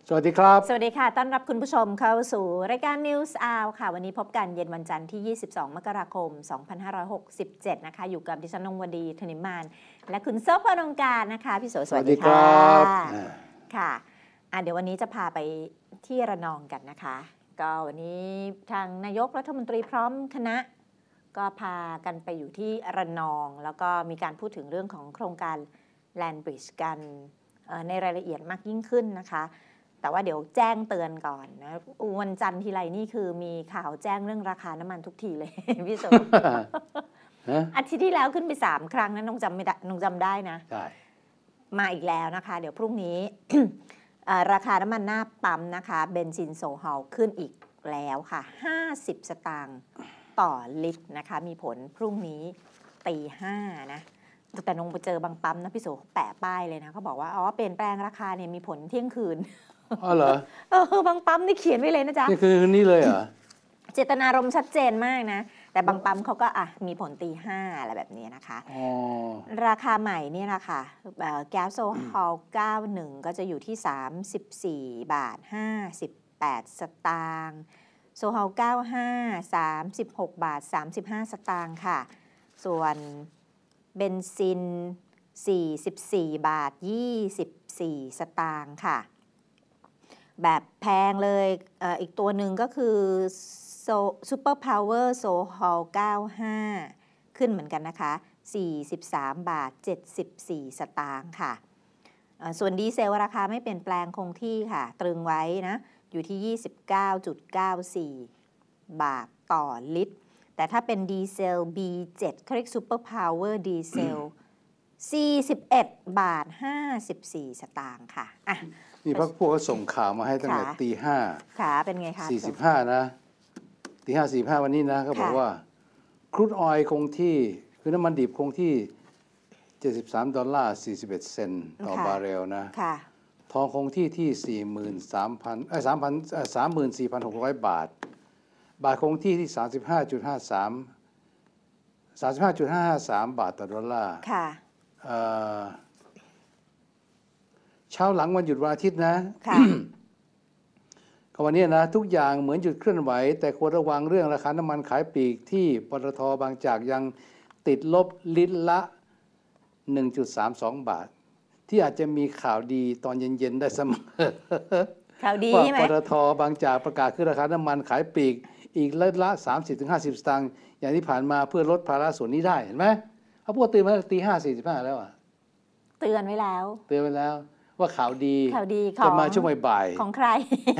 สวัสดีครับสวัสดีค่ะต้อนรับคุณผู้ชมเข้าสู่รายการ News Hour ค่ะวันนี้พบกันเย็นวันจันทร์ที่22มกราคม2567นะคะอยู่กับดิฉันนงวดีธนิมานและคุณโซภรงการนะคะพี่โสสวัสดีครับค่ะเดี๋ยววันนี้จะพาไปที่ระนองกันนะคะก็วันนี้ทางนายกรัฐมนตรีพร้อมคณะก็พากันไปอยู่ที่ระนองแล้วก็มีการพูดถึงเรื่องของโครงการ Land Bridge กันในรายละเอียดมากยิ่งขึ้นนะคะแต่ว่าเดี๋ยวแจ้งเตือนก่อนนะวันจันทร์ทีไรนี่คือมีข่าวแจ้งเรื่องราคาน้ำมันทุกทีเลยพี่โส อาทิตย์ที่แล้วขึ้นไป3 ครั้งนะน้องจำได้นะใช่มาอีกแล้วนะคะเดี๋ยวพรุ่งนี้ ราคาน้ำมันหน้าปั๊มนะคะเบนซินโซฮอลขึ้นอีกแล้วค่ะ50 สตางค์ต่อลิตรนะคะมีผลพรุ่งนี้ตี 5นะแต่นงไปเจอบางปั๊มนะพี่โสแปะป้ายเลยนะเขาบอกว่าเปลี่ยนแปลงราคาเนี่ยมีผลเที่ยงคืนอ๋อเหรอบางปั๊มนี่เขียนไว้เลยนะจ๊ะนี่คือนี่เลยเหรอเจตนารมณ์ชัดเจนมากนะแต่บางปั๊มเขาก็มีผลตี 5อะไรแบบนี้นะคะราคาใหม่นี่นะคะแก๊สโซฮอล91ก็จะอยู่ที่34 บาท 58 สตางค์โซฮอล95 36 บาท 35 สตางค์ค่ะส่วนเบนซิน44 บาท 24 สตางค์ค่ะแบบแพงเลยอีกตัวหนึ่งก็คือซูเปอร์พาวเวอร์โซฮอล95ขึ้นเหมือนกันนะคะ43 บาท 74 สตางค์ค่ะส่วนดีเซลราคาไม่เปลี่ยนแปลงคงที่ค่ะตรึงไว้นะอยู่ที่ 29.94 บาทต่อลิตรแต่ถ้าเป็นดีเซล B7 เขาเรียกซูเปอร์พาวเวอร์ดีเซล41 บาท 54 สตางค์ค่ะนี่พรรคพวกก็ส่งข่าวมาให้ตั้งแต่ตี 5 ค่ะเป็นไงคะ 45นะตี 5:45วันนี้นะเขาบอกว่าครูดออยล์คงที่คือน้ำมันดิบคงที่$73.41ต่อบาร์เรลนะทองคงที่34,600 บาทบาทคงที่35.53 บาทต่อดอลลาร์เช้าหลังวันหยุดวันอาทิตย์นะก็วันนี้นะทุกอย่างเหมือนหยุดเคลื่อนไหวแต่ควรระวังเรื่องราคาน้ำมันขายปลีกที่ปตท.บางจากยังติดลบลิตรละ 1.32 บาทที่อาจจะมีข่าวดีตอนเย็นๆได้เสมอข่าวดีไหมว่าปตท.บางจากประกาศขึ้นราคาน้ำมันขายปลีกอีกลิตรละ 30-50 สตางค์อย่างที่ผ่านมาเพื่อลดภาระส่วนนี้ได้เห็นไหมเขาพูดเตือนมาตี 5:45แล้วเตือนไว้แล้วว่าข่าวดีจะมาช่วงบ่ายของใคร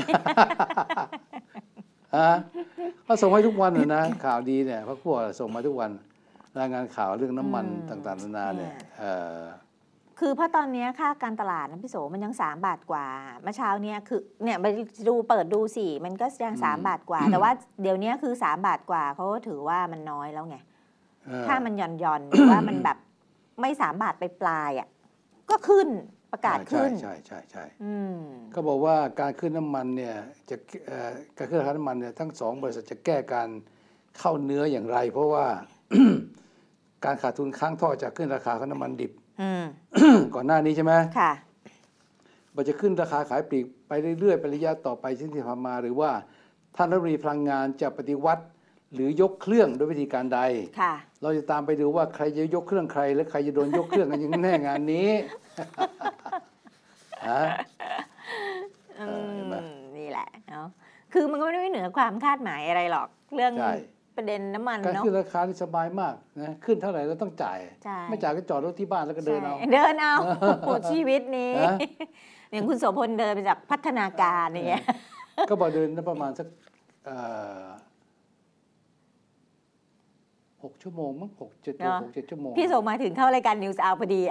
เขาส่งให้ทุกวันเลยนะข่าวดีเนี่ยพวกส่งมาทุกวันรายงานข่าวเรื่องน้ำมันต่างๆนานาเนี่ยคือเพราะตอนนี้ค่าการตลาดนะพี่โสมันยัง3 บาทกว่าเมื่อเช้าเนี่ยคือเนี่ยไปเปิดดูสิมันก็ยัง3 บาทกว่าแต่ว่าเดี๋ยวนี้คือ3 บาทกว่าเขาก็ถือว่ามันน้อยแล้วไงถ้ามันหย่อนหรือว่ามันแบบไม่3 บาทไปปลายก็ขึ้นประกาศขึ้นใช่ก็บอกว่าการขึ้นน้ำมันเนี่ยจะการขึ้นราคาน้ำมันเนี่ยทั้ง2 บริษัทจะแก้การเข้าเนื้ออย่างไรเพราะว่า การขาดทุนค้างท่อจากขึ้นราคาของน้ำมันดิบก่อนหน้านี้ใช่ไหมค่ะมันจะขึ้นราคาขายปลีกไปเรื่อยๆเป็นระยะต่อไปเช่นที่ผ่านมาหรือว่าท่านรัฐมนตรีพลังงานจะปฏิวัติหรือยกเครื่องด้วยวิธีการใดเราจะตามไปดูว่าใครจะยกเครื่องใครและใครจะโดนยกเครื่องกันอย่างแน่งานนี้นี่แหละเนาะคือมันก็ไม่ได้เหนือความคาดหมายอะไรหรอกเรื่องประเด็นน้ำมันเนาะการขึ้นราคาที่สบายมากนะขึ้นเท่าไหร่เราต้องจ่ายไม่จ่ายก็จอดรถที่บ้านแล้วก็เดินเอาชีวิตนี้อย่างคุณโสพลเดินไปจากพัฒนาการเนี่ยก็บอกเดินประมาณสัก6 ชั่วโมงมั้ง6-7 ชั่วโมงพี่โสมาถึงเข้ารายการ News Hour พอดี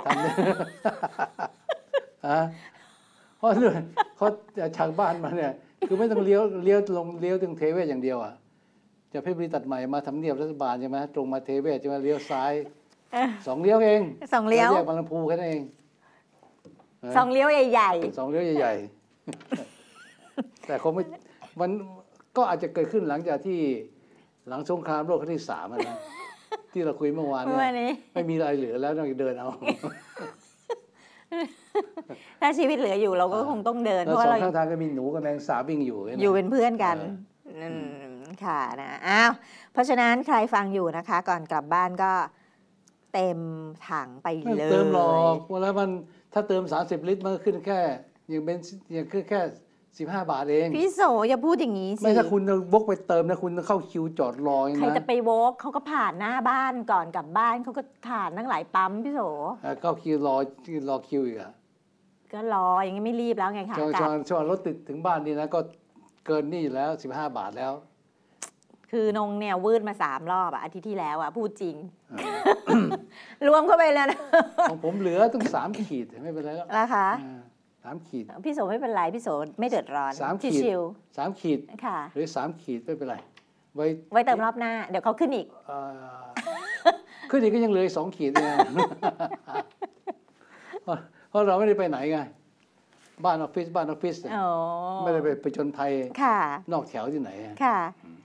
เพราะเขาทางบ้านมาเนี่ยคือไม่ต้องเลี้ยวถึงเทเวศอย่างเดียวจะเพชรบุรีตัดใหม่มาทำเนียบรัฐบาลใช่ไหมตรงมาเทเวศใช่ไหมเลี้ยวซ้าย2 เลี้ยวเอง 2 เลี้ยวแยกบางลำพูแค่นั้นเอง 2 เลี้ยวใหญ่ๆ2 เลี้ยวใหญ่ๆแต่คงไม่มันก็อาจจะเกิดขึ้นหลังจากที่หลังสงครามโลกครั้งที่3นะที่เราคุยเมื่อวานเนี่ยไม่มีอะไรเหลือแล้วต้องเดินเอาถ้าชีวิตเหลืออยู่เราก็คงต้องเดินเพราะว่าเราสองข้างทางก็มีหนูกับแมงสาบวิ่งอยู่อยู่เป็นเพื่อนกันค่ะนะอ้าวเพราะฉะนั้นใครฟังอยู่นะคะ ก่อนกลับบ้านก็เต็มถังไปเลยเติมหรอกแล้วมันถ้าเติม30 ลิตรมันก็ขึ้นแค่ยังขึ้นแค่15 บาทเองพี่โสอย่าพูดอย่างนี้สิไม่ถ้าคุณวกไปเติมนะคุณต้องเข้าคิวจอดรอนะใครจะไปวกเขาก็ผ่านหน้าบ้านก่อนกลับบ้านเขาก็ผ่านทั้งหลายปั๊มพี่โสเข้าคิวรอคิวอีกอ่ะก็รออย่างนี้ไม่รีบแล้วไงคะช่วงรถติดถึงบ้านนี่นะก็เกินนี่แล้ว15 บาทแล้วคือนงเนี่ยวืดมา3 รอบอาทิตย์ที่แล้วพูดจริงรวมเข้าไปแล้วนะของผมเหลือต้อง3 ขีดไม่เป็นไรแล้วนะคะ 3 ขีดพี่โสไม่เป็นไรพี่โสไม่เดือดร้อน 3 ขีด3 ขีดค่ะหรือ3 ขีดไม่เป็นไรไว้เติมรอบหน้าเดี๋ยวเขาขึ้นอีกขึ้นอีกก็ยังเหลือ2 ขีดเนี่ยเพราะเราไม่ได้ไปไหนไงบ้านออฟฟิศไม่ได้ไปจนภัยนอกแถวที่ไหนค่ะ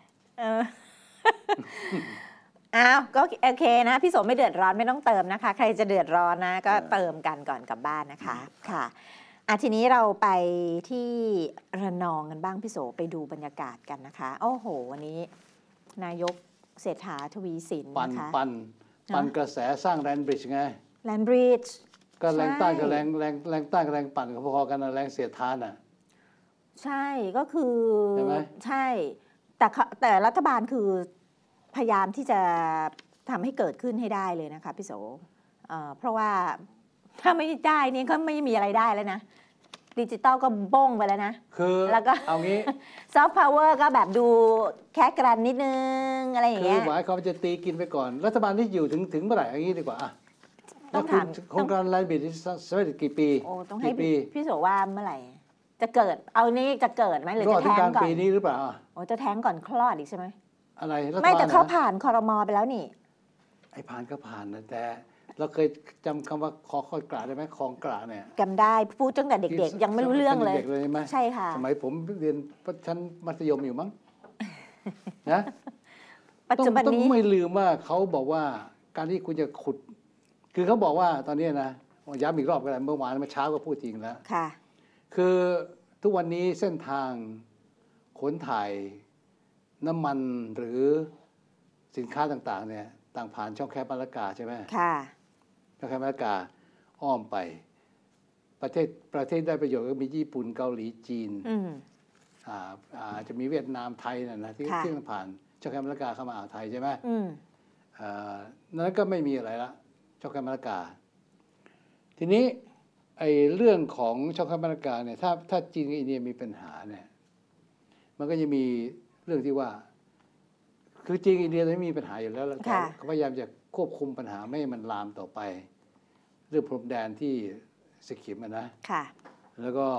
อ้าวก็โอเคนะพี่โสไม่เดือดร้อนไม่ต้องเติมนะคะใครจะเดือดร้อนนะก็เติมกันก่อนกลับบ้านนะคะค่ะทีนี้เราไปที่ระนองกันบ้างพี่โสไปดูบรรยากาศกันนะคะโอ้โหวันนี้นายกเศรษฐาทวีสินนะคะปั่นกระแสสร้างแลนบริดจ์ไงแลนบริดจ์ก็แรงต้านกับแรงต้านกับแรงปั่นก็พอกันนะแรงเสียดทานใช่ก็คือใช่แต่รัฐบาลคือพยายามที่จะทำให้เกิดขึ้นให้ได้เลยนะคะพี่โสเพราะว่าถ้าไม่ได้นี่ก็ไม่มีอะไรได้แล้วนะดิจิตอลก็บ้งไปแล้วนะคือแล้วก็เอางี้ซอฟต์พาวเวอร์ก็แบบดูแค่กรันนิดนึงอะไรอย่างเงี้ยคือหมายความจะตีกินไปก่อนรัฐบาลที่อยู่ถึงเมื่อไหร่อย่างนี้ดีกว่าต้องถามโครงการแลนด์บริดจ์สมัยกี่ปีต้องให้พี่โสว่าเมื่อไหร่จะเกิดเอานี่จะเกิดไหมหรือจะแท้งก่อนปีนี้หรือเปล่าจะแท้งก่อนคลอดอีกใช่ไหมอะไรไม่แต่เขาผ่านครม.ไปแล้วนี่ไอ้ผ่านก็ผ่านนะแต่เราเคยจำคำว่าคลกระได้ไหมคลองกระเนี่ยจำได้พูดตั้งแต่เด็กๆยังไม่รู้เรื่องเลยใช่ค่ะสมัยผมเรียนชั้นมัธยมอยู่มั้งนะปัจจุบันนี้ต้องไม่ลืมว่าเขาบอกว่าการที่คุณจะขุดคือเขาบอกว่าตอนนี้นะย้ำอีกรอบก็ได้เมื่อวานเมื่อเช้าก็พูดจริงแล้วค่ะคือทุกวันนี้เส้นทางขนถ่ายน้ำมันหรือสินค้าต่างๆเนี่ยต่างผ่านช่องแคบมะละกาใช่ไหมค่ะช่องแคบมะละกาอ้อมไปประเทศได้ประโยชน์ก็มีญี่ปุ่นเกาหลีจีนจะมีเวียดนามไทยนะที่ผ่านช่องแคบมะละกาเข้ามาอ่าวไทยใช่ไหมนั้นก็ไม่มีอะไรละช่องแคบมะละกาทีนี้ไอ้เรื่องของช่องแคบมะละกาเนี่ยถ้าจีนกับอินเดียมีปัญหาเนี่ยมันก็จะมีเรื่องที่ว่าคือจีนอินเดียไม่มีปัญหาอยู่แล้วเขาพยายามจะควบคุมปัญหาไม่ให้มันลามต่อไปเรื่องพรมแดนที่สกิมนะแล้วก็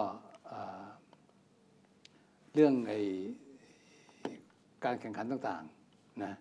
เรื่องไอ้การแข่งขันต่างๆนะ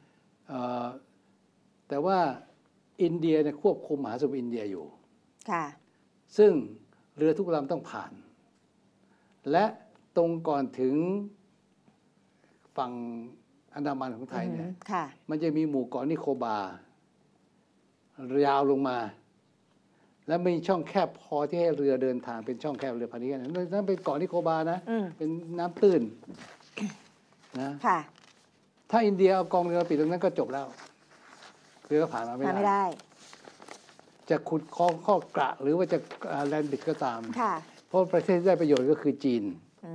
แต่ว่าอินเดียเนี่ยควบคุมมหาสมุทรอินเดียอยู่ซึ่งเรือทุกลำต้องผ่านและตรงก่อนถึงฝั่งอันดามันของไทยเนี่ยมันจะมีหมู่เกาะนิโคบายาวลงมาและมีช่องแคบพอที่ให้เรือเดินทางเป็นช่องแคบเรือพาณิชย์นั่นเป็นเกาะนิโคบานะเป็นน้ำตื้นนะถ้าอินเดียเอากองเรือปิดตรงนั้นก็จบแล้วเรือผ่านมาไม่ได้จะขุดคลองข้อกระหรือว่าจะแลนด์บริดจ์ก็ตามเพราะประเทศที่ได้ประโยชน์ก็คือจีน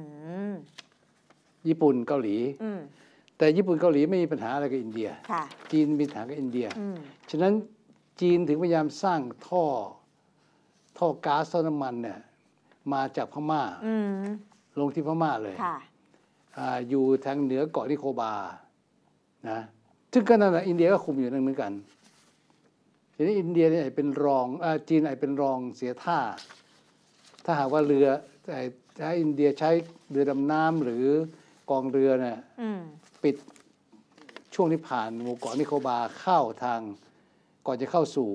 ญี่ปุ่นเกาหลีแต่ญี่ปุ่นเกาหลีไม่มีปัญหาอะไรกับอินเดียจีนมีปัญหากับอินเดียฉะนั้นจีนถึงพยายามสร้างท่อก๊าซท่อน้ำมันเนี่ยมาจากพม่าลงที่พม่าเลยอยู่ทางเหนือเกาะนิโคบานะซึ่งก็นั่นแหละอินเดียก็คุมอยู่นั่นเหมือนกันทีนี้อินเดียเนี่ยเป็นรองจีนเป็นรองเสียท่าถ้าหากว่าเรือถ้าอินเดียใช้เรือดำน้ำหรือกองเรือเนี่ยปิดช่วงที่ผ่านหมู่เกาะนิโคบาเข้าทางก่อนจะเข้าสู่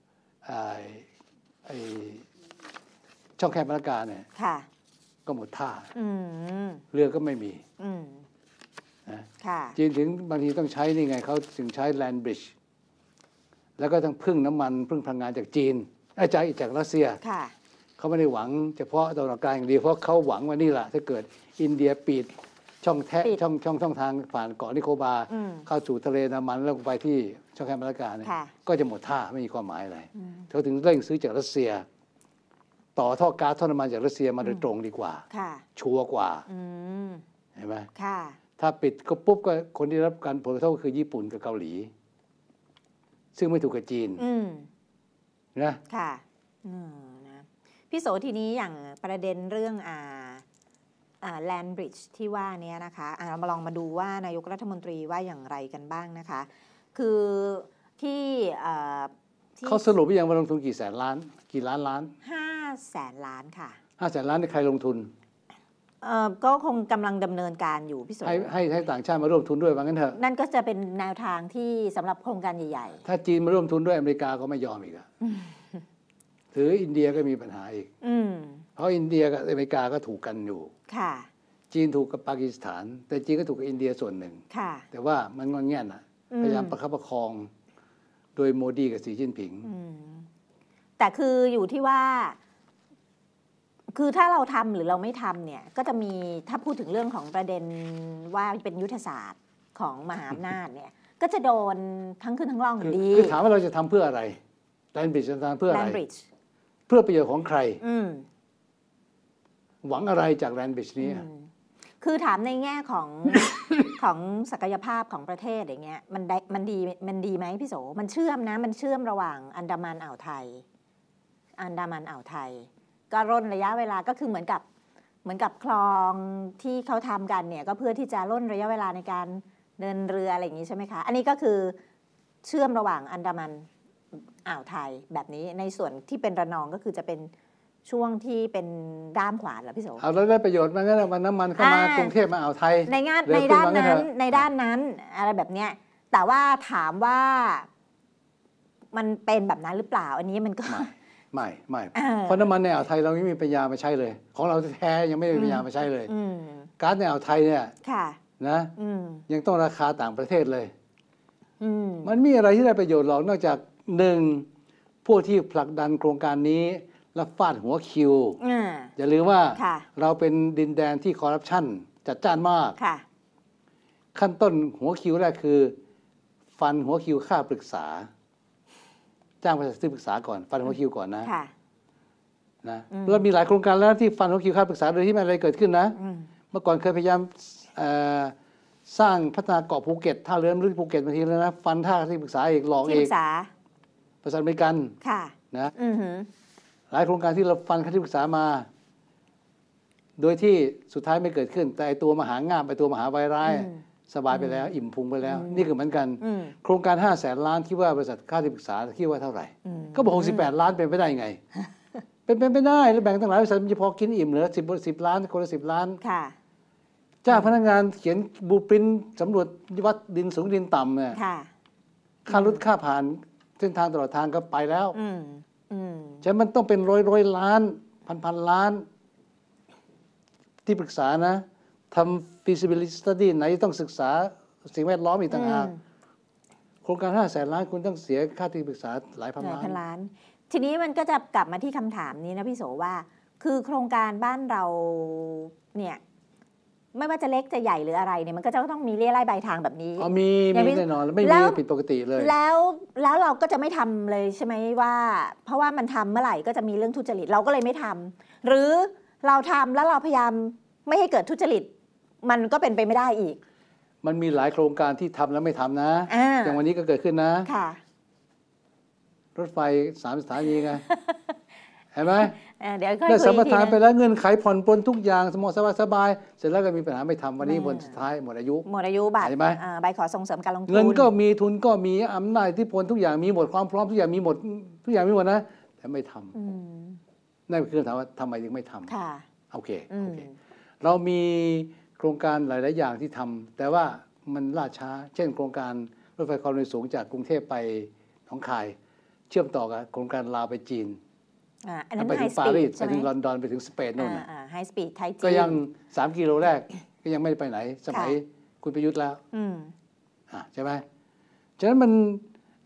ช่องแคบมะละกาเนี่ยก็หมดท่าเรือก็ไม่มีนะจีนถึงบางทีต้องใช้นี่ไงเขาถึงใช้แลนด์บริดจ์แล้วก็ต้องพึ่งน้ำมันพึ่งพลังงานจากจีนจากรัสเซียเขาไม่ได้หวังเฉพาะตะวันออกกลางอย่างเดียวเพราะเขาหวังว่านี่แหละถ้าเกิดอินเดียปิดช่องทางผ่านเกาะนิโคบาเข้าสู่ทะเลน้ำมันแล้วไปที่ช่องแคบมาลากาเนี่ยก็จะหมดท่าไม่มีความหมายอะไรเขาถึงเร่งซื้อจากรัสเซียต่อท่อก๊าซท่อน้ำมันจากรัสเซียมาโดยตรงดีกว่าชัวร์กว่าเห็นไหมถ้าปิดก็ปุ๊บก็คนที่รับการผลกระทบก็คือญี่ปุ่นกับเกาหลีซึ่งไม่ถูกกับจีนนะค่ะนะพี่โสทีนี้อย่างประเด็นเรื่องแลนบริดจ์ที่ว่านี้นะคะเรามาลองมาดูว่านายกรัฐมนตรีว่าอย่างไรกันบ้างนะคะคือที่เขาสรุปว่ายังมาลงทุนกี่แสนล้านกี่ล้าน 500,000 ล้านค่ะ 500,000 ล้านในใครลงทุนก็คงกำลังดำเนินการอยู่พี่โสให้ต่างชาติมาร่วมทุนด้วยว่างั้นเถอะนั่นก็จะเป็นแนวทางที่สำหรับโครงการใหญ่ๆถ้าจีนมาร่วมทุนด้วยอเมริกาก็ไม่ยอมอีกถืออินเดียก็มีปัญหาอีกเพราะอินเดียกับอเมริกาก็ถูกกันอยู่จีนถูกกับปากีสถานแต่จีนก็ถูกกับอินเดียส่วนหนึ่งแต่ว่ามันงอนแง่นพยายามประคับประคองโดยโมดีกับสีจิ้นผิงแต่คืออยู่ที่ว่าคือถ้าเราทำหรือเราไม่ทำเนี่ยก็จะมีถ้าพูดถึงเรื่องของประเด็นว่าเป็นยุทธศาสตร์ของมหาอำนาจเนี่ยก็จะโดนทั้งขึ้นทั้งล่องอยู่ดีคือถามว่าเราจะทำเพื่ออะไรแลนบริดจ์จะทำเพื่ออะไรเพื่อประโยชน์ของใครหวังอะไรจากแลนบริดจ์นี้คือถามในแง่ของของศักยภาพของประเทศอย่างเงี้ยมันดีไหมพี่โสมันเชื่อมนะมันเชื่อมระหว่างอันดามันอ่าวไทยก็ร่นระยะเวลาก็คือเหมือนกับคลองที่เขาทำกันเนี่ยก็เพื่อที่จะร่นระยะเวลาในการเดินเรืออะไรอย่างนี้ใช่ไหมคะอันนี้ก็คือเชื่อมระหว่างอันดามันอ่าวไทยแบบนี้ในส่วนที่เป็นระนองก็คือจะเป็นช่วงที่เป็นด้ามขวานเหรอพี่โสเอาแล้วได้ประโยชน์มางั้นวันน้ำมันเข้ามากรุงเทพมาอ่าวไทยในด้านนั้นอะไรแบบเนี้ยแต่ว่าถามว่ามันเป็นแบบนั้นหรือเปล่าอันนี้มันก็ไม่เพราะน้ำมันในอ่าวไทยเราไม่มีปัญญามาใช้เลยของเราแท้ยังไม่มีปัญญามาใช้เลยก๊าซในอ่าวไทยเนี่ยนะยังต้องราคาต่างประเทศเลยมันมีอะไรที่ได้ประโยชน์หรอกนอกจาก1พวกที่ผลักดันโครงการนี้แล้วฟาดหัวคิวอย่าลืมว่าเราเป็นดินแดนที่คอร์รัปชันจัดจ้านมากขั้นต้นหัวคิวแรกคือฟันหัวคิวค่าปรึกษาจ้างบริษัทที่ปรึกษาก่อนฟันหัวคิวก่อนนะแล้วมีหลายโครงการแล้วที่ฟันหัวคิวค่าปรึกษาโดยที่ไม่อะไรเกิดขึ้นนะเมื่อก่อนเคยพยายามสร้างพัฒนาเกาะภูเก็ตท่าเรือที่ภูเก็ตบางทีแล้วนะฟันท่าที่ปรึกษาเอกหลอกเอกบริษัทอเมริกันนะหลายโครงการที่เราฟันค่าที่ปรึกษามาโดยที่สุดท้ายไม่เกิดขึ้นแต่ตัวมหางาบไปตัวมหาไวร้ายสบายไปแล้วอิ่มพุงไปแล้วนี่คือเหมือนกันโครงการ500,000 ล้านคิดว่าบริษัทค่าที่ปรึกษาคิดว่าเท่าไหร่ก็บอก68 ล้านเป็นไปได้ไงเป็นไปไม่ได้แล้วแบ่งตั้งหลายบริษัทมันจะพอกินอิ่มเหลือ10 ล้านคนละ10 ล้านจ้างพนักงานเขียนบลูพรินท์สำรวจวัดดินสูงดินต่ำเนี่ยค่ารถค่าผ่านเส้นทางตลอดทางก็ไปแล้วฉะนั้นมันต้องเป็นร้อยล้านพันล้านที่ปรึกษานะทำ feasibility study ไหนต้องศึกษาสิ่งแวดล้อมอีกต่างหากโครงการ500,000 ล้านคุณต้องเสียค่าที่ปรึกษาหลายพันล้านทีนี้มันก็จะกลับมาที่คำถามนี้นะพี่โสว่าคือโครงการบ้านเราเนี่ยไม่ว่าจะเล็กจะใหญ่หรืออะไรเนี่ยมันก็จะต้องมีเรี่ยไล่ใบทางแบบนี้มีแน่นอนไม่มีผิดปกติเลยแล้วเราก็จะไม่ทำเลยใช่ไหมว่าเพราะว่ามันทำเมื่อไหร่ก็จะมีเรื่องทุจริตเราก็เลยไม่ทำหรือเราทำแล้วเราพยายามไม่ให้เกิดทุจริตมันก็เป็นไปไม่ได้อีกมันมีหลายโครงการที่ทำแล้วไม่ทำนะอย่างวันนี้ก็เกิดขึ้นนะรถไฟ3 สถานีไงเห็นไหมได้สัมปทานไปแล้วเงินไขผ่อนปลนทุกอย่างสบายเสร็จแล้วก็มีปัญหาไม่ทำวันนี้วันสุดท้ายหมดอายุบัตรใบขอส่งเสริมการลงทุนเงินก็มีทุนก็มีอำนาจอิทธิพลทุกอย่างมีหมดความพร้อมทุกอย่างมีหมดนะแต่ไม่ทำนั่นคือถามว่าทำไมถึงไม่ทำโอเคเรามีโครงการหลายๆอย่างที่ทำแต่ว่ามันล่าช้าเช่นโครงการรถไฟความเร็วสูงจากกรุงเทพไปหนองคายเชื่อมต่อกับโครงการลาวไปจีนไปถึงปารีสไปถึงลอนดอนไปถึงสเปนโน่นไฮสปีดไทยจีนก็ยัง3 กิโลแรกก็ยังไม่ได้ไปไหนสมัยคุณประยุทธ์แล้วใช่ไหมฉะนั้นมัน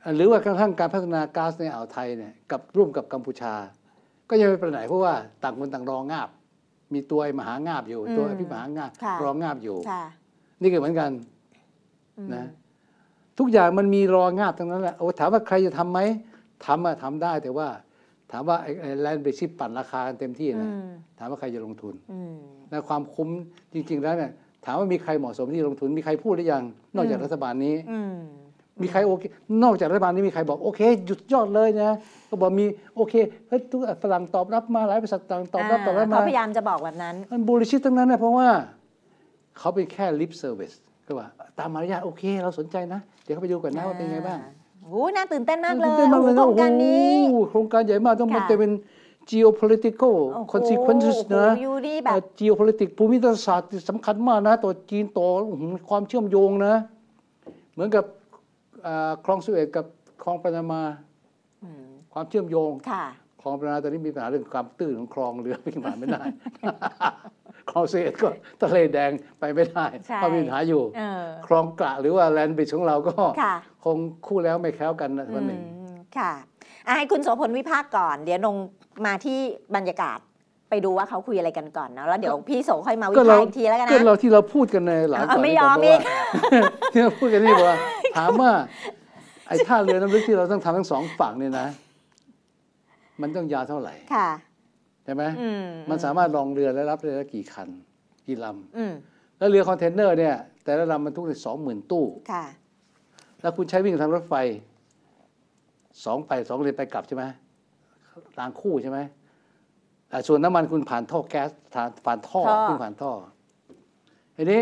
หรือว่ากระทั่งการพัฒนาก๊าซในอ่าวไทยเนี่ยกับร่วมกับกัมพูชาก็ยังไม่ไปไหนเพราะว่าต่างคนต่างรองาบมีตัวมหางาบอยู่ตัวพี่มหางาบรองาบอยู่นี่ก็เหมือนกันนะทุกอย่างมันมีรองาบทั้งนั้นแหละถามว่าใครจะทำไหมทำได้แต่ว่าถามว่าแลนด์บริดจ์ปั่นราคากันเต็มที่นะถามว่าใครจะลงทุนนะความคุ้มจริงๆแล้วเนี่ยถามว่ามีใครเหมาะสมที่ลงทุนมีใครพูดหรือยังนอกจากรัฐบาลนี้มีใครโอเคนอกจากรัฐบาลนี้มีใครบอกโอเคหยุดยอดเลยนะก็บอกมีโอเคเฮ้ยทุกฝรั่งตอบรับมาหลายบริษัทต่างตอบรับมาเขาพยายามจะบอกแบบนั้นมันบูลชิตทั้งนั้นนะเพราะว่าเขาเป็นแค่ lip service ก็ว่าตามมารยาทโอเคเราสนใจนะเดี๋ยวเขาไปดูก่อนนะว่าเป็นไงบ้างโอ้น่าตื่นเต้นมากเลยโครงการนี้โครงการใหญ่มากต้องมันจะเป็น geopolitical consequences นะ geopolitics ภูมิศาสตร์สำคัญมากนะตัวจีนต่อความเชื่อมโยงนะเหมือนกับคลองสุเอซกับคลองปานามาความเชื่อมโยงคลองปานามาตอนนี้มีปัญหาเรื่องความตื้นของคลองเรือไปผ่านไม่ได้คลองสุเอซก็ทะเลแดงไปไม่ได้เพราะมีปัญหาอยู่คลองกระหรือว่าแลนด์บริดจ์ของเราก็คงคู่แล้วไม่แคล้วกันนะวันหนึ่งค่ะให้คุณโสพลวิพากษ์ก่อนเดี๋ยวนงมาที่บรรยากาศไปดูว่าเขาคุยอะไรกันก่อนนะแล้วเดี๋ยวพี่โสค่อยมาวิพากษ์อีกทีแล้วกันนะก็เราที่เราพูดกันในหลายตอนไม่ยอมอีกที่เราพูดกันนี่ว่าถามว่าไอ้ท่าเรือน้ำลึกที่เราต้องทำทั้งสองฝั่งเนี่ยนะมันต้องยาวเท่าไหร่ใช่ไหมมันสามารถรองเรือและรับเรือกี่คันกี่ลำแล้วเรือคอนเทนเนอร์เนี่ยแต่ละลำมันทุก20,000 ตู้แล้วคุณใช้วิ่งทางรถไฟ2 ไป 2 เลนไปกลับใช่ไหมรางคู่ใช่ไหมส่วนน้ำมันคุณผ่านท่อแก๊สผ่านท่อคุณผ่านท่อทีนี้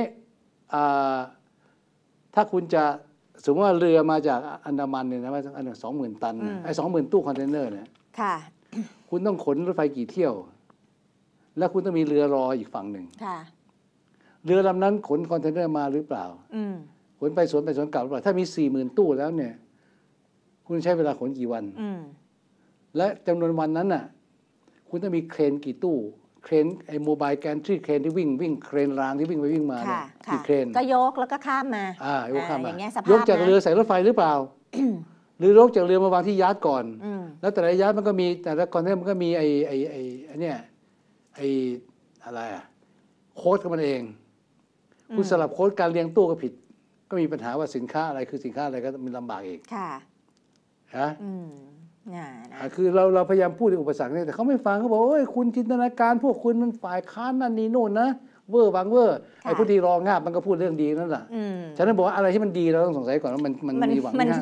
ถ้าคุณจะสมมติว่าเรือมาจากอันดามันเนี่ยนะว่าอัน20,000 ตันไอ้20,000 ตู้คอนเทนเนอร์เนี่ยคุณต้องขนรถไฟกี่เที่ยวแล้วคุณต้องมีเรือรออีกฝั่งหนึ่งเรือลำนั้นขนคอนเทนเนอร์มาหรือเปล่าขนไปสวนกลับหรือเปล่าถ้ามี40,000 ตู้แล้วเนี่ยคุณใช้เวลาขนกี่วันและจำนวนวันนั้นน่ะคุณต้องมีเครนกี่ตู้เครนไอ้โมบายแกนทรีเครนที่วิ่งเครนรางที่วิ่งไปวิ่งมาเนี่ยกี่เครนก็ยกแล้วก็ข้ามมายกข้ามมายกจากเรือใส่รถไฟหรือเปล่าหรือยกจากเรือมาวางที่ยาร์ดก่อนแล้วแต่ละยาร์ดมันก็มีแต่ละคอนเทนเนอร์มันก็มีไอ้เนี่ยไอ้อะไรโค้ดของมันเองคุณสลับโค้ดการเรียงตู้ก็ผิดก็มีปัญหาว่าสินค้าอะไรคือสินค้าอะไรก็มีลำบากอีกฮะคือเราพยายามพูดถึงอุปสรรคนี่แต่เขาไม่ฟังเขาบอกโอ้ยคุณจินตนาการพวกคุณมันฝ่ายค้านนั่นนี่โน่นนะเวอร์บางเวอร์ไอ้ผู้ที่รองาบมันก็พูดเรื่องดีนั่นแหละฉะนั้นบอกว่าอะไรที่มันดีเราต้องสงสัยก่อนว่ามันมีหวังนะ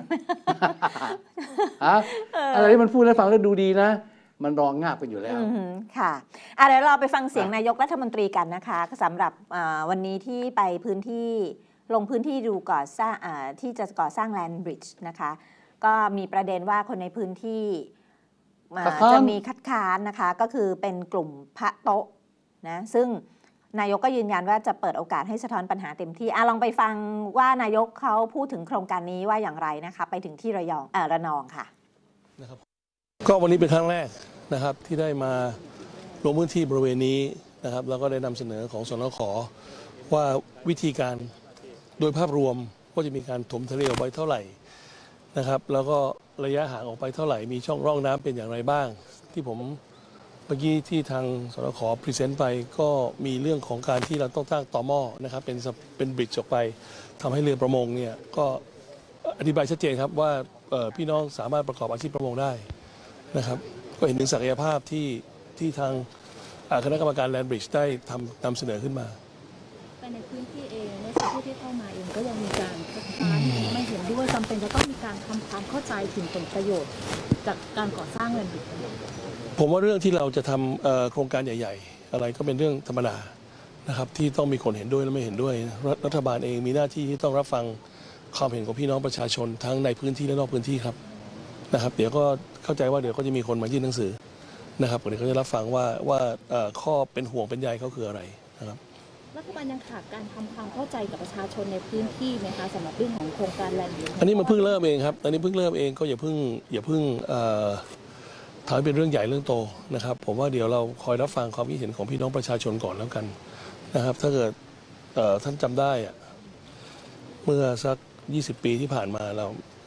อะไรที่มันพูดแล้วฟังแล้วดูดีนะมันรองาบกันอยู่แล้วค่ะเดี๋ยวเราไปฟังเสียงนายกรัฐมนตรีกันนะคะสำหรับวันนี้ที่ไปพื้นที่ลงพื้นที่ดูก่อสร้างที่จะก่อสร้างแลนด์บริดจ์นะคะก็มีประเด็นว่าคนในพื้นที่จะมีคัดค้านนะคะก็คือเป็นกลุ่มพระโต๊ะนะซึ่งนายกก็ยืนยันว่าจะเปิดโอกาสให้สะท้อนปัญหาเต็มที่ลองไปฟังว่านายกเขาพูดถึงโครงการนี้ว่าอย่างไรนะคะไปถึงที่ระนองค่ะนะครับก็วันนี้เป็นครั้งแรกนะครับที่ได้มาลงพื้นที่บริเวณนี้นะครับแล้วก็ได้นำเสนอของสนข.ว่าวิธีการโดยภาพรวมก็จะมีการถมทะเลออกไปเท่าไหร่นะครับแล้วก็ระยะห่างออกไปเท่าไหร่มีช่องร่องน้ำเป็นอย่างไรบ้างที่ผมเมื่อกี้ที่ทางสนข.พรีเซนต์ไปก็มีเรื่องของการที่เราต้องตั้งต่อหม้อนะครับเป็นบริดจ์ออกไปทำให้เรือประมงเนี่ยก็อธิบายชัดเจนครับว่าพี่น้องสามารถประกอบอาชีพประมงได้นะครับก็เห็นถึงศักยภาพที่ทางคณะกรรมการแลนด์บริดจ์ได้นำเสนอขึ้นมาในพื้นที่เองในผู้ที่เข้ามาเองก็ยังมีการคัดค้านไม่เห็นด้วยจำเป็นจะต้องมีการทำความเข้าใจถึงผลประโยชน์จากการก่อสร้างแลนด์บริดจ์ผมว่าเรื่องที่เราจะทำโครงการใหญ่ๆอะไรก็เป็นเรื่องธรรมดานะครับที่ต้องมีคนเห็นด้วยและไม่เห็นด้วยรัฐบาลเองมีหน้าที่ที่ต้องรับฟังความเห็นของพี่น้องประชาชนทั้งในพื้นที่และนอกพื้นที่ครับนะครับเดี๋ยวก็เข้าใจว่าเดี๋ยวก็จะมีคนมายื่นหนังสือนะครับเดี๋ยวเขาจะรับฟังว่าข้อเป็นห่วงเป็นใยเขาคืออะไรนะครับรัฐบาลยังขาดการทำความเข้าใจกับประชาชนในพื้นที่ไหมคะสำหรับเรื่องของโครงการแลนด์บริดจ์อันนี้มันเพิ่งเริ่มเองครับอันนี้เพิ่งเริ่มเองก็อย่าเพิ่งทำให้เป็นเรื่องใหญ่เรื่องโตนะครับผมว่าเดี๋ยวเราคอยรับฟังความคิดเห็นของพี่น้องประชาชนก่อนแล้วกันนะครับถ้าเกิดท่านจำได้เมื่อสัก20 ปีที่ผ่านมาเรา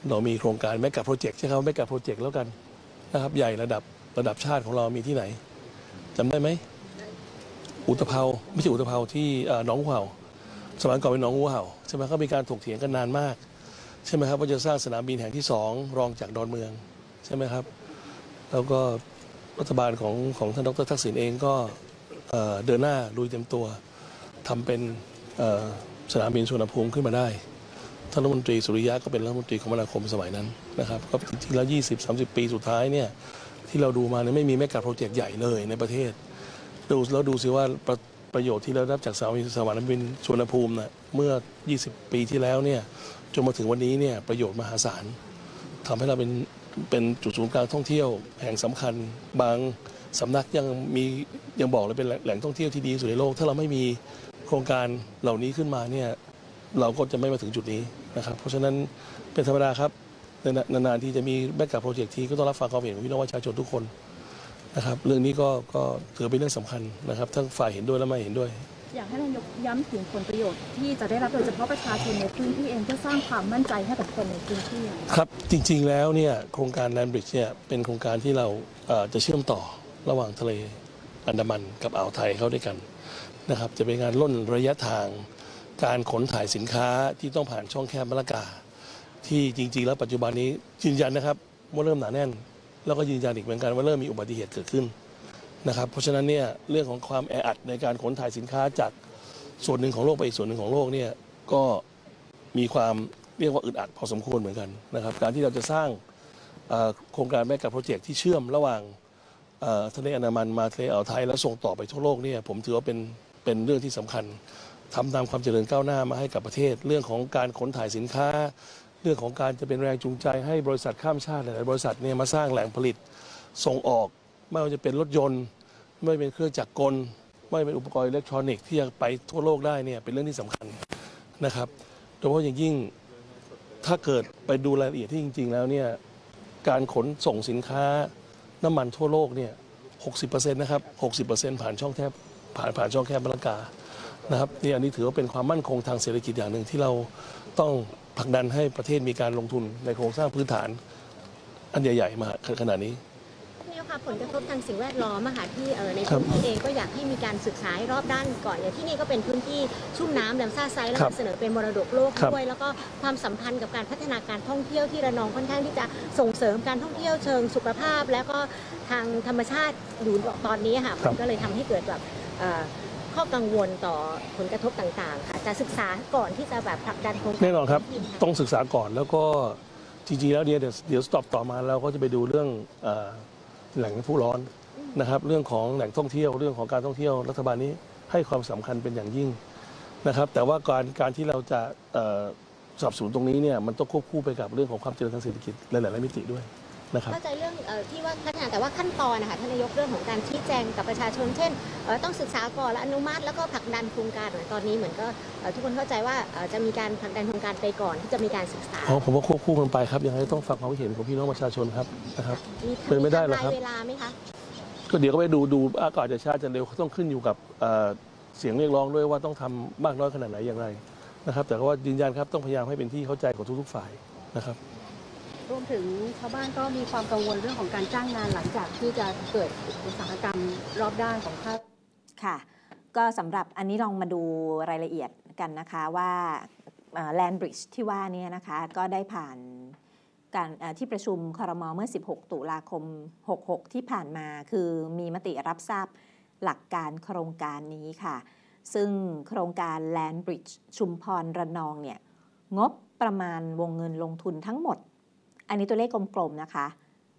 เรามีโครงการแมกกาโปรเจกต์ใช่ไหมแมกกาโปรเจกต์แล้วกันนะครับใหญ่ระดับชาติของเรามีที่ไหนจำได้ไหมอุตภเปาไม่ใช่อุตภเปาที่หนองงูเห่าสมัยก่อนเป็นหนองงูเห่าใช่ไหมเขามีการถกเถียงกันนานมากใช่ไหมครับว่าจะสร้างสนามบินแห่งที่2รองจากดอนเมืองใช่ไหมครับแล้วก็รัฐบาลของท่านดร.ทักษิณเองก็เดินหน้าลุยเต็มตัวทำเป็นสนามบินสุวรรณภูมิขึ้นมาได้ท่านรัฐมนตรีสุริยะก็เป็นรัฐมนตรีคมนาคมสมัยนั้นนะครับก็จริงๆแล้ว20-30 ปีสุดท้ายเนี่ยที่เราดูมาเนี่ยไม่มีแมกกาโปรเจกต์ใหญ่เลยในประเทศดูสิว่าประโยชน์ที่เราได้รับจากสนามบินสุวรรณภูมินะเมื่อ20 ปีที่แล้วเนี่ยจนมาถึงวันนี้เนี่ยประโยชน์มหาศาลทำให้เราเป็นจุดศูนย์กลางท่องเที่ยวแห่งสำคัญบางสำนักยังบอกเลยเป็นแหล่งท่องเที่ยวที่ดีที่สุดในโลกถ้าเราไม่มีโครงการเหล่านี้ขึ้นมาเนี่ยเราก็จะไม่มาถึงจุดนี้นะครับเพราะฉะนั้นเป็นธรรมดาครับนานๆที่จะมีแมกกาโปรเจกต์ที่ก็ต้องรับฟังความเห็นของพี่น้องประชาชนทุกคนนะครับเรื่องนี้ก็ถือเป็นเรื่องสำคัญนะครับทั้งฝ่ายเห็นด้วยและไม่เห็นด้วยอยากให้นายกย้ำถึงผลประโยชน์ที่จะได้รับโดยเฉพาะประชาชนในพื้นที่เองเพื่อสร้างความมั่นใจให้กับคนในพื้นที่ครับจริงๆแล้วเนี่ยโครงการแลนด์บริดจ์เนี่ยเป็นโครงการที่เราจะเชื่อมต่อระหว่างทะเลอันดามันกับอ่าวไทยเข้าด้วยกันนะครับจะเป็นการล่นระยะทางการขนถ่ายสินค้าที่ต้องผ่านช่องแคบมะละกาที่จริงๆแล้วปัจจุบันนี้ยืนยันนะครับว่าเริ่มหนาแน่นแล้วก็ยืนยันอีกเหมือนกันว่าเริ่มมีอุบัติเหตุเกิดขึ้นนะครับเพราะฉะนั้นเนี่ยเรื่องของความแออัดในการขนถ่ายสินค้าจากส่วนหนึ่งของโลกไปอีกส่วนหนึ่งของโลกเนี่ยก็มีความเรียกว่าอึดอัดพอสมควรเหมือนกันนะครับการที่เราจะสร้างโครงการแมกกาโปรเจกต์ที่เชื่อมระหว่างทะเลอันดามันมาทะเลอ่าวไทยแล้วส่งต่อไปทั่วโลกเนี่ยผมถือว่าเป็นเรื่องที่สำคัญทำตามความเจริญก้าวหน้ามาให้กับประเทศเรื่องของการขนถ่ายสินค้าเรื่องของการจะเป็นแรงจูงใจให้บริษัทข้ามชาติหลายๆบริษัทเนี่ยมาสร้างแหล่งผลิตส่งออกไม่ว่าจะเป็นรถยนต์ไม่เป็นเครื่องจักรกลไม่เป็นอุปกรณ์อิเล็กทรอนิกส์ที่จะไปทั่วโลกได้เนี่ยเป็นเรื่องที่สำคัญนะครับโดยเฉพาะอย่างยิ่งถ้าเกิดไปดูรายละเอียดที่จริงๆแล้วเนี่ยการขนส่งสินค้าน้ำมันทั่วโลกเนี่ย 60% นะครับ 60% ผ่านช่องแคบผ่านช่องแคบมะละกานะครับนี่อันนี้ถือว่าเป็นความมั่นคงทางเศรษฐกิจอย่างหนึ่งที่เราต้องผลักดันให้ประเทศมีการลงทุนในโครงสร้างพื้นฐานอันใหญ่ๆมาขนาดนี้นี่ค่ะผลกระทบทางสิ่งแวดล้อมที่ในพื้นที่เองก็อยากให้มีการศึกษาให้รอบด้านก่อนอย่างที่นี่ก็เป็นพื้นที่ชุ่มน้ำแหลมซ่าไซแล้วเสนอเป็นมรดกโลกด้วยแล้วก็ความสัมพันธ์กับการพัฒนาการท่องเที่ยวที่ระนองค่อนข้างที่จะส่งเสริมการท่องเที่ยวเชิงสุขภาพแล้วก็ทางธรรมชาติอยู่ตอนนี้ค่ะมันก็เลยทำให้เกิดแบบข้อกังวลต่อผลกระทบต่างๆค่ะจะศึกษาก่อนที่จะแบบผลักดันโครงการแน่นอนครับต้องศึกษาก่อนแล้วก็จริงๆแล้วเดี๋ยวสต็อปต่อมาเราก็จะไปดูเรื่องแหล่งผู้ร้อนนะครับเรื่องของแหล่งท่องเที่ยวเรื่องของการท่องเที่ยวรัฐบาลนี้ให้ความสำคัญเป็นอย่างยิ่งนะครับแต่ว่าการที่เราจะสนับสนุนตรงนี้เนี่ยมันต้องควบคู่ไปกับเรื่องของความเจริญทางเศรษฐกิจหลายๆมิติด้วยนะครับเข้าใจเรื่องที่ว่าพัฒนาแต่ว่าขั้นตอนนะคะท่านนายกเรื่องของการชี้แจงกับประชาชนเช่นต้องศึกษาก่อนและอนุมัติแล้วก็ผลักดันโครงการตอนนี้เหมือนก็ทุกคนเข้าใจว่าจะมีการผลักดันโครงการไปก่อนที่จะมีการศึกษาผมว่าควบคู่กันไปครับยังไงต้องฟังความเห็นของพี่น้องประชาชนครับนะครับเป็นไม่ได้หรอกครับเวลาไหมคะก็เดี๋ยวก็ไปดูก็อาจจะช้าจะเร็วต้องขึ้นอยู่กับเสียงเรียกร้องด้วยว่าต้องทำมากน้อยขนาดไหนอย่างไรนะครับแต่ว่ายืนยันครับต้องพยายามให้เป็นที่เข้าใจของทุกๆฝ่ายนะครับรวมถึงชาวบ้านก็มีความกังวลเรื่องของการจ้างงานหลังจากที่จะเกิดอุตสาหกรรมรอบด้านของภาคค่ะก็สำหรับอันนี้ลองมาดูรายละเอียดกันนะคะว่าแลนด์บริดจ์ที่ว่านี้นะคะก็ได้ผ่านการที่ประชุมครม.เมื่อ16 ตุลาคม 66ที่ผ่านมาคือมีมติรับทราบหลักการโครงการนี้ค่ะซึ่งโครงการแลนด์บริดจ์ชุมพรระนองเนี่ยงบประมาณวงเงินลงทุนทั้งหมดอันนี้ตัวเลขกลมๆนะคะ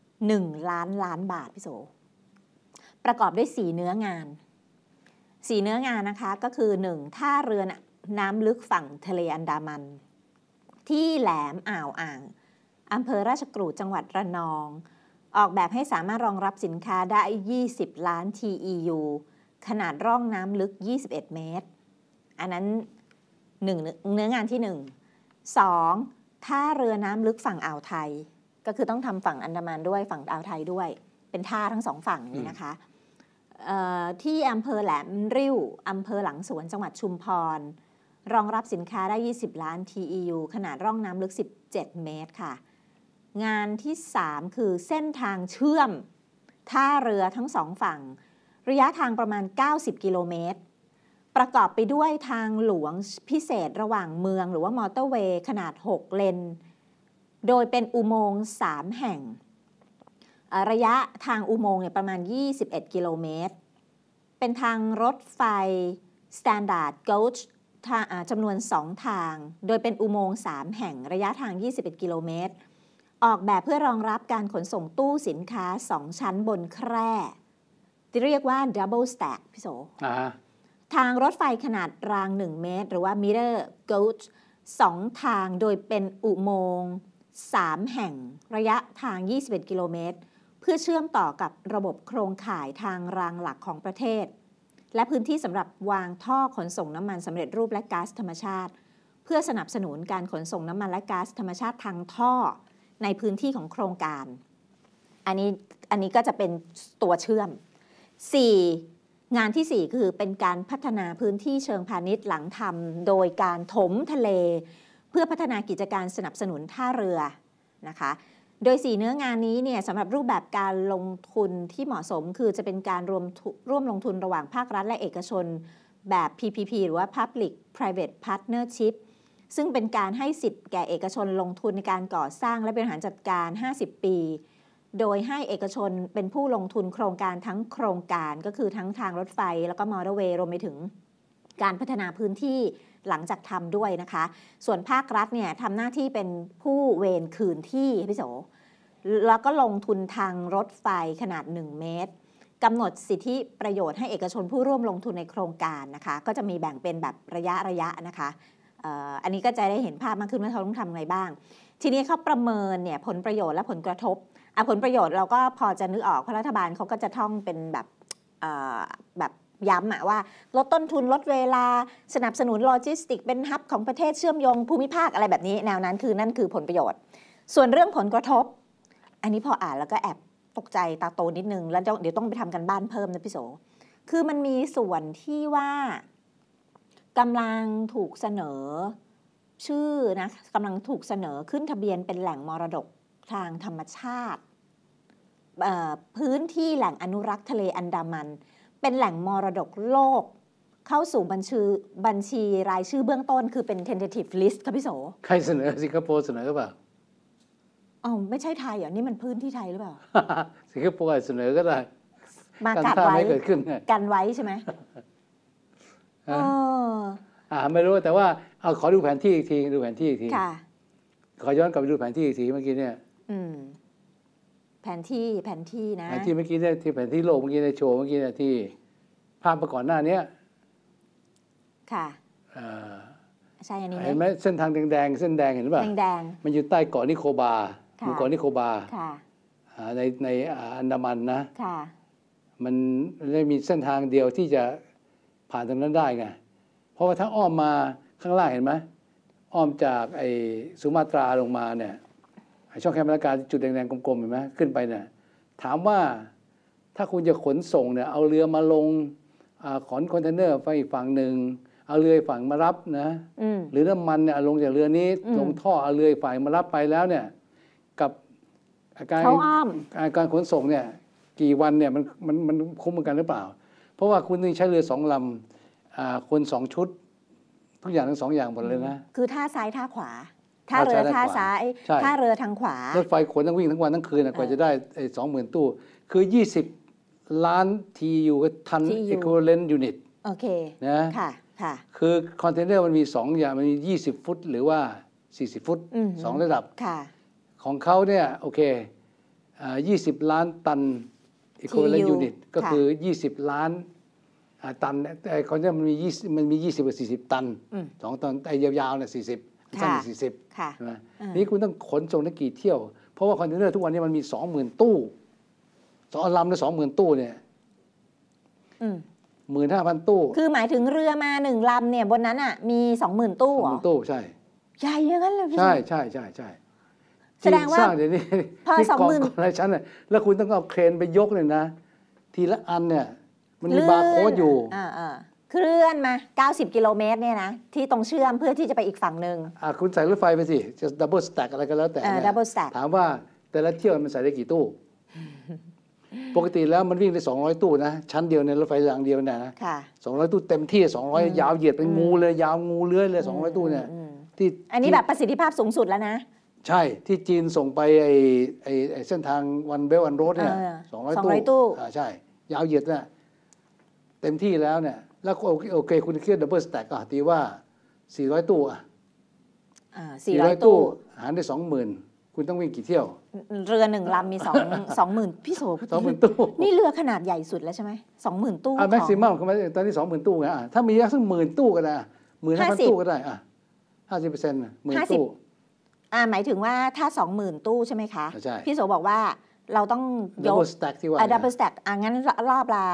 1 ล้านล้านบาทพี่โสประกอบด้วย4เนื้องาน4เนื้องานนะคะก็คือ1ท่าเรือน้ำลึกฝั่งทะเลอันดามันที่แหลมอ่าวอ่างอำเภอราชกฤห์จังหวัดระนองออกแบบให้สามารถรองรับสินค้าได้20 ล้าน TEU ขนาดร่องน้ำลึก21 เมตรอันนั้น1เนื้องานที่1 2ท่าเรือน้ำลึกฝั่งอ่าวไทยก็คือต้องทำฝั่งอันดามันด้วยฝั่งอ่าวไทยด้วยเป็นท่าทั้งสองฝั่งนี้นะคะที่อำเภอแหลมริ้วอำเภอหลังสวนจังหวัดชุมพรรองรับสินค้าได้20 ล้าน TEU ขนาดร่องน้ำลึก17 เมตรค่ะงานที่ 3 คือเส้นทางเชื่อมท่าเรือทั้ง2ฝั่งระยะทางประมาณ90กิโลเมตรประกอบไปด้วยทางหลวงพิเศษระหว่างเมืองหรือว่ามอเตอร์เวย์ขนาด6เลนโดยเป็นอุโมงค์3แห่งระยะทางอุโมงค์เนี่ยประมาณ21กิโลเมตรเป็นทางรถไฟ Standard Gauge จำนวน2ทางโดยเป็นอุโมงค์3แห่งระยะทาง21กิโลเมตรออกแบบเพื่อรองรับการขนส่งตู้สินค้า2ชั้นบนแคร่ที่เรียกว่า Double Stack พี่โสทางรถไฟขนาดราง1เมตรหรือว่า Meter Gauge 2ทางโดยเป็นอุโมงค์3แห่งระยะทาง21กิโลเมตรเพื่อเชื่อมต่อกับระบบโครงข่ายทางรางหลักของประเทศและพื้นที่สำหรับวางท่อขนส่งน้ำมันสำเร็จรูปและก๊าซธรรมชาติเพื่อสนับสนุนการขนส่งน้ำมันและก๊าซธรรมชาติทางท่อในพื้นที่ของโครงการอันนี้ก็จะเป็นตัวเชื่อม 4. งานที่ 4 คือเป็นการพัฒนาพื้นที่เชิงพาณิชย์หลังทำโดยการถมทะเลเพื่อพัฒนากิจการสนับสนุนท่าเรือนะคะโดย 4 เนื้องานนี้เนี่ยสำหรับรูปแบบการลงทุนที่เหมาะสมคือจะเป็นการร่วมลงทุนระหว่างภาครัฐและเอกชนแบบ PPP หรือว่า Public Private Partnership ซึ่งเป็นการให้สิทธิ์แก่เอกชนลงทุนในการก่อสร้างและบริหารจัดการ50ปีโดยให้เอกชนเป็นผู้ลงทุนโครงการทั้งโครงการก็คือทั้งทางรถไฟแล้วก็มอเตอร์เวย์รวมไปถึงการพัฒนาพื้นที่หลังจากทำด้วยนะคะส่วนภาครัฐเนี่ยทำหน้าที่เป็นผู้เวรคืนที่พี่โสแล้วก็ลงทุนทางรถไฟขนาด1เมตรกำหนดสิทธิประโยชน์ให้เอกชนผู้ร่วมลงทุนในโครงการนะคะก็จะมีแบ่งเป็นแบบระยะนะคะอันนี้ก็จะได้เห็นภาพมากขึ้นว่าเขาต้องทำไงบ้างทีนี้เขาประเมินเนี่ยผลประโยชน์และผลกระทบผลประโยชน์เราก็พอจะนึกออกเพราะรัฐบาลเขาก็จะท่องเป็นแบบย้ำว่าลดต้นทุนลดเวลาสนับสนุนโลจิสติกเป็นฮับของประเทศเชื่อมโยงภูมิภาคอะไรแบบนี้แนวนั้นคือนั่นคือผลประโยชน์ส่วนเรื่องผลกระทบอันนี้พออ่านแล้วก็แอบตกใจตาโตนิดนึงแล้วเดี๋ยวต้องไปทำกันบ้านเพิ่มนะพี่โสคือมันมีส่วนที่ว่ากำลังถูกเสนอชื่อนะกำลังถูกเสนอขึ้นทะเบียนเป็นแหล่งมรดกทางธรรมชาติพื้นที่แหล่งอนุรักษ์ทะเลอันดามันเป็นแหล่งมรดกโลกเข้าสู่บัญชีรายชื่อเบื้องต้นคือเป็น tentative list ค่ะพี่โสใครเสนอสิงคโปร์เสนอหรือเปล่าไม่ใช่ไทยเหรอนี่มันพื้นที่ไทยหรือเปล่าสิงคโปร์เสนอก็ได้มากัดไว้กันไว้ใช่ไหมไม่รู้แต่ว่าขอดูแผนที่อีกทีดูแผนที่อีกทีขอย้อนกลับไปดูแผนที่อีกทีเมื่อกี้เนี่ยแผนที่นะแผนที่เมื่อกี้เนี่ยที่แผนที่โลกเมื่อกี้ในโชว์เมื่อกี้เนี่ยที่ภาพก่อนหน้านี้ค่ะใช่อันนี้เห็นไหมเส้นทางแดงเส้นแดงเห็นป่ะแดงมันอยู่ใต้เกาะนิโคบาหมู่เกาะนิโคบาในอันดามันนะมันได้มีเส้นทางเดียวที่จะผ่านตรงนั้นได้ไงเพราะว่าถ้าอ้อมมาข้างล่างเห็นไหมอ้อมจากไอ้สุมาตราลงมาเนี่ยช่องแคบอเมริกาจุดแดงๆกลมๆเห็นไหมขึ้นไปเนี่ยถามว่าถ้าคุณจะขนส่งเนี่ยเอาเรือมาลงขนคอนเทนเนอร์ไปอีกฝั่งหนึ่งเอาเรือฝั่งมารับนะหรือน้ำมันเนี่ยลงจากเรือนี้ลงท่อเอาเรือฝ่ายมารับไปแล้วเนี่ยกับการขนส่งเนี่ยกี่วันเนี่ยมันคุ้มกันหรือเปล่าเพราะว่าคุณต้องใช้เรือ2 ลำคน2 ชุดทุกอย่างทั้ง2 อย่างหมดเลยนะคือท่าซ้ายท่าขวาท่าเรือท่าซ้ายท่าเรือทางขวารถไฟขนต้องวิ่งทั้งวันทั้งคืนกว่าจะได้20,000 ตู้คือ20 ล้าน TU ทัน equivalent unit โอเคนะค่ะคือคอนเทนเนอร์มันมี2 อย่างมันมี20 ฟุตหรือว่า40 ฟุต2 ระดับของเขาเนี่ยโอเค20 ล้านตัน equivalent unit ก็คือ20 ล้านตันแต่คอนเทนเนอร์มันมี20 กับ 40 ตัน2 ตันแต่ยาวๆเนี่ย40สั้น40ใช่ไหมนี่คุณต้องขนส่งได้กี่เที่ยวเพราะว่าคอนเทนเนอร์ทุกวันนี้มันมี 20,000 ตู้2 ลำได้ 20,000 ตู้เนี่ย15,000 ตู้คือหมายถึงเรือมา1 ลำเนี่ยบนนั้นมี 20,000 ตู้เหรอ 20,000 ตู้ใช่ใหญ่อย่างนั้นเลยใช่แสดงว่าเดี๋ยวนี้พอ 20,000 อะไรชั้นเนี่ยแล้วคุณต้องเอาเครนไปยกเลยนะทีละอันเนี่ยมันมีบาร์โค้ดอยู่เคลื่อนมา90กิโลเมตรเนี่ยนะที่ตรงเชื่อมเพื่อที่จะไปอีกฝั่งหนึ่งคุณใส่รถไฟไปสิจะดับเบิลสแต็กอะไรก็แล้วแต่ดับเบิลสแต็กถามว่าแต่ละเที่ยวมันใส่ได้กี่ตู้ปกติแล้วมันวิ่งได้200ตู้นะชั้นเดียวในรถไฟรางเดียวเนี่ยนะ200ตู้เต็มที่200ยาวเหยียดเป็นงูเลยยาวงูเลื้อยเลย200ตู้เนี่ยที่อันนี้แบบประสิทธิภาพสูงสุดแล้วนะใช่ที่จีนส่งไปไอ้เส้นทางวันเบลวันโรดเนี่ย200ตู้ใช่ยาวเหยียดเนี่ยเต็มที่แล้วเนี่ยแล้วโอเคคุณเครียดดับเบิลสแต็กก็ตีว่า400ตู้400ตู้หารได้20,000คุณต้องวิ่งกี่เที่ยวเรือ1ลำมี20,000พี่โส 20,000ตู้นี่เรือขนาดใหญ่สุดแล้วใช่ไหม20,000ตู้แม็กซิมัมตอนนี้20,000ตู้ไงถ้ามีสัก10,000ตู้ก็ได้15,000ตู้ก็ได้50% 10,000ตู้หมายถึงว่าถ้า20,000ตู้ใช่ไหมคะใช่พี่โสบอกว่าเราต้องยก double stack ที่ว่า double stack งั้นรอบละ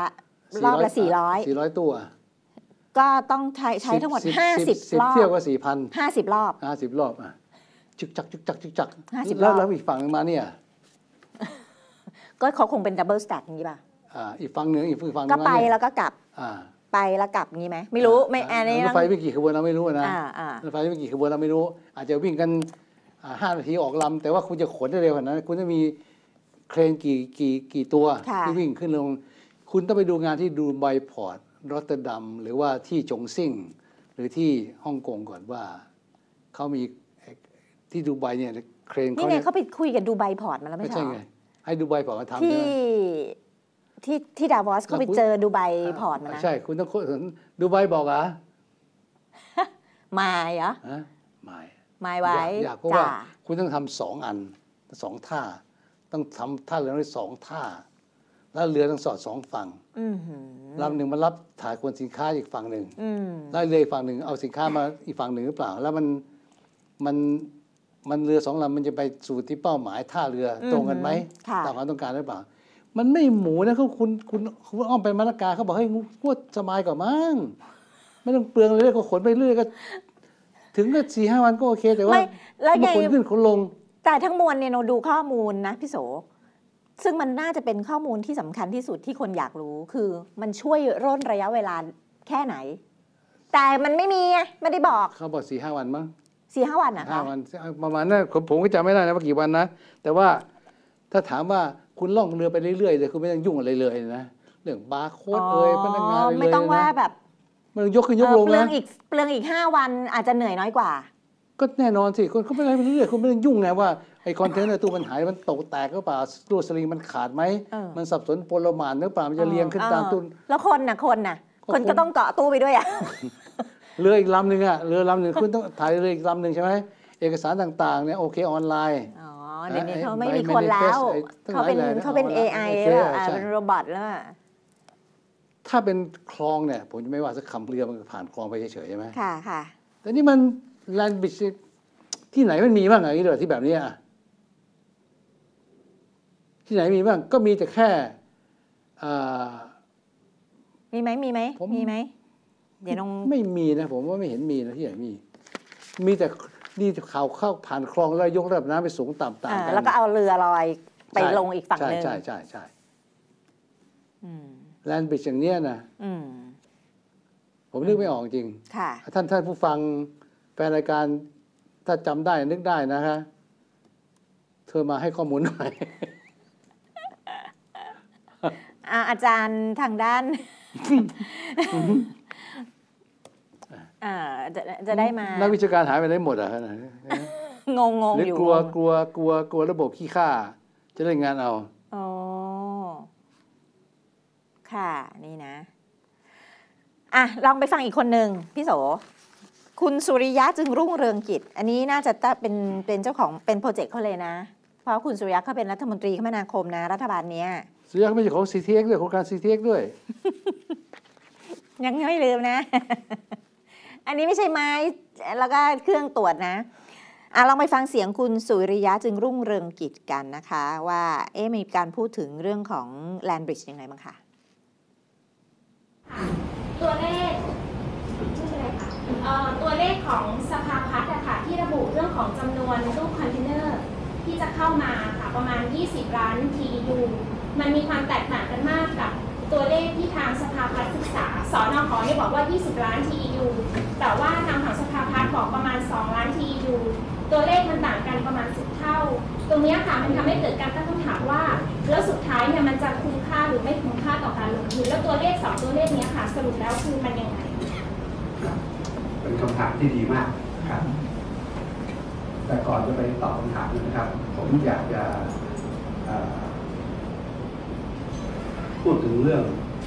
400ตู้ก็ต้องใช้ทั้งหมด50รอบเที่ยวก็ 4,000 50รอบจึกจักแล้วอีกฝั่งนึงมาเนี่ยก็เขาคงเป็นดับเบิลสแต็กอย่างนี้ป่ะอีกฝั่งนึงก็ไปแล้วก็กลับไปแล้วกลับงี้ไหมไม่รู้ไม่อันนี้รถไฟวิ่งกี่ขบวนเราไม่รู้นะรถไฟวิ่งกี่ขบวนเราไม่รู้อาจจะวิ่งกัน5 นาทีออกลำแต่ว่าคุณจะขนได้เร็วขนาดนั้นคุณจะมีเครนกี่ตัวที่วิ่งขึ้นลงคุณต้องไปดูงานที่ดูไบพอร์ตรอตเตอร์ดัมหรือว่าที่จงซิ่งหรือที่ฮ่องกงก่อนว่าเขามีที่ดูไบเนี่ยเครนนี่ไงเขาไปคุยกับดูไบพอร์ตมาแล้วไม่ใช่ไงให้ดูไบพอร์ตมาทำที่ดาวอสเขาไปเจอดูไบพอร์ตมานะใช่คุณต้องดูไบบอกอ่ะไม่เหรอไม่ไว้อยากเพราะว่าคุณต้องทำ2 อัน2 ท่าต้องทำท่าเรือได้2 ท่าแล้วเรือต้องสอด2 ฝั่งลำหนึ่งมารับถ่ายขนสินค้าอีกฝั่งหนึ่งแล้วเรืออีกฝั่งหนึ่งเอาสินค้ามาอีกฝั่งหนึ่งหรือเปล่าแล้วมันเรือ2 ลำมันจะไปสู่ที่เป้าหมายท่าเรือตรงกันไหมตามความต้องการหรือเปล่ามันไม่หมูนะคุณอ้อมไปมะละกาเขาบอกให้งวดสบายกว่ามั้งไม่ต้องเปลืองเลยก็ขนไปเรื่อยก็ถึงก็4-5 วันก็โอเคแต่ว่าขนขึ้นขนลงแต่ทั้งมวลเนี่ยเราดูข้อมูลนะพี่โสซึ่งมันน่าจะเป็นข้อมูลที่สำคัญที่สุดที่คนอยากรู้คือมันช่วยร่นระยะเวลาแค่ไหนแต่มันไม่มีไม่ได้บอกเขาบอก4-5 วันมั้ง 4-5 วันนะคะ 5 วันประมาณนั้นผมก็จำไม่ได้นะว่ากี่วันนะแต่ว่าถ้าถามว่าคุณล่องเรือไปเรื่อยๆเลยคุณไม่ต้องยุ่งอะไรเลยนะเรื่องบาร์โค้ดพนักงานไม่ต้องว่าแบบมันยกขึ้นยกลงนะเปลืองอีก5 วันอาจจะเหนื่อยน้อยกว่าก็แน่นอนสิคนเขาไม่ได้ไปเรื่อยคุณไม่ต้องยุ่งไงว่าไอ้คอนเทนเนอร์ตู้มันหายมันตกแตกหรือเปล่าตัวสลิงมันขาดไหมมันสับสนโปรมานหรือเปล่ามันจะเรียงขึ้นตามตู้แล้วคนก็ต้องเกาะตู้ไปด้วยเรืออีกลำหนึ่งเรือลำหนึ่งคุณต้องถ่ายเรืออีกลำหนึ่งใช่ไหมเอกสารต่างๆเนี่ยโอเคออนไลน์เดี๋ยวนี้เขาไม่มีคนแล้วเขาเป็น AI แล้วเป็นโรบอทแล้วถ้าเป็นคลองเนี่ยผมจะไม่ว่าสักคำเรือมันผ่านคลองไปเฉยๆใช่ไหมค่ะแต่นี่มันแลนด์บริดจ์ที่ไหนมันมีบ้างอย่างนี้เลยที่แบบนี้ที่ไหนมีบ้างก็มีแต่แค่มีไหมเดี๋ยวลองไม่มีนะผมว่าไม่เห็นมีนะที่ไหนมีแต่นี่ข่าวเข้าผ่านคลองแล้วยกระดับน้ำไปสูงต่ำกันแล้วก็เอาเรือลอยไปลงอีกฝั่งนึงใช่แลนด์บริดจ์อย่างเนี้ยนะผมนึกไม่ออกจริงท่านผู้ฟังแฟนรายการถ้าจำได้นึกได้นะคะเธอมาให้ข้อมูลหน่อยอาจารย์ทางด้านจะได้มานักวิชาการหายไปได้หมดงงอยู่กลัวระบบขี้ข้าจะได้งานเอาค่ะนี่นะลองไปฟังอีกคนหนึ่งพี่โสคุณสุริยะจึงรุ่งเรืองกิจอันนี้น่าจะเป็นเจ้าของเป็นโปรเจกต์เขาเลยนะเพราะคุณสุริยะเขาเป็นรัฐมนตรีคมนาคมนะรัฐบาลเนี้ยสุริยะเขาเป็นของ CTX ด้วยโครงการ CTX ด้วยยังไม่ลืมนะอันนี้ไม่ใช่ไม้แล้วก็เครื่องตรวจนะลองไปฟังเสียงคุณสุริยะจึงรุ่งเรืองกิจกันนะคะว่ามีการพูดถึงเรื่องของ Land Bridge ยังไงบ้างคะตัวเลขชื่ออะไรคะตัวเลขของสภาพัฒน์ค่ะที่ระบุเรื่องของจำนวนตู้คอนเทนเนอร์ที่จะเข้ามาค่ะประมาณ20 ล้าน TEU มันมีความแตกต่างกันมากกับตัวเลขที่ทางสภาพัฒน์ศึกษาสนข.เนี่ยบอกว่า20 ล้าน TEU แต่ว่าทางของสภาพัฒน์บอกประมาณ2 ล้าน TEU ตัวเลขมันต่างกันประมาณ10 เท่าตรงนี้ค่ะมันทำให้เกิดการตั้งคำถามว่าแล้วสุดท้ายเนี่ยมันจะคุ้มค่าหรือไม่คุ้มค่าต่อการลงทุนแล้วตัวเลข2 ตัวเลขนี้ค่ะสรุปแล้วคือมันยังไงเป็นคำถามที่ดีมากครับแต่ก่อนจะไปตอบคำถามนะครับผมอยากจะพูดถึงเรื่อง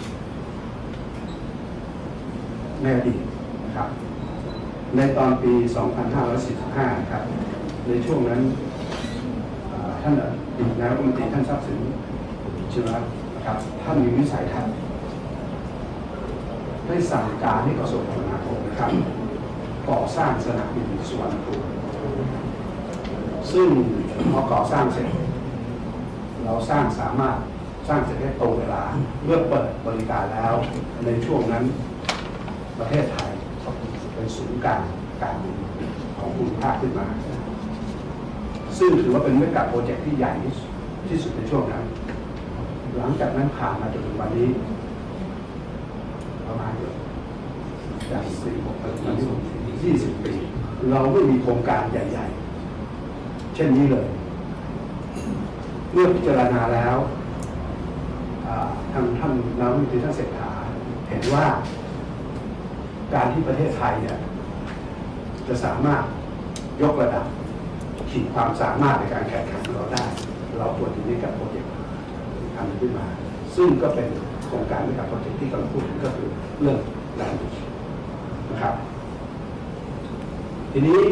ในอดีตนะครับในตอนปี 2545 ครับในช่วงนั้นท่านอดีตนายกรัฐมนตรีท่านทรัพย์สินชินวัตรนะครับท่านมีวิสัยทัศน์ได้สั่งการให้กระทรวงคมนาคมนะครับก่อสร้างสนามบินสุวรรณภูมิซึ่งพอก่อสร้างเสร็จเราสามารถสร้างเสร็จได้ตรงเวลาเมื่อเปิดบริการแล้วในช่วงนั้นประเทศไทยเป็นศูนย์กลางการบินของภูมิภาคขึ้นมาซึ่งถือว่าเป็นเมกะโปรเจกต์ที่ใหญ่ที่สุดในช่วงนั้นหลังจากนั้นผ่านมาจนถึงวันนี้ประมาณจาก16 ปี20 ปีเราไม่มีโครงการใหญ่ๆเช่นนี้เลยเมื่อพิจารณาแล้วท่านนายกรัฐมนตรีท่านเศรษฐาเห็นว่าการที่ประเทศไทยเนี่ยจะสามารถยกระดับขีดความสามารถในการแข่งขันของเราได้เราควรจะมีกับโปรเจกต์ทำขึ้นมาซึ่งก็เป็นโครงการกับโปรเจกต์ที่กำลังพูดถึงก็คือเรื่องแลนด์บริดจ์นะครับทีนี้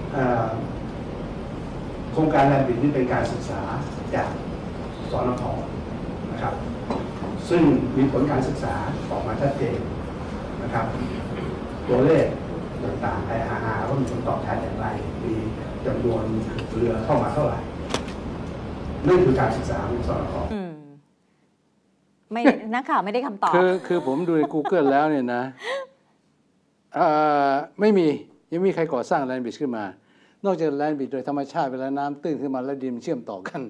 โครงการแลนด์บริดจ์นี้เป็นการศึกษาจากสนข.นะครับซึ่งมีผลการศึกษาออกมาชัดเจนนะครับตัวเลขต่างๆ IRR ว่ามีผลตอบแทนอย่างไรมีจำนวนเรือเข้ามาเท่าไหร่นั่นคือการศึกษาของสนข. ไม่นักข่าวไม่ได้คำตอบคือผมดูใน Google แล้วเนี่ยนะไม่มียังมีใครก่อสร้างแลนด์บริดจ์ขึ้นมานอกจากแลนด์บริดจ์โดยธรรมชาติเวลาน้ำตื้นขึ้นมาแล้วดินเชื่อมต่อกัน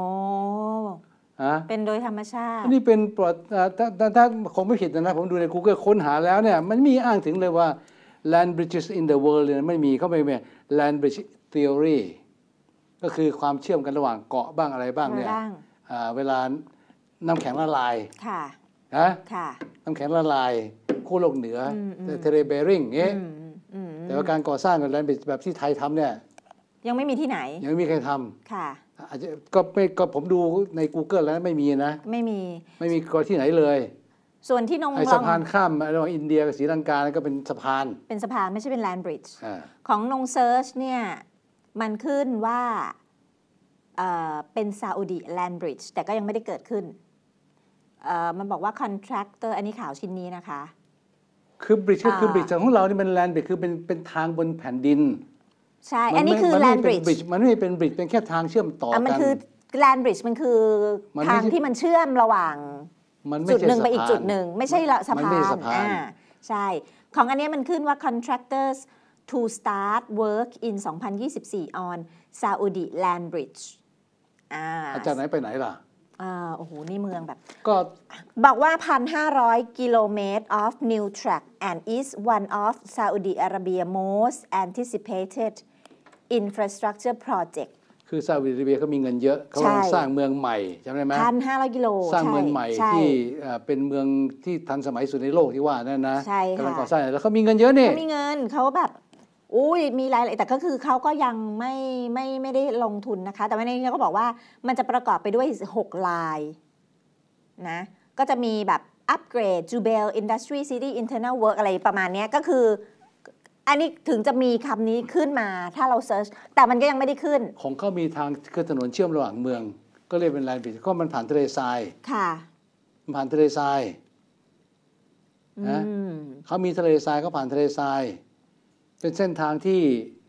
เป็นโดยธรรมชาตินี่เป็นปลอดถ้าคงไม่ผิดนะผมดูใน Google ค้นหาแล้วเนี่ยมันมีอ้างถึงเลยว่า land bridges in the world เลยไม่มีเขาไม่มี land bridge theory ก็คือความเชื่อมกันระหว่างเกาะบ้างอะไรบ้างเนี่ยเวลาน้ำแข็งละลายนะน้ำแข็งละลายขั้วโลกเหนือทะเลเบริงเงี้ยแต่ว่าการก่อสร้างแลนด์บริดจ์แบบที่ไทยทำเนี่ยยังไม่มีที่ไหนยังไม่มีใครทำค่ะอาจจะก็ผมดูใน Google แล้วไม่มีนะไม่มีก็ที่ไหนเลยส่วนที่นงสะพานข้ามระหว่างอินเดียกับศรีลังกาก็เป็นสะพานไม่ใช่เป็นแลนด์บริดจ์ของนงเซิร์ชเนี่ยมันขึ้นว่าเป็นซาอุดิแลนด์บริดจ์แต่ก็ยังไม่ได้เกิดขึ้นมันบอกว่าคอนแทรคเตอร์อันนี้ข่าวชิ้นนี้นะคะคือบริดจ์ก็คือบริดจ์ของเรานี่มันแลนด์บริดจ์คือเป็นทางบนแผ่นดินใช่อันนี้คือแลนด์บริดจ์มันไม่เป็นบริดจ์เป็นแค่ทางเชื่อมต่อกันมันคือแลนด์บริดจ์มันคือทางที่มันเชื่อมระหว่างจุดหนึ่งไปอีกจุดหนึ่งไม่ใช่สะพานใช่ของอันนี้มันขึ้นว่า contractors to start work in 2024 on Saudi Land Bridge จากไหนไปไหนล่ะโอ้โหนี่เมืองแบบก็บอกว่า 1,500 กิโลเมตร of new track and is one of Saudi Arabia most anticipated infrastructure project คือซาอุดิอาระเบียเขามีเงินเยอะเขาสร้างเมืองใหม่จำได้ไหม 1,500 กิโลสร้างเมืองใหม่ที่เป็นเมืองที่ทันสมัยสุดในโลกที่ว่านั่นนะกำลังก่อสร้างแล้วเขามีเงินเยอะนี่เขามีเงินเขาแบบมีรายละเอียดแต่ก็คือเขาก็ยังไม่ได้ลงทุนนะคะแต่ว่าในนี้เขาบอกว่ามันจะประกอบไปด้วย6ลายนะก็จะมีแบบ upgrade Jubail Industry City Internal Work อะไรประมาณนี้ก็คืออันนี้ถึงจะมีคำนี้ขึ้นมาถ้าเราเซิร์ชแต่มันก็ยังไม่ได้ขึ้นของเขามีทางคือถนนเชื่อมระหว่างเมืองก็เลยเป็นแลนด์บริดจ์ก็มันผ่านทะเลทรายค่ะมันผ่านทะเลทรายนะเขามีทะเลทรายก็ผ่านทะเลทรายเป็นเส้นทางที่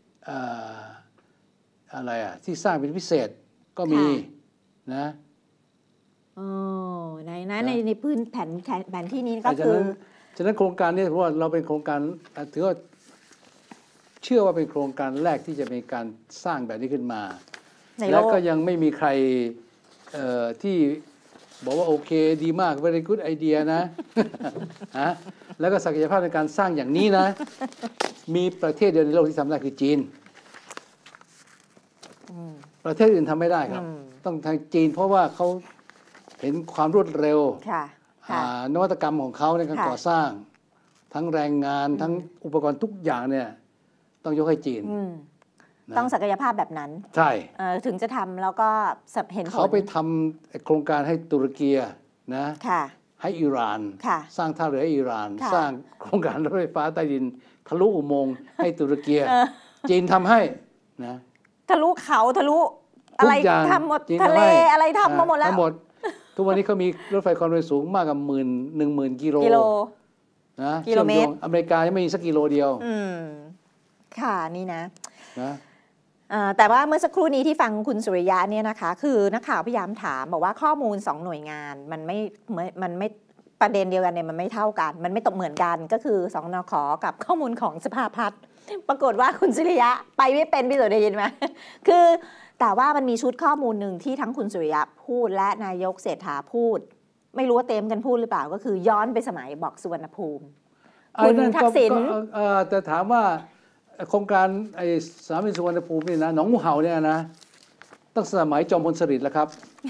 อะไรที่สร้างเป็นพิเศษก็มีนะในพื้นแผนที่นี้ก็คือฉะนั้นโครงการนี้เพราะว่าเราเป็นโครงการถือว่าเชื่อว่าเป็นโครงการแรกที่จะมีการสร้างแบบนี้ขึ้นมาและก็ยังไม่มีใครที่บอกว่าโอเคดีมาก very good idea นะ ฮะแล้วก็ศักยภาพในการสร้างอย่างนี้นะ มีประเทศเดียวในโลกที่ทำได้คือจีนประเทศอื่นทำไม่ได้ครับต้องทางจีนเพราะว่าเขาเห็นความรวดเร็ว นวัตกรรมของเขาในการก่อสร้างทั้งแรงงานทั้งอุปกรณ์ทุกอย่างเนี่ยต้องยกให้จีนต้องศักยภาพแบบนั้นใช่ถึงจะทำแล้วก็เห็นผลเขาไปทำโครงการให้ตุรกีนะให้อิหร่านสร้างท่าเรือให้อิหร่านสร้างโครงการรถไฟฟ้าใต้ดินทะลุอุโมงค์ให้ตุรกีจีนทำให้นะทะลุเขาทะลุอะไรทำหมดทะเลอะไรทำมาหมดแล้วทั้งหมดทุกวันนี้เขามีรถไฟความเร็วสูงมากกว่า10,000 กิโลนะกิโลเมตรอเมริกายังไม่มีสักกิโลเดียวค่ะนี่นะแต่ว่าเมื่อสักครู่นี้ที่ฟังคุณสุริยะเนี่ยนะคะคือนักข่าวพยายามถามบอกว่าข้อมูล2หน่วยงานมันไม่ประเด็นเดียวกันเนี่ยมันไม่เท่ากันมันไม่ตรงเหมือนกันก็คือสนข.กับข้อมูลของสภาพัฒน์ปรากฏว่าคุณสุริยะไปไม่เป็นพี่สุริยะได้ยินไหมคือแต่ว่ามันมีชุดข้อมูลหนึ่งที่ทั้งคุณสุริยะพูดและนายกเศรษฐาพูดไม่รู้ว่าเต็มกันพูดหรือเปล่าก็คือย้อนไปสมัยบอกสุวรรณภูมิคุณทักษิณแต่ถามว่าโครงการสนามบินสุวรรณภูมินี่นะหนองงูเห่าเนี่ยนะตั้งสมัยจอมพลสฤษดิ์แล้วครับ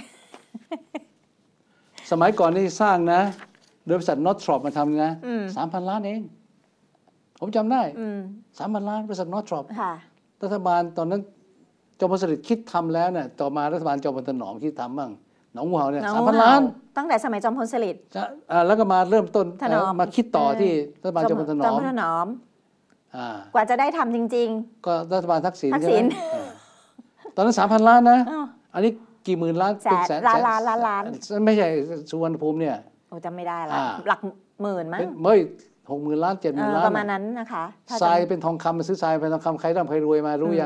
สมัยก่อนนี่สร้างนะโดยบริษัทนอตทรอปมาทำนะ3,000 ล้านเองผมจำได้3,000 ล้านบริษัทนอตทรอปรัฐบาลตอนนั้นจอมพลสฤษดิ์คิดทำแล้วเนี่ยต่อมารัฐบาลจอมพลถนอมคิดทำบ้างหนองงูเห่าเนี่ย3,000 ล้านตั้งแต่สมัยจอมพลสฤษดิ์แล้วก็มาเริ่มต้นมาคิดต่อที่รัฐบาลจอมพลถนอมกว่าจะได้ทำจริงๆก็รัฐบาลทักษิณตอนนั้น 3,000 ล้านนะอันนี้กี่หมื่นล้านเป็นแสนล้านไม่ใช่สุวรรณภูมิเนี่ยโอ้จำไม่ได้ละหลักหมื่นมั้งไม่60,000 ล้าน70,000 ล้านประมาณนั้นนะคะทรายเป็นทองคำมาซื้อทรายเป็นทองคำใครร่ำใครรวยมารู้ยัง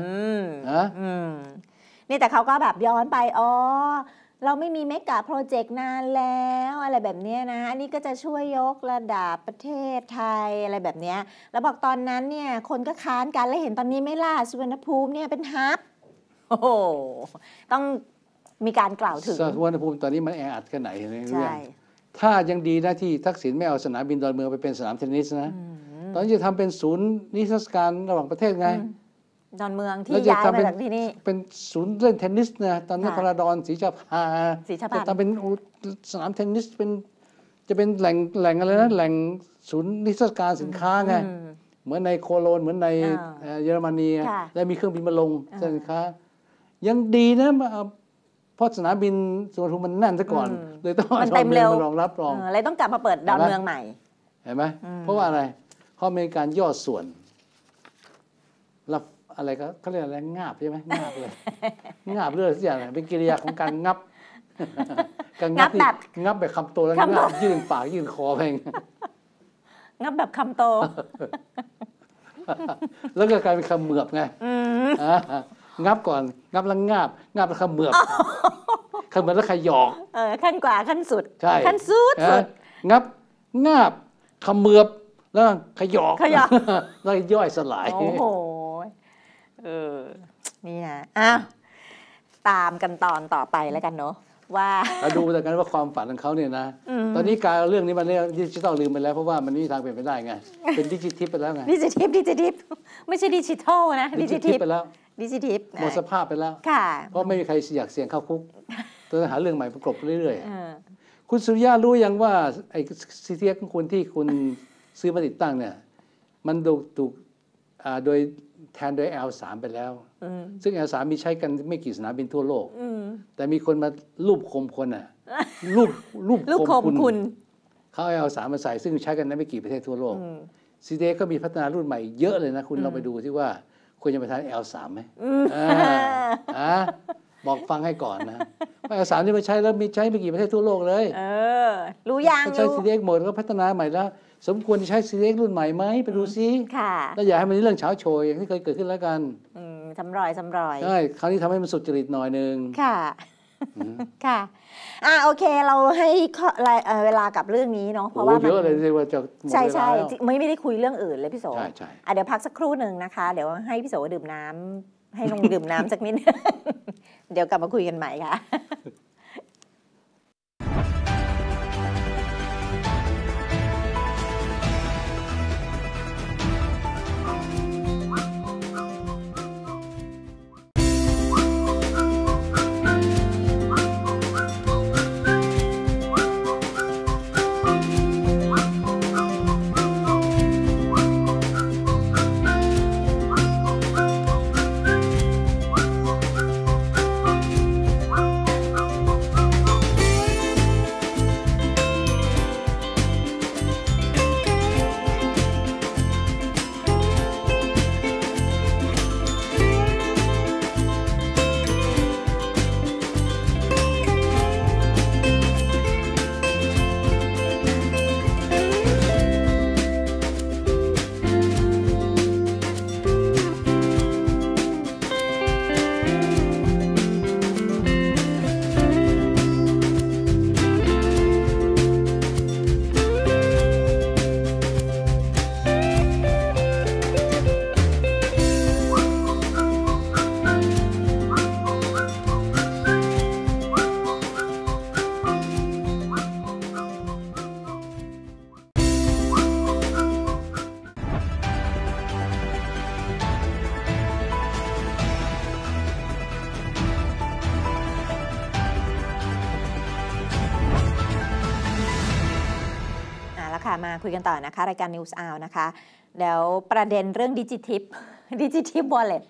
นี่แต่เขาก็แบบย้อนไปเราไม่มีเมกะโปรเจกต์นานแล้วอะไรแบบนี้นะอันนี้ก็จะช่วยยกระดับประเทศไทยอะไรแบบนี้แล้วบอกตอนนั้นเนี่ยคนก็ค้านกันแล้วเห็นตอนนี้ไม่ล่ะสุวรรณภูมิเนี่ยเป็นฮับโอ้โหต้องมีการกล่าวถึงสุวรรณภูมิตอนนี้มันแออัดแค่ไหนเนี่ยใช่ถ้ายังดีนะที่ทักษิณไม่เอาสนามบินดอนเมืองไปเป็นสนามเทนนิสนะตอนนี้จะทำเป็นศูนย์นิทรรศการระหว่างประเทศไงดอนเมืองที่ย้ายมาจากที่นี่เป็นศูนย์เล่นเทนนิสนะตอนนี้พระดอนศรีชาภาจะทำเป็นสนามเทนนิสจะเป็นแหล่งอะไรนะแหล่งศูนย์นิทรรศการสินค้าไงเหมือนในโคโลนเหมือนในเยอรมนีแล้วมีเครื่องบินมาลงสินค้ายังดีนะเพราะสนามบินสุวรรณภูมิมันแน่นซะก่อนเลยต้องเอาดอนเมืองมารองรับรองเลยต้องกลับมาเปิดดอนเมืองใหม่เห็นไหมเพราะว่าอะไรเขามีการย่อส่วนรับอะไรก็เขาเรียกอะไรงาบใช่ไหมงาบเลยงาบเรื่องทุกอย่างเป็นกิริยาของการงับการงับแบบคำโตแล้วงับยื่นปากยื่นคอเองงับแบบคำโตแล้วก็กลายเป็นคำเหมือบไงงับก่อนงับแล้วงาบแล้วคำเหมือบคำเหมือบแล้วขยอกขั้นกว่าขั้นสุดขั้นสุดงับงาบคำเหมือบแล้วขยอกแล้วย่อยสลายโอ้โหนี่นะตามกันตอนต่อไปแล้วกันเนาะว่าเราดูแต่กันว่าความฝันของเขาเนี่ยนะตอนนี้การเรื่องนี้มันเรื่องดิจิทัลลืมไปแล้วเพราะว่ามันไม่มีทางเปลี่ยนไปได้ไงเป็นดิจิทิปไปแล้วไงดิจิทิปไม่ใช่ดิจิทัลนะดิจิทิปไปแล้วดิจิทิปหมดสภาพไปแล้วเพราะไม่มีใครอยากเสี่ยงเข้าคุกต้องหาเรื่องใหม่ประกบเรื่อยๆคุณสุริยะรู้ยังว่าไอ้ซีทีเอสของคุณที่คุณซื้อมาติดตั้งเนี่ยมันถูกโดยแทนโดย L3 ไปแล้วซึ่ง L3 มีใช้กันไม่กี่สนามบินทั่วโลกแต่มีคนมารูปคมคนรูปคมคุณเขาเอา L3 มาใส่ซึ่งใช้กันในไม่กี่ประเทศทั่วโลกซีเดก็มีพัฒนารุ่นใหม่เยอะเลยนะคุณลองไปดูที่ว่าควรจะไปทาน L3 ไหมบอกฟังให้ก่อนนะว่า L3 ที่มาใช้แล้วมีใช้ไม่กี่ประเทศทั่วโลกเลยรู้ยังใช้ซีเดหมดก็พัฒนาใหม่แล้วสมควรจะใช้ซีเล็กรุ่นใหม่ไหมไปดูซิแล้วอย่าให้มันเรื่องเช้าโชยอย่างที่เคยเกิดขึ้นแล้วกันสำรอยใช่คราวนี้ทำให้มันสุจริตหน่อยนึงค่ะโอเคเราให้เวลากับเรื่องนี้เนาะเพราะว่าเยอะเลยว่าจะใช่ไม่ได้คุยเรื่องอื่นเลยพี่โสเดี๋ยวพักสักครู่หนึ่งนะคะเดี๋ยวให้พี่โสดื่มน้ำให้ลงดื่มน้ำสักนิดเดี๋ยวกลับมาคุยกันใหม่ค่ะคุยกันต่อนะคะรายการ News Hour นะคะแล้วประเด็นเรื่องดิจิทิป Wallet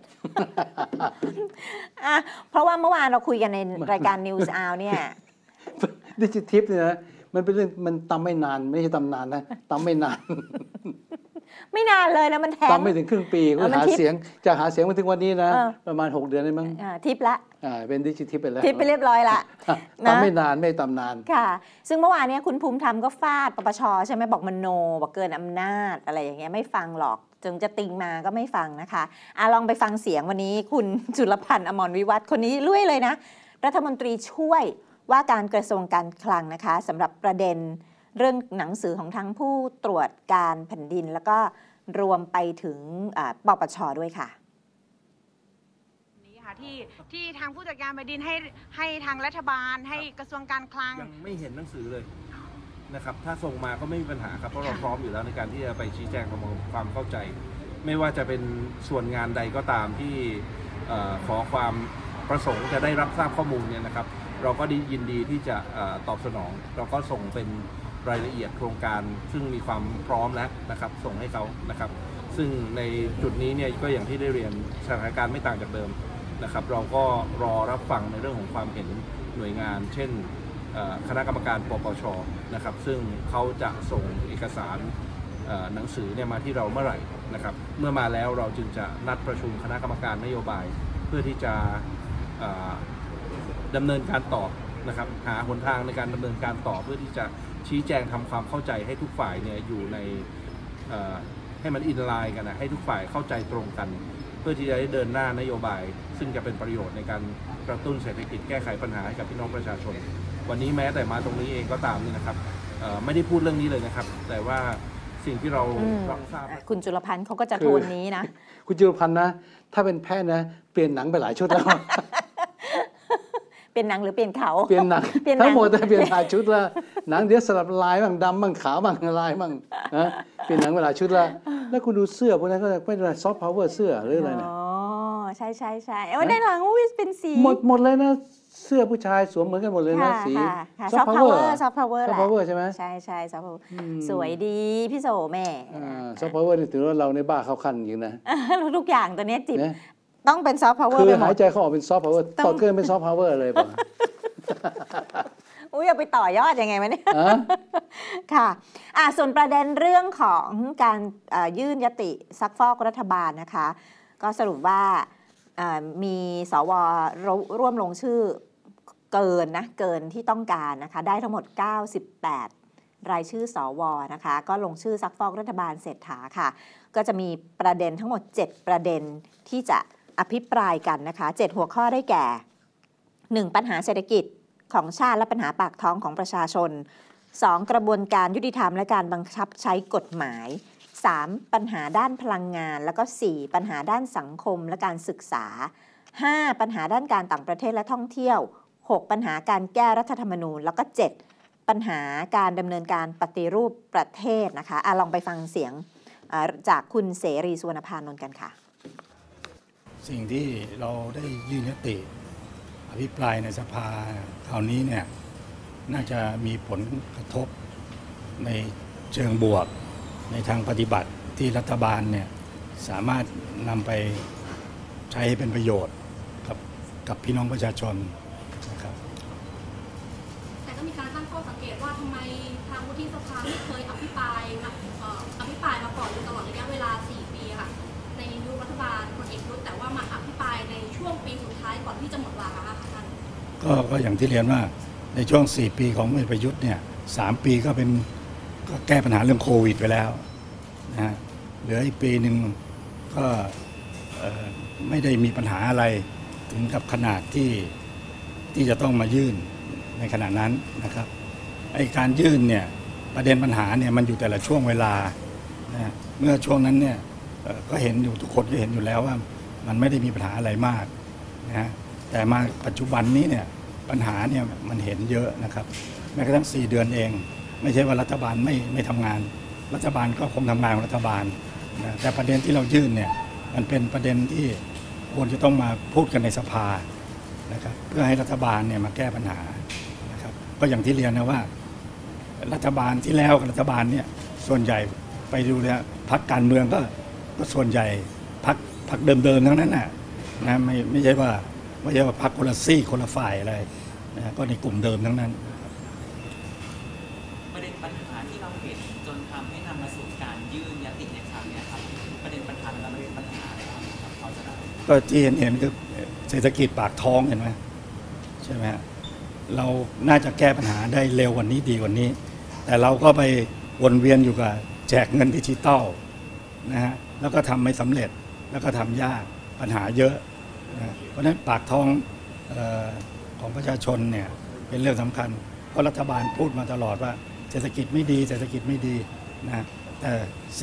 เพราะว่าเมื่อวานเราคุยกันในรายการ News Hour เนี่ยดิจิทิปเนี่ยนะมันเป็นเรื่องมันตำไม่นานไม่ใช่ตำนานนะตำไม่นานไม่นานเลยนะมันแทงตำไม่ถึงครึ่งปีก็หาเสียงจะหาเสียงมาถึงวันนี้นะประมาณ6 เดือนได้มั้งทิปละเป็นดิจิทิปไปแล้วทิปไปเรียบร้อยละตำไม่นานไม่ตำนานค่ะซึ่งเมื่อวานนี้คุณภูมิธรรมก็ฟาดปปช.ใช่ไหมบอกมันโนบอกเกินอำนาจอะไรอย่างเงี้ยไม่ฟังหรอกจึงจะติงมาก็ไม่ฟังนะคะลองไปฟังเสียงวันนี้คุณจุลพันธ์อมรวิวัฒน์คนนี้ลุยเลยนะรัฐมนตรีช่วยว่าการกระทรวงการคลังนะคะสำหรับประเด็นเรื่องหนังสือของทั้งผู้ตรวจการแผ่นดินแล้วก็รวมไปถึงปปช.ด้วยค่ะนี้ค่ะที่ทางผู้จัดการแผ่นดินให้ทางรัฐบาลให้กระทรวงการคลังยังไม่เห็นหนังสือเลยนะครับถ้าส่งมาก็ไม่มีปัญหาครับเพราะเราพร้อมอยู่แล้วในการที่จะไปชี้แจงความเข้าใจไม่ว่าจะเป็นส่วนงานใดก็ตามที่ขอความประสงค์จะได้รับทราบข้อมูลเนี่ยนะครับเราก็ยินดีที่จะตอบสนองเราก็ส่งเป็นรายละเอียดโครงการซึ่งมีความพร้อมแล้วนะครับส่งให้เขานะครับซึ่งในจุดนี้เนี่ยก็อย่างที่ได้เรียนสถานการณ์ไม่ต่างจากเดิมนะครับเราก็รอรับฟังในเรื่องของความเห็นหน่วยงานเช่นคณะกรรมการปปช.นะครับซึ่งเขาจะส่งเอกสารหนังสือเนี่ยมาที่เราเมื่อไหร่นะครับเมื่อมาแล้วเราจึงจะนัดประชุมคณะกรรมการนโยบายเพื่อที่จะดำเนินการต่อนะครับหาหนทางในการดำเนินการต่อเพื่อที่จะชี้แจงทำความเข้าใจให้ทุกฝ่ายเนี่ยอยู่ในให้มันอินไลน์กันนะให้ทุกฝ่ายเข้าใจตรงกันเพื่อที่จะได้เดินหน้านโยบายซึ่งจะเป็นประโยชน์ในการกระตุ้นเศรษฐกิจแก้ไขปัญหาให้กับพี่น้องประชาชนวันนี้แม้แต่มาตรงนี้เองก็ตามนี่นะครับไม่ได้พูดเรื่องนี้เลยนะครับแต่ว่าสิ่งที่เรารับทราบคุณจุลพันธ์เขาก็จะโทนนี้นะคุณจุลพันธ์นะถ้าเป็นแพทย์นะเปลี่ยนหนังไปหลายชุดแล้วเปลี่ยนหนังหรือเปลี่ยนเขาเปลี่ยนหนังทั้งหมดแต่เปลี่ยนหลายชุดละหนังเดี๋ยวสลับลายบ้างดำบ้างขาวบ้างลายบ้างนะเปลี่ยนหนังไปหลายชุดละแล้วคุณดูเสื้อพวกนั้นก็ไม่เป็นซอฟต์พาวเวอร์เสื้อหรืออะไรเนี่ยใช่ใช่ใช่ในหลังเป็นสีหมดเลยนะเสื้อผู้ชายสวมเหมือนกันหมดเลยนะสีซอฟต์พาวเวอร์ซอฟต์พาวเวอร์ใช่ไหมใช่ใช่ซอฟต์พาวเวอร์สวยดีพี่โสแม่ซอฟต์พาวเวอร์นี่ถือว่าเราในบ้าเข้าขั้นจริงนะทุกอย่างตัวนี้จิบต้องเป็นซอฟต์พาวเวอร์คือหายใจเขาออกเป็นซอฟต์พาวเวอร์ต่อเกินเป็นซอฟต์พาวเวอร์เลยป่ะเอาไปต่อยอดยังไงวะเนี่ยค่ะส่วนประเด็นเรื่องของการยื่นยติซักฟอกรัฐบาลนะคะก็สรุปว่ามีสว.ร่วมลงชื่อเกินที่ต้องการนะคะได้ทั้งหมด98รายชื่อสว.นะคะก็ลงชื่อซักฟอกรัฐบาลเศรษฐาค่ะก็จะมีประเด็นทั้งหมด7ประเด็นที่จะอภิปรายกันนะคะ7หัวข้อได้แก่1ปัญหาเศรษฐกิจของชาติและปัญหาปากท้องของประชาชน2กระบวนการยุติธรรมและการบังคับใช้กฎหมาย3ปัญหาด้านพลังงานแล้วก็4ปัญหาด้านสังคมและการศึกษา5ปัญหาด้านการต่างประเทศและท่องเที่ยว6ปัญหาการแก้รัฐธรรมนูญแล้วก็7ปัญหาการดำเนินการปฏิรูปประเทศนะคะลองไปฟังเสียงจากคุณเสรีสุวรรณพานนท์กันค่ะสิ่งที่เราได้ยื่นยติอภิปรายในสภาคราวนี้เนี่ยน่าจะมีผลกระทบในเชิงบวกในทางปฏิบัติที่รัฐบาลเนี่ยสามารถนำไปใช้ให้เป็นประโยชน์กับพี่น้องประชาชนนะครับแต่ก็มีการตั้งข้อสังเกตว่าทำไมทางวุฒิสภาไม่เคยอภิปรายมาก่อนตลอดระยะเวลา4 ปีค่ะในยุครัฐบาลพลเอกประยุทธ์แต่ว่ามาอภิปรายในช่วงปีสุดท้ายก่อนที่จะหมดวาระค่ะท่านก็อย่างที่เรียนว่าในช่วง4 ปีของพลเอกประยุทธ์เนี่ย3 ปีก็แก้ปัญหาเรื่องโควิดไปแล้วนะฮะเหลืออีกปีหนึ่งก็ไม่ได้มีปัญหาอะไรถึงกับขนาดที่จะต้องมายื่นในขณะนั้นนะครับไอ้การยื่นเนี่ยประเด็นปัญหาเนี่ยมันอยู่แต่ละช่วงเวลานะเมื่อช่วงนั้นเนี่ยก็เห็นอยู่ทุกคนก็เห็นอยู่แล้วว่ามันไม่ได้มีปัญหาอะไรมากนะฮะแต่มาปัจจุบันนี้เนี่ยปัญหาเนี่ยมันเห็นเยอะนะครับแม้กระทั่ง4 เดือนเองไม่ใช่ว่ารัฐบาลไม่ทำงานรัฐบาลก็คงทำงานของรัฐบาลนะแต่ประเด็นที่เรายื่นเนี่ยมันเป็นประเด็นที่ควรจะต้องมาพูดกันในสภานะครับเพื่อให้รัฐบาลเนี่ยมาแก้ปัญหานะครับก็อย่างที่เรียนนะว่ารัฐบาลที่แล้วกับรัฐบาลเนี่ยส่วนใหญ่ไปดูเนี่ยพรรคการเมืองก็ส่วนใหญ่พรรคเดิมๆทั้งนั้นนะไม่ใช่ว่าพรรคคนละซี่คนละฝ่ายอะไรนะก็ในกลุ่มเดิมทั้งนั้นประเด็นปัญหาที่เราเห็นจนทำให้นำมาสู่การยื่นยติในครั้งนี้ครับประเด็นปัญหาและประเด็นปัญหาอะไรครับเขาจะก็ที่เห็นคือเศรษฐกิจปากท้องเห็นไหมใช่ไหมเราน่าจะแก้ปัญหาได้เร็วกว่านี้ดีกว่านี้แต่เราก็ไปวนเวียนอยู่กับแจกเงินดิจิตอลนะฮะแล้วก็ทำไม่สำเร็จแล้วก็ทำยากปัญหาเยอะนะเพราะฉะนั้นปากท้องของประชาชนเนี่ยเป็นเรื่องสำคัญเพราะรัฐบาลพูดมาตลอดว่าเศรษฐกิจไม่ดีเศรษฐกิจไม่ดีนะแต่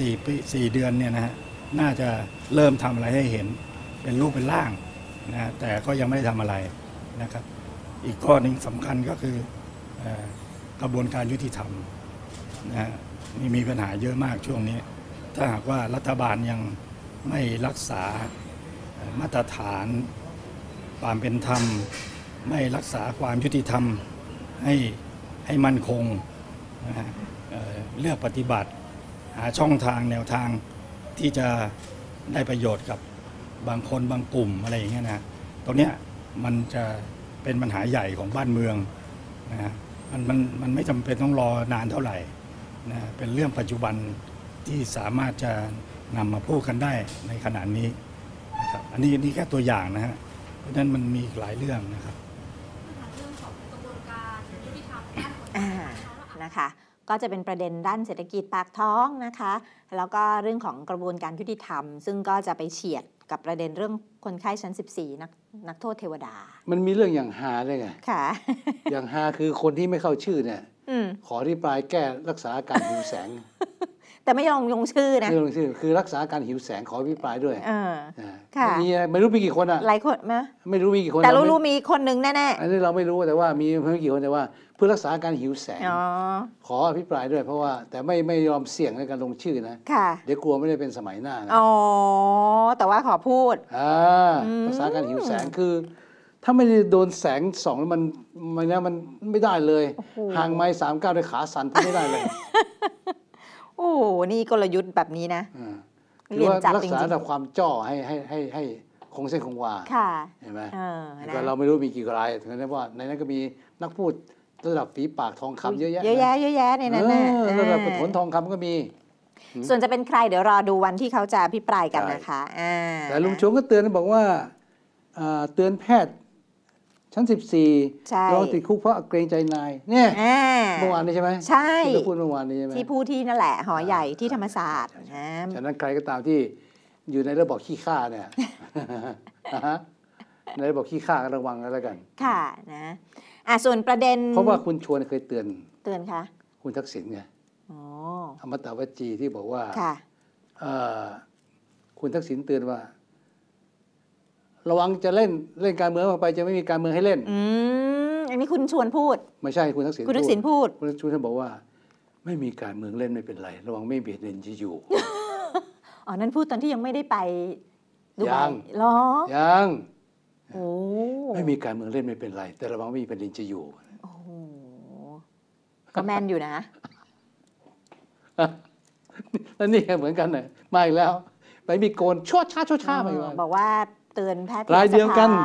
4 เดือนเนี่ยนะฮะน่าจะเริ่มทำอะไรให้เห็นเป็นรูปเป็นร่างนะแต่ก็ยังไม่ได้ทำอะไรนะครับอีกข้อหนึ่งสำคัญก็คือกระบวนการยุติธรรมนะมีปัญหาเยอะมากช่วงนี้ถ้าหากว่ารัฐบาลยังไม่รักษามาตรฐานความเป็นธรรมไม่รักษาความยุติธรรมให้มั่นคงนะเลือกปฏิบัติหาช่องทางแนวทางที่จะได้ประโยชน์กับบางคนบางกลุ่มอะไรอย่างเงี้ยนะตรงเนี้ยมันจะเป็นปัญหาใหญ่ของบ้านเมืองนะมันไม่จำเป็นต้องรอนานเท่าไหร่นะเป็นเรื่องปัจจุบันที่สามารถจะนำมาพูดกันได้ในขณะนี้นะครับอันนี้แค่ตัวอย่างนะฮะเพราะฉะนั้นมันมีหลายเรื่องนะครับเรื่องของกระบวนการยุติธรรมนะคะก็จะเป็นประเด็นด้านเศรษฐกิจปากท้องนะคะแล้วก็เรื่องของกระบวนการยุติธรรมซึ่งก็จะไปเฉียดกับประเด็นเรื่องคนไข้ชั้น14นักโทษเทวดามันมีเรื่องอย่างฮาได้ไงค่ะอย่างฮาคือคนที่ไม่เข้าชื่อเนี่ยขออธิบายแก้รักษาอาการหิวแสงแต่ไม่ลงชื่อนะไม่ลงชื่อคือรักษาอาการหิวแสงขออภิปรายด้วยค่ะมีไม่รู้มีกี่คนอ่ะหลายคนไหมไม่รู้มีกี่คนแต่รู้มีคนหนึ่งแน่ๆอันนี้เราไม่รู้แต่ว่ามีไม่กี่คนแต่ว่าเพื่อรักษาอาการหิวแสงขออภิปรายด้วยเพราะว่าแต่ไม่ยอมเสี่ยงในการลงชื่อนะเดี๋ยวกลัวไม่ได้เป็นสมัยหน้าอ๋อแต่ว่าขอพูดรักษาอาการหิวแสงคือถ้าไม่ได้โดนแสงส่องแล้วมันไม่ได้เลยห่างไม้3 ก้าวด้วยขาสั่นไม่ได้เลยโอ้นี่กลยุทธ์แบบนี้นะเรียนจัดรักษาแต่ความจ่อให้คงเส้นคงวาเห็นไหมแต่เราไม่รู้มีกี่รายถึงนั้นว่าในนั้นก็มีนักพูดระดับฝีปากทองคำเยอะแยะในนั้นนะระดับผลทองคำก็มีส่วนจะเป็นใครเดี๋ยวรอดูวันที่เขาจะพิปรายกันนะคะแต่ลุงชงก็เตือนบอกว่าเตือนแพทย์ชั้น14ลองติดคุกเพราะเกรงใจนายเนี่ยเมื่อวานนี้ใช่ไหมใช่ที่พูดเมื่อวานนี้ใช่ไหมที่พูดที่นั่นแหละหอใหญ่ที่ธรรมศาสตร์ฉะนั้นใครก็ตามที่อยู่ในระบบขี้ข้าเนี่ยในระบบขี้ข้าก็ระวังกันแล้วกันค่ะนะส่วนประเด็นเพราะว่าคุณชวนเคยเตือนค่ะคุณทักษิณไงอมตะวจีที่บอกว่าคุณทักษิณเตือนว่าระวังจะเล่นการเมืองไปจะไม่มีการเมืองให้เล่นอันนี้คุณชวนพูดไม่ใช่คุณทักษิณพูดคุณทักษิณบอกว่าไม่มีการเมืองเล่นไม่เป็นไรระวังไม่เบียดเบียนจะอยู่อ๋อนั่นพูดตอนที่ยังไม่ได้ไปดูไบหรอยังโอ้ไม่มีการเมืองเล่นไม่เป็นไรแต่ระวังไม่มีแผ่นดินจะอยู่โอ้ก็แม่นอยู่นะแล้วนี่เหมือนกันเลยมาอีกแล้วไปมีโกนชดช้าไปบอกว่าเตือนแพทย์รายเดียวกัน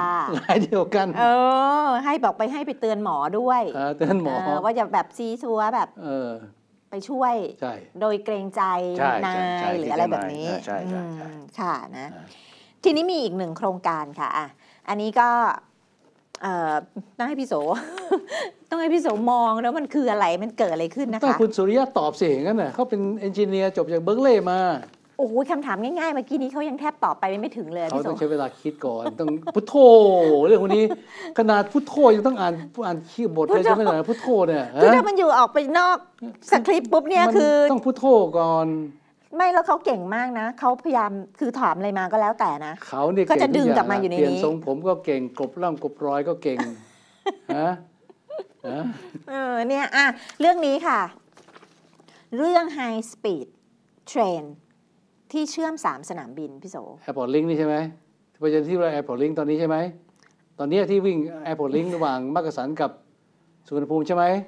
ให้บอกไปเตือนหมอด้วยเตือนหมอว่าอย่าแบบซีซัวแบบไปช่วยโดยเกรงใจนายหรืออะไรแบบนี้ค่ะนะทีนี้มีอีกหนึ่งโครงการค่ะอันนี้ก็ต้องให้พี่โสมองแล้วมันคืออะไรมันเกิดอะไรขึ้นนะคะต้องคุณสุริยะตอบสิงั้นน่ะเขาเป็นเอนจิเนียร์จบจากเบิร์กเลย์มาโอ้โหคำถามง่ายๆเมื่อกี้นี้เขายังแทบตอบไปไม่ถึงเลยเขาต้องใช้เวลาคิดก่อนต้องพุทโธเรื่องพวกนี้ขนาดพุทโธยังต้องอ่านคีย์บทเลยใช่ไหมล่ะพุทโธเนี่ยคือถ้ามันอยู่ออกไปนอกสคริปต์ปุ๊บเนี่ยคือต้องพุทโธก่อนไม่แล้วเขาเก่งมากนะเขาพยายามคือถามอะไรมาก็แล้วแต่นะเขาเนี่ยก็จะดึงกลับมาอยู่ในนี้เปลี่ยนทรงผมก็เก่งกลบร่างกลบรอยก็เก่งเนี่ยเรื่องนี้ค่ะเรื่อง High Speed Train ที่เชื่อม3สนามบินพี่โส Airport Link นี่ใช่ไหมประเด็นที่ว่า Airport Link ตอนนี้ใช่ไหมตอนนี้ที่วิ่ง Airport Link ระหว่างมักกะสันกับสุวรรณภูมิใช่ไหม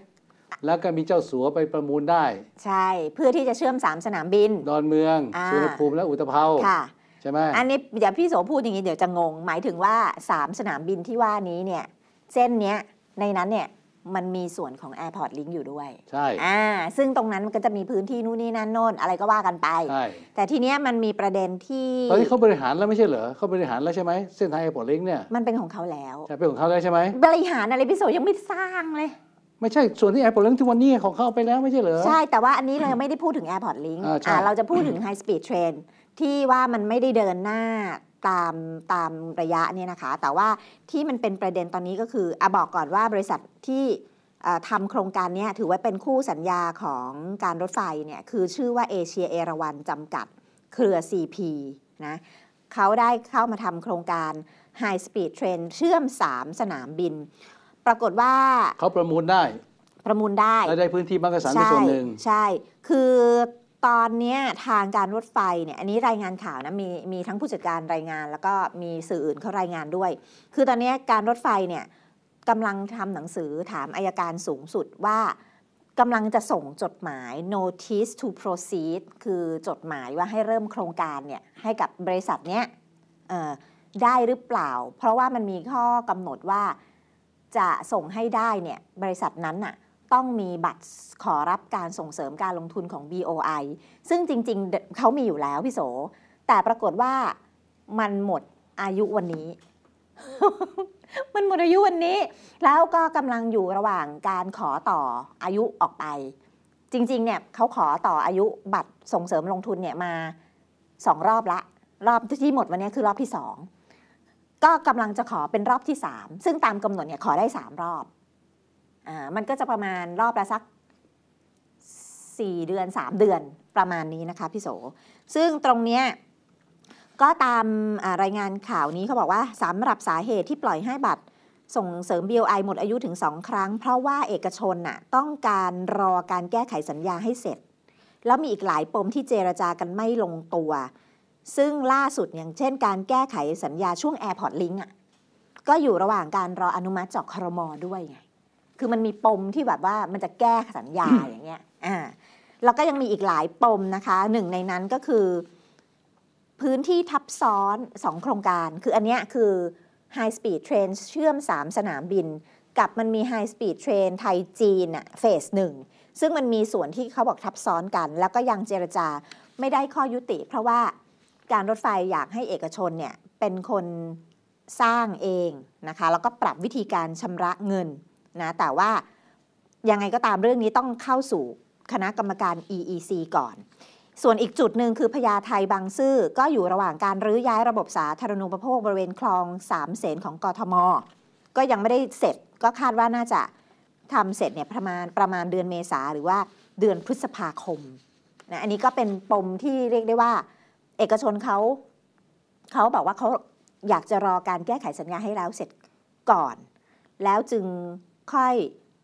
แล้วก็มีเจ้าสัวไปประมูลได้ใช่เพื่อที่จะเชื่อม3 สนามบินดอนเมืองสุวรรณภูมิและอุตภเปาค่ะใช่ไหมอันนี้เดี๋ยวพี่โสพูดอย่างนี้เดี๋ยวจะงงหมายถึงว่า3 สนามบินที่ว่านี้เนี่ยเส้นเนี้ยในนั้นเนี่ยมันมีส่วนของ Airport Link อยู่ด้วยใช่ซึ่งตรงนั้นมันก็จะมีพื้นที่นู่นนี่นั่นโน่นอะไรก็ว่ากันไปใช่แต่ทีเนี้ยมันมีประเด็นที่ตอนนี้เขาบริหารแล้วไม่ใช่เหรอเขาบริหารแล้วใช่ไหมเส้นทาง Airport Link เนี่ยมันเป็นของเขาแล้วใช่เป็นของเขาแล้วใช่ไหมบริหารอะไรพี่โสยังไม่สร้างเลยไม่ใช่ส่วนที่ Airport Link ทุกวันนี้ของเขาไปแล้วไม่ใช่เหรอใช่แต่ว่าอันนี้เราไม่ได้พูดถึง Airport Link เราจะพูดถึง High Speed Train ที่ว่ามันไม่ได้เดินหน้าตามระยะเนี่ยนะคะแต่ว่าที่มันเป็นประเด็นตอนนี้ก็คือบอกก่อนว่าบริษัทที่ทำโครงการนี้ถือว่าเป็นคู่สัญญาของการรถไฟเนี่ยคือชื่อว่าเอเชียเอราวัณจำกัดเครือ CP นะเขาได้เข้ามาทำโครงการ High Speed Train เชื่อม3 สนามบินปรากฏว่าเขาประมูลได้และได้พื้นที่มักกะสันในส่วนหนึ่งใช่คือตอนนี้ทางการรถไฟเนี่ยอันนี้รายงานข่าวนะมีทั้งผู้จัดการรายงานแล้วก็มีสื่ออื่นเขารายงานด้วยคือตอนนี้การรถไฟเนี่ยกำลังทำหนังสือถามอัยการสูงสุดว่ากำลังจะส่งจดหมาย notice to proceed คือจดหมายว่าให้เริ่มโครงการเนี่ยให้กับบริษัทเนี้ยได้หรือเปล่าเพราะว่ามันมีข้อกำหนดว่าจะส่งให้ได้เนี่ยบริษัทนั้นน่ะต้องมีบัตรขอรับการส่งเสริมการลงทุนของ BOI ซึ่งจริงๆเขามีอยู่แล้วพี่โสแต่ปรากฏว่ามันหมดอายุวันนี้ มันหมดอายุวันนี้แล้วก็กำลังอยู่ระหว่างการขอต่ออายุออกไปจริงๆเนี่ยเขาขอต่ออายุบัตรส่งเสริมลงทุนเนี่ยมา2 รอบละรอบที่หมดวันนี้คือรอบที่2ก็กำลังจะขอเป็นรอบที่3ซึ่งตามกำหนดเนี่ยขอได้3 รอบมันก็จะประมาณรอบละสัก4 เดือน3 เดือนประมาณนี้นะคะพี่โสซึ่งตรงเนี้ยก็ตามรายงานข่าวนี้เขาบอกว่าสำหรับสาเหตุที่ปล่อยให้บัตรส่งเสริม BOI หมดอายุถึง2 ครั้งเพราะว่าเอกชนน่ะต้องการรอการแก้ไขสัญญาให้เสร็จแล้วมีอีกหลายปมที่เจรจากันไม่ลงตัวซึ่งล่าสุดอย่างเช่นการแก้ไขสัญญาช่วง Airport Link ก็อยู่ระหว่างการรออนุมัติจากครม.ด้วยไงคือมันมีปมที่แบบว่ามันจะแก้สัญญา อย่างเงี้ยแล้วก็ยังมีอีกหลายปมนะคะหนึ่งในนั้นก็คือพื้นที่ทับซ้อน2 โครงการคืออันเนี้ยคือ High Speed Train เชื่อม3 สนามบินกับมันมี High Speed Train ไทยจีนเฟส 1ซึ่งมันมีส่วนที่เขาบอกทับซ้อนกันแล้วก็ยังเจรจาไม่ได้ข้อยุติเพราะว่าการรถไฟอยากให้เอกชนเนี่ยเป็นคนสร้างเองนะคะแล้วก็ปรับวิธีการชำระเงินนะแต่ว่ายังไงก็ตามเรื่องนี้ต้องเข้าสู่คณะกรรมการ EEC ก่อนส่วนอีกจุดหนึ่งคือพญาไทบางซื่อก็อยู่ระหว่างการรื้อย้ายระบบสาธารณูปโภคบริเวณคลอง3 เสนของกทม.ก็ยังไม่ได้เสร็จก็คาดว่าน่าจะทำเสร็จเนี่ยประมาณเดือนเมษาหรือว่าเดือนพฤษภาคมนะอันนี้ก็เป็นปมที่เรียกได้ว่าเอกชนเขาบอกว่าเขาอยากจะรอการแก้ไขสัญญาให้แล้วเสร็จก่อนแล้วจึงค่อย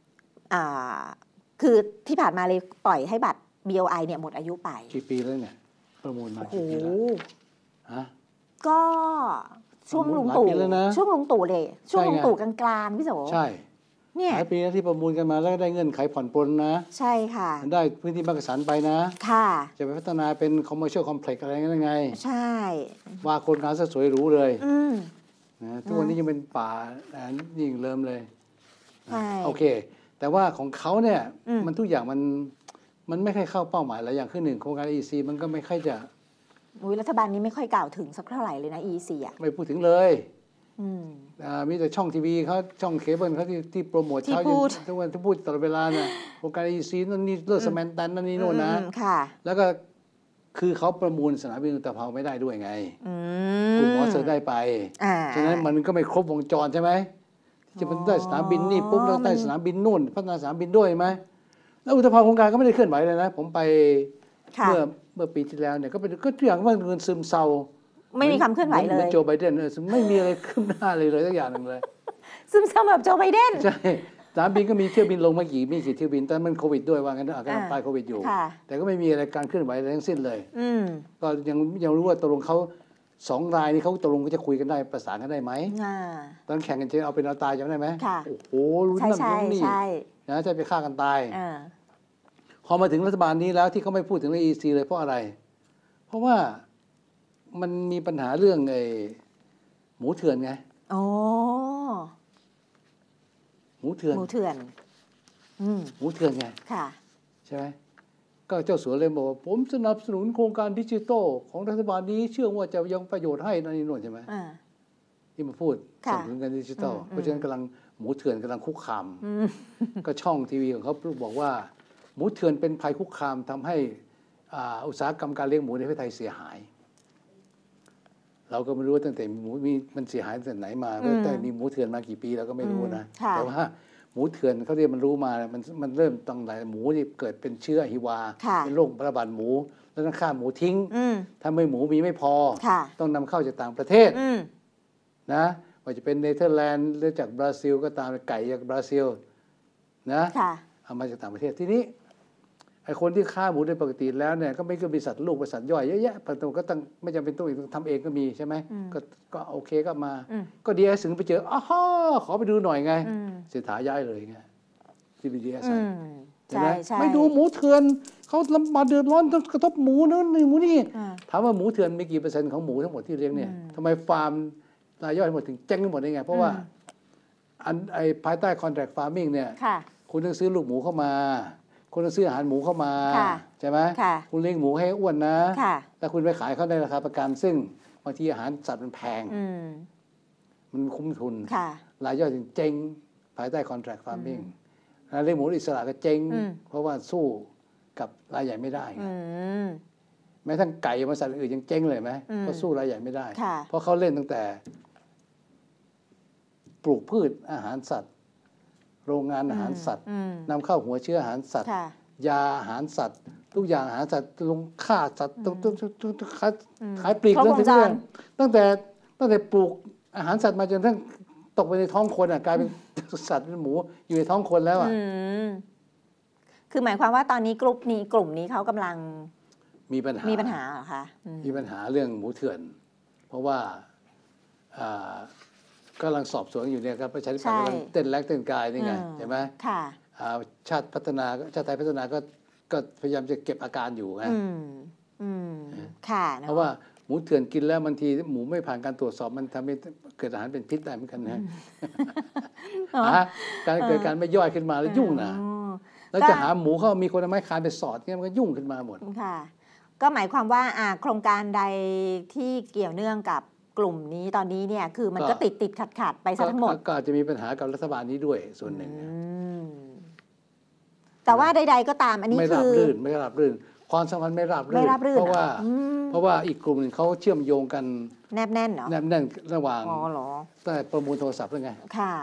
คือที่ผ่านมาเลยปล่อยให้บัตร BOI เนี่ยหมดอายุไปกี่ปีแล้วเนี่ยประมูลมากี่ปีแล้วฮะก็ช่วงลุงตู่ช่วงลุงตู่เลยช่วงลุงตู่กลางๆพี่โสใช่เนี่ยหลายปีแล้วที่ประมูลกันมาแล้วได้เงื่อนไขผ่อนปลนนะใช่ค่ะได้พื้นที่มักกะสันไปนะค่ะจะไปพัฒนาเป็น commercial complex อะไรงั้นไงใช่ว่าคนงานสวยหรูเลยนะทุกวันนี้ยังเป็นป่ายิ่งเริ่มเลยโอเคแต่ว่าของเขาเนี่ยมันทุกอย่างมันไม่ค่อยเข้าเป้าหมายหลายอย่างขึ้นหนึ่งโครงการ EC มันก็ไม่ค่อยจะรัฐบาลนี้ไม่ค่อยกล่าวถึงสักเท่าไหร่เลยนะ EC ไม่พูดถึงเลยมีแต่ช่องทีวีเขาช่องเคเบิลเขาที่โปรโมทเช้าทุกวันที่พูดตลอดเวลาเนี่ยโครงการ EC นั่นนี่เลือดสแมนตันนั่นนี่โน่นนะแล้วก็คือเขาประมูลสนามบินอุตภเปาไม่ได้ด้วยไงกลุ่มมอเตอร์ได้ไปฉะนั้นมันก็ไม่ครบวงจรใช่ไหมจะเป็นได้สนามบินนี่ปุ๊บแล้วได้สนามบินนู่นพัฒนาสนามบินด้วยไหมแล้วอุตภเปาโครงการก็ไม่ได้เคลื่อนไหวเลยนะผมไปเมื่อปีที่แล้วเนี่ยก็ทุกอย่างว่าเงินซึมเศร้าไม่มีคำเคลื่อนไหวเลยโจไบเดนไม่มีอะไรขึ้นหน้าเลยสักอย่างหนึ่งเลยซึมเศร้าแบบโจไบเดนใช่สนามบินก็มีเที่ยวบินลงไม่กี่เที่ยวบินแต่มันโควิดด้วยว่างั้นอาการตายโควิดอยู่แต่ก็ไม่มีอะไรการเคลื่อนไหวอะไรทั้งสิ้นเลยก็ยังรู้ว่าตกลงเขา2 รายนี้เขาตกลงก็จะคุยกันได้ประสานกันได้ไหมตอนแข่งกันจะเอาเป็นเอาตายจำได้ไหมโอ้โหลุ้นนั่นลุ้นนี่นะจะไปฆ่ากันตายพอมาถึงรัฐบาลนี้แล้วที่เขาไม่พูดถึงเรื่อง EC เลยเพราะอะไรเพราะว่ามันมีปัญหาเรื่องไอ้หมูเถื่อนไงอ๋อหมูเถื่อนหมูเถื่อนไงค่ะใช่ไหมก็เจ้าสัวเลยบอกว่าผมสนับสนุนโครงการดิจิทัลของรัฐบาลนี้เชื่อว่าจะยังประโยชน์ให้นั่นนี่โน่นใช่ไหมที่มาพูดสนับสนุนการดิจิทัลเพราะฉะนั้นกำลังหมูเถื่อนกำลังคุกคามก็ช่องทีวีของเขาบอกว่าหมูเถื่อนเป็นภัยคุกคามทำให้อุตสาหกรรมการเลี้ยงหมูในประเทศไทยเสียหายเราก็ไม่รู้ตั้งแต่หมูมันเสียหายตั้งแต่ไหนมาแต่มีหมูเถื่อนมากี่ปีเราก็ไม่รู้นะแต่ว่าหมูเถื่อนเขาเรียกมันรู้มามันเริ่มตั้งแต่หมูที่เกิดเป็นเชื้อฮิวาเป็นโรคระบาดหมูแล้วต้องฆ่าหมูทิ้งถ้าไม่หมูมีไม่พอต้องนำเข้าจากต่างประเทศนะว่าจะเป็นเนเธอร์แลนด์หรือจากบราซิลก็ตามไก่จากบราซิลนะเอามาจากต่างประเทศทีนี้ไอ้คนที่ฆ่าหมูโดยปกติแล้วเนี่ยก็ไม่ก็มีสัตว์ลูกเป็นสัตว์ย่อยเยอะแยะประตูก็ต้องไม่จำเป็นต้องทำเองก็มีใช่ไหมก็โอเคก็มาก็ดีเอสถึงไปเจออ้าวขอไปดูหน่อยไงเศรษฐาย้ายเลยไงที่ดีเอสใช่ไหมไม่ดูหมูเถื่อนเขาลำบากเดือดร้อนกระทบหมูนั่นหมูนี่ถามว่าหมูเถื่อนมีกี่เปอร์เซ็นต์ของหมูทั้งหมดที่เลี้ยงเนี่ยทำไมฟาร์มรายย่อยทั้งหมดถึงเจ๊งทั้งหมดได้ไงเพราะว่าไอ้ภายใต้ contract farming เนี่ยคุณต้องซื้อลูกหมูเข้ามาคุณต้องซื้ออาหารหมูเข้ามาใช่ไหมคุณเลี้ยงหมูให้อ้วนนะแต่คุณไปขายเขาในราคาประกันซึ่งบางทีอาหารสัตว์มันแพงมันคุ้มทุนรายย่อยถึงเจ๊งภายใต้ contract farming เลี้ยงหมูอิสระก็เจ๊งเพราะว่าสู้กับรายใหญ่ไม่ได้แม้ทั้งไก่มาสัตว์อื่นยังเจ๊งเลยไหมเพราะสู้รายใหญ่ไม่ได้เพราะเขาเล่นตั้งแต่ปลูกพืชอาหารสัตว์โรงงานอาหารสัตว์นำเข้าหัวเชื้ออาหารสัตว์ยาอาหารสัตว์ทุกอย่างอาหารสัตว์ลงฆ่าสัตว์ขายปลีกเรื่องตั้งแต่ปลูกอาหารสัตว์มาจนทั้งตกไปในท้องคนกลายเป็นสัตว์เป็นหมูอยู่ในท้องคนแล้วคือหมายความว่าตอนนี้กลุ่มนี้เขากำลังมีปัญหาเหรอคะมีปัญหาเรื่องหมูเถื่อนเพราะว่ากำลังสอบสวนอยู่เนี่ยครับประชาธิปัตย์กำลังเต้นแรงเต้นกายนี่ไงใช่ไหมชาติไทยพัฒนาก็พยายามจะเก็บอาการอยู่ไงเพราะว่าหมูเถื่อนกินแล้วบางทีหมูไม่ผ่านการตรวจสอบมันทำให้เกิดอาหารเป็นพิษได้เหมือนกันนะการเกิดการไม่ย่อยขึ้นมาแล้วยุ่งนะแล้วจะหาหมูเขามีคนเอาไม้คานไปสอดเนี่ยมันก็ยุ่งขึ้นมาหมดค่ะก็หมายความว่าโครงการใดที่เกี่ยวเนื่องกับกลุ่มนี้ตอนนี้เนี่ยคือมันก็ติดขัดไปซะทั้งหมดก็จะมีปัญหากับรัฐบาลนี้ด้วยส่วนหนึ่งแต่ว่าใดๆก็ตามอันนี้คือไม่ราบรื่นความสัมพันธ์ไม่ราบรื่นเพราะว่าอีกกลุ่มนึงเขาเชื่อมโยงกันแนบแน่นเนาะแนบแน่นระหว่างแต่ประมูลโทรศัพท์ด้วยไงค่ะ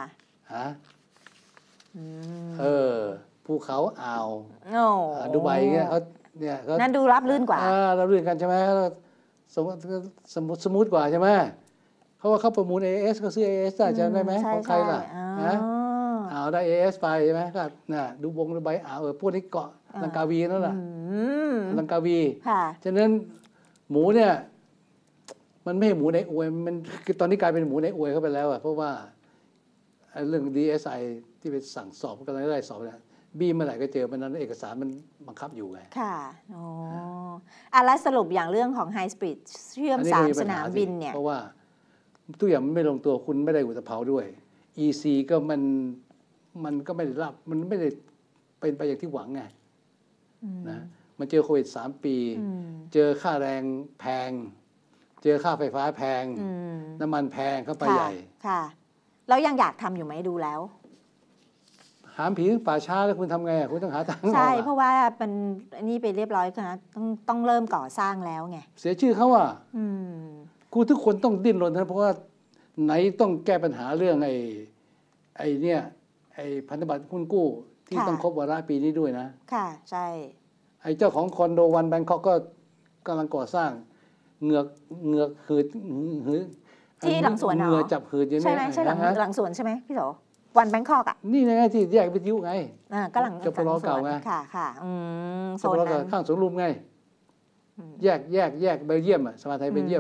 ภูเขาอ่าวดูไบเนี่ยเขานั่นดูราบรื่นกว่าราบรื่นกันใช่ไหมสมูทกว่าใช่ไหมเพราะว่าเขาประมูล AS ก็ซื้อ AS ได้ไหมของใครล่ะได้ AS ไปใช่ไหมก็ดูบงดูใบพวกนี้เกาะลังกาวีนั่นแหละลังกาวีฉะนั้นหมูเนี่ยมันไม่ใช่หมูในอวยมันคือตอนนี้กลายเป็นหมูในอวยเข้าไปแล้วเพราะว่าเรื่อง DSI ที่ไปสั่งสอบกำลังได้สอบเนี่ยบีเมื่อไหร่ก็เจอมันนั้นเอกสารมันบังคับอยู่ไงค่ะแล้วสรุปอย่างเรื่องของไฮสปีดเชื่อม3 สนามบินเนี่ยเพราะว่าทุกอย่างมันไม่ลงตัวคุณไม่ได้อุตภาวด้วย EC ก็มันก็ไม่ได้รับมันไม่ได้เป็นไปอย่างที่หวังไงนะมันเจอโควิด3 ปีเจอค่าแรงแพงเจอค่าไฟฟ้าแพงน้ำมันแพงเข้าไปใหญ่ค่ะแล้วยังอยากทำอยู่ไหมดูแล้วหามผีป่าช้าแล้วคุณทำไงคุณต้องหาทางใช่เพราะว่ามันนี่ไปเรียบร้อยนะต้องเริ่มก่อสร้างแล้วไงเสียชื่อเขาคุณทุกคนต้องดิ้นรนนะเพราะว่าไหนต้องแก้ปัญหาเรื่องไอ้เนี่ยไอ้พันธบัตรหุ้นกู้ที่ต้องครบวาระปีนี้ด้วยนะค่ะใช่ไอ้เจ้าของคอนโดวันแบงคอกก็กำลังก่อสร้างเหงือกหืดที่หลังสวนเหงือจับหืดใช่ไหมใช่หลังสวนใช่ไหมพี่โสวันแบงคอกนี่ไงที่แยกไปทิ้วไงก็หลังจะปลอเก่าไงค่ะโซนนั้นข้างสวนลุมไงแยกเบลเยียมสภาไทยเบลเยียม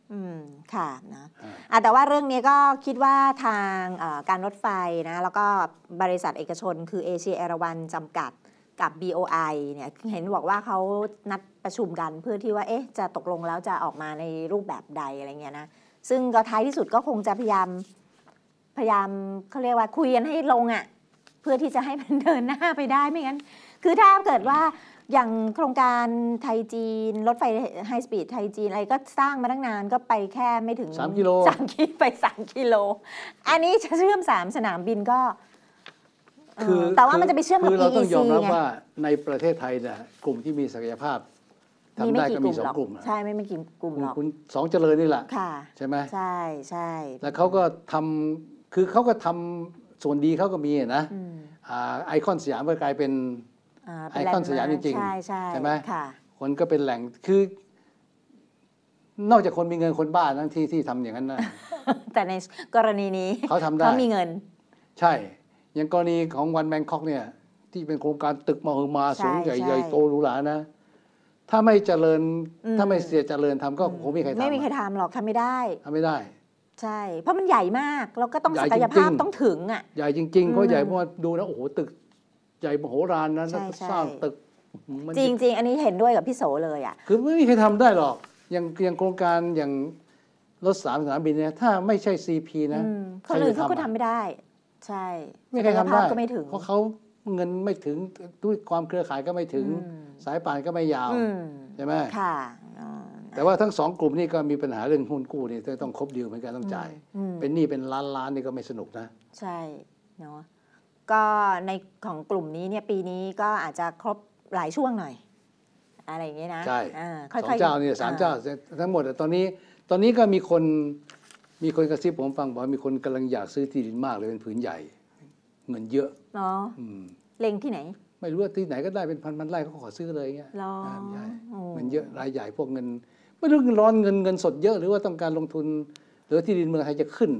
ค่ะนะแต่ว่าเรื่องนี้ก็คิดว่าทางการรถไฟนะแล้วก็บริษัทเอกชนคือเอเชียเอราวันจำกัดกับ BOI เนี่ยเห็นบอกว่าเขานัดประชุมกันเพื่อที่ว่าจะตกลงแล้วจะออกมาในรูปแบบใดอะไรเงี้ยนะซึ่งก็ท้ายที่สุดก็คงจะพยายามเขาเรียกว่าคุยกันให้ลงเพื่อที่จะให้มันเดินหน้าไปได้ไม่งั้นคือถ้าเกิดว่าอย่างโครงการไทยจีนรถไฟไฮสปีดไทยจีนอะไรก็สร้างมาตั้งนานก็ไปแค่ไม่ถึง 3 กิโลไป3 กิโลอันนี้จะเชื่อม3 สนามบินก็แต่ว่ามันจะไปเชื่อมกับ EEC ไงเราต้องยอมรับว่าในประเทศไทยเนี่ยกลุ่มที่มีศักยภาพทำได้ก็มี2 กลุ่มใช่ไม่กี่กลุ่มหรอกคุณสองเจริญนี่แหละใช่ไหมใช่ใช่แล้วเขาก็ทำคือเขาก็ทำส่วนดีเขาก็มีนะไอคอนสยามก็กลายเป็นไอคอนสยามจริงๆใช่ไหมคนก็เป็นแหล่งคือนอกจากคนมีเงินคนบ้าทั้งที่ทำอย่างนั้นนะแต่ในกรณีนี้เขาทำได้เขามีเงินใช่อย่างกรณีของวันแบงคอกเนี่ยที่เป็นโครงการตึกมหึมาสูงใหญ่ๆโตหรูหรานะถ้าไม่เจริญถ้าไม่เสียเจริญทำก็คงไม่มีใครทำไม่มีใครทำหรอกทำไม่ได้ใช่เพราะมันใหญ่มากแล้วก็ต้องศักยภาพต้องถึงใหญ่จริงๆเพราะใหญ่เพราะว่าดูนะโอ้โหตึกใหญ่มโหฬารนะสร้างตึกจริงๆอันนี้เห็นด้วยกับพี่โสเลยคือไม่มีใครทำได้หรอกอย่างโครงการอย่างรถ3 สนามบินเนี่ยถ้าไม่ใช่ CP นะคนอื่นเขาก็ทำไม่ได้ใช่ไม่ใครทำได้เพราะเขาเงินไม่ถึงด้วยความเครือข่ายก็ไม่ถึงสายป่านก็ไม่ยาวใช่ไหมค่ะแต่ว่าทั้ง2 กลุ่มนี้ก็มีปัญหาเรื่องหุ้นกู้นี่ต้องครบดีลเหมือนกันต้องจ่ายเป็นหนี้เป็นล้านนี่ก็ไม่สนุกนะใช่เนาะก็ในของกลุ่มนี้เนี่ยปีนี้ก็อาจจะครบหลายช่วงหน่อยอะไรอย่างเงี้ยนะใช่2 เจ้าเนี่ย3 เจ้าทั้งหมดตอนนี้ก็มีคนกระซิบผมฟังบอกมีคนกำลังอยากซื้อที่ดินมากเลยเป็นผืนใหญ่เงินเยอะเล็งที่ไหนไม่รู้ว่าที่ไหนก็ได้เป็นพันไร่เขาขอซื้อเลยเงี้ยเงินเยอะรายใหญ่พวกเงินไม่รู้ร้อนเงินสดเยอะหรือว่าต้องการลงทุนหรือที่ดินเมืองไทยจะขึ้น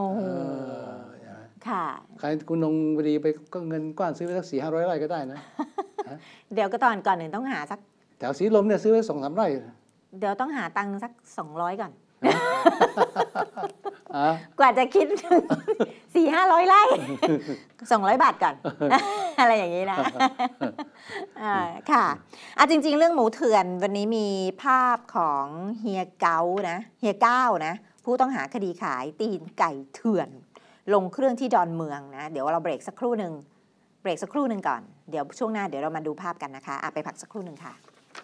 ค่ะใครคุณนงวดีไปก็เงินกว้านซื้อไปสัก400-500 ไร่ก็ได้นะเดี๋ยวก็ก่อนหนึ่งต้องหาสักแถวสีลมเนี่ยซื้อไว้2-3 ไร่เดี๋ยวต้องหาตังค์สัก200ก่อนกว่าจะคิดถึง400-500 ไร่200 บาทก่อนอะไรอย่างนี้นะค่ะจริงๆเรื่องหมูเถื่อนวันนี้มีภาพของเฮียเก้านะผู้ต้องหาคดีขายตีนไก่เถื่อนลงเครื่องที่ดอนเมืองนะเดี๋ยวเราเบรกสักครู่หนึ่งก่อนเดี๋ยวช่วงหน้าเดี๋ยวเรามาดูภาพกันนะคะไปพักสักครู่หนึ่งค่ะ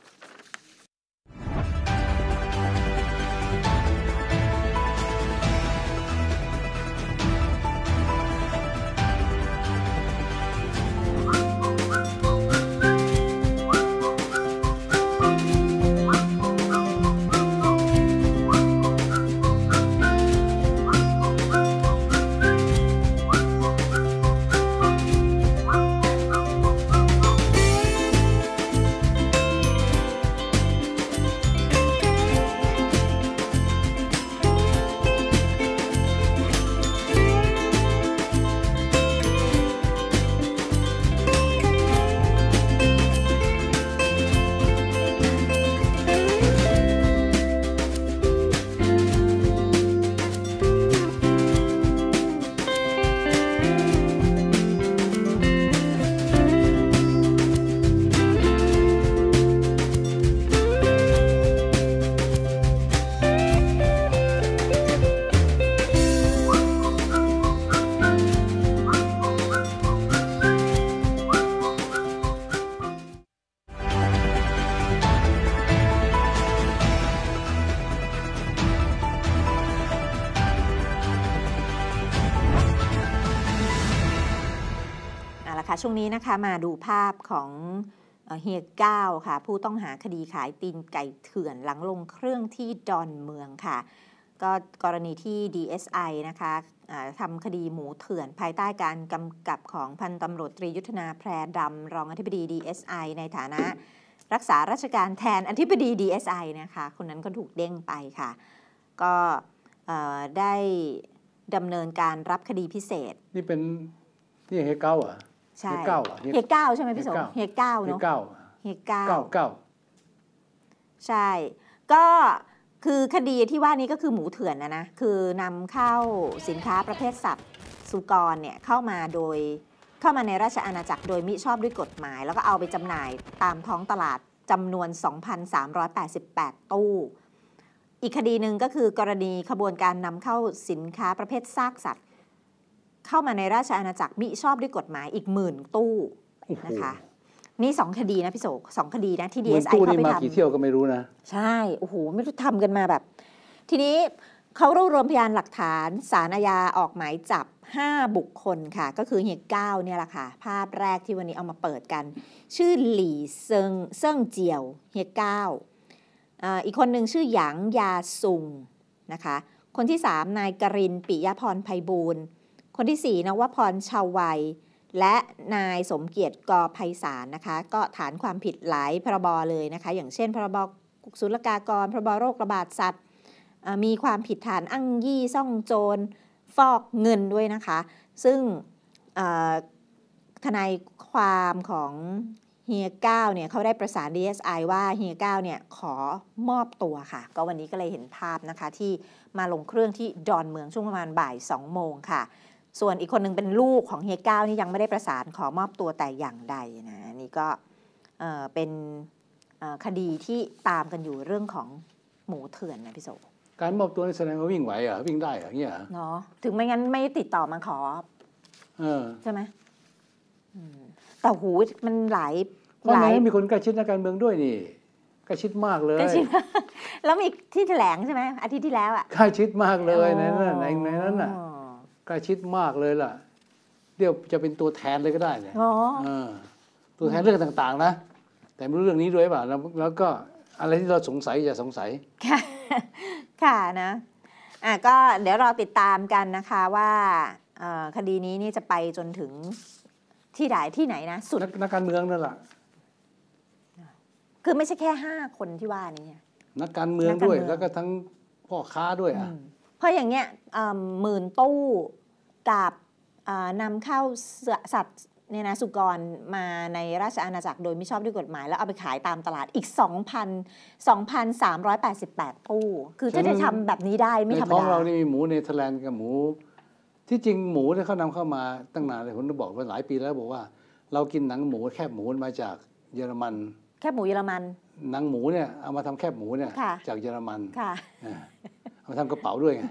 ช่วงนี้นะคะมาดูภาพของเฮียเก้าค่ะผู้ต้องหาคดีขายตีนไก่เถื่อนหลังลงเครื่องที่ดอนเมืองค่ะก็กรณีที่ DSI นะคะทำคดีหมูเถื่อนภายใต้การกำกับของพันตำรวจตรียุทธนาแพรดำรองอธิบดี DSI ในฐานะรักษาราชการแทนอธิบดี DSI นะคะคนนั้นก็ถูกเด้งไปค่ะก็ได้ดำเนินการรับคดีพิเศษนี่เป็นที่เฮียเก้าอ่ะใช่เฮียเก้าใช่ไหมพี่สมเฮียเก้าเนาะเฮียเก้าใช่ก็คือคดีที่ว่านี้ก็คือหมูเถื่อนนะคือนำเข้าสินค้าประเภทสัตว์สุกรเนี่ยเข้ามาในราชอาณาจักรโดยมิชอบด้วยกฎหมายแล้วก็เอาไปจำหน่ายตามท้องตลาดจำนวน 2,388 ตู้อีกคดีหนึ่งก็คือกรณีขบวนการนำเข้าสินค้าประเภทซากสัตว์เข้ามาในราชอาณาจักรมิชอบด้วยกฎหมายอีก10,000 ตู้นะคะนี่2 คดีนะพี่โส2 คดีนะที่ DSI เข้าไปทำกี่เที่ยวก็ไม่รู้นะใช่โอ้โหไม่รู้ทำกันมาแบบทีนี้เขารวบรวมพยานหลักฐานศาลอาญาออกหมายจับ5 บุคคลค่ะก็คือเฮียก้าวเนี่ยแหละค่ะภาพแรกที่วันนี้เอามาเปิดกันชื่อหลี่เซิงเจียวเฮียก้าวอีกคนหนึ่งชื่อหยางยาซุงนะคะคนที่3นายกรินทร์ปิยพรไพบูลย์คนที่4นวพรชาววัยและนายสมเกียรติกไพศาลนะคะก็ฐานความผิดหลายพรบเลยนะคะอย่างเช่นพรบศุลกากรพรบโรคระบาดสัตว์มีความผิดฐานอ้างยี่ซ่องโจรฟอกเงินด้วยนะคะซึ่งทนายความของเฮียก้าวเนี่ยเขาได้ประสาน DSI ว่าเฮียก้าวเนี่ยขอมอบตัวค่ะก็วันนี้ก็เลยเห็นภาพนะคะที่มาลงเครื่องที่ดอนเมืองช่วงประมาณบ่าย 2 โมงค่ะส่วนอีกคนนึงเป็นลูกของเฮียก้าวนี่ยังไม่ได้ประสานขอมอบตัวแต่อย่างใดนะนี่ก็เป็นคดีที่ตามกันอยู่เรื่องของหมูเถื่อนนะพี่โสการมอบตัวนี่แสดงว่าวิ่งไหวเหรอวิ่งได้เหรอเงี้ยเนาะถึงไม่งั้นไม่ติดต่อมาขอใช่ไหมแต่หูมันหลายมีคนใกล้ชิดนักการเมืองด้วยนี่ใกล้ชิดมากเลยแล้วมีที่แถลงใช่ไหมอาทิตย์ที่แล้วอ่ะใกล้ชิดมากเลยในนั้นน่ะใกล้ชิดมากเลยล่ะเดี๋ยวจะเป็นตัวแทนเลยก็ได้เนี่ยตัวแทนเรื่องต่างๆนะแต่ไม่รู้เรื่องนี้ด้วยป่ะแล้วก็อะไรที่เราสงสัยอย่าสงสัยค่ะนะก็เดี๋ยวรอติดตามกันนะคะว่าคดีนี้นี่จะไปจนถึงที่ไหนนะสุดนักการเมืองนั่นแหละคือไม่ใช่แค่5 คนที่ว่านี้นักการเมืองด้วยแล้วก็ทั้งพ่อค้าด้วยเพราะอย่างเงี้ย10,000 ตู้กับนำเข้าสัตว์เนี่ยนะสุกรมาในราชอาณาจักรโดยไม่ชอบด้วยกฎหมายแล้วเอาไปขายตามตลาดอีก 2,388 ตู้คือจะทำแบบนี้ได้ไม่ธรรมดาในท้องเรานี่มีหมูเนเธอร์แลนด์กับหมูที่จริงหมูเนี่ยเขานำเข้ามาตั้งนานเลยผมจะบอกว่าหลายปีแล้วบอกว่าเรากินหนังหมูแคบหมูมาจากเยอรมันแคบหมูเยอรมันหนังหมูเนี่ยเอามาทำแคบหมูเนี่ยจากเยอรมันเอามาทำกระเป๋าด้วยไง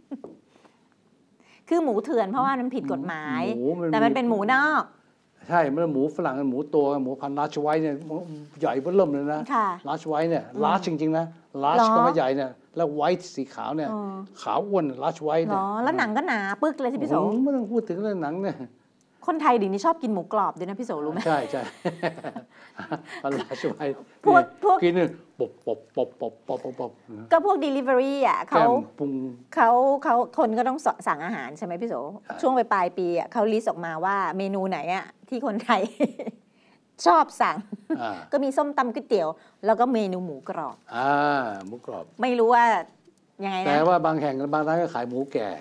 คือหมูเถื่อนเพราะว่ามันผิดกฎหมายแต่มันเป็นหมูนอกใช่มันหมูฝรั่งหมูตัวหมูพันธุ์ลาชไว้เนี่ยใหญ่เบิ่มเลยนะลาชไว้เนี่ยลาชจริงๆนะลาชก็ไม่ใหญ่เนี่ยแล้วไวท์สีขาวเนี่ยขาวอ้วนลาชไว้เนี่ยแล้วหนังก็หนาปึกเลยที่พี่โสไม่ต้องพูดถึงเรื่องหนังเนี่ยคนไทยเดี๋ยวนี้ชอบกินหมูกรอบด้วยนะพี่โสรู้ไหมใช่ลาชไว้พวกกินเนี่ยปบก็พวก delivery อ่ะเขาคนก็ต้องสั่งอาหารใช่ไหมพี่โสช่วงปลายปีอ่ะเขาลิสต์ออกมาว่าเมนูไหนอ่ะที่คนไทยชอบสั่งก็มีส้มตำก๋วยเตี๋ยวแล้วก็เมนูหมูกรอบหมูกรอบไม่รู้ว่ายังไงนะแต่ว่าบางแห่งบางร้านก็ขายหมูแก่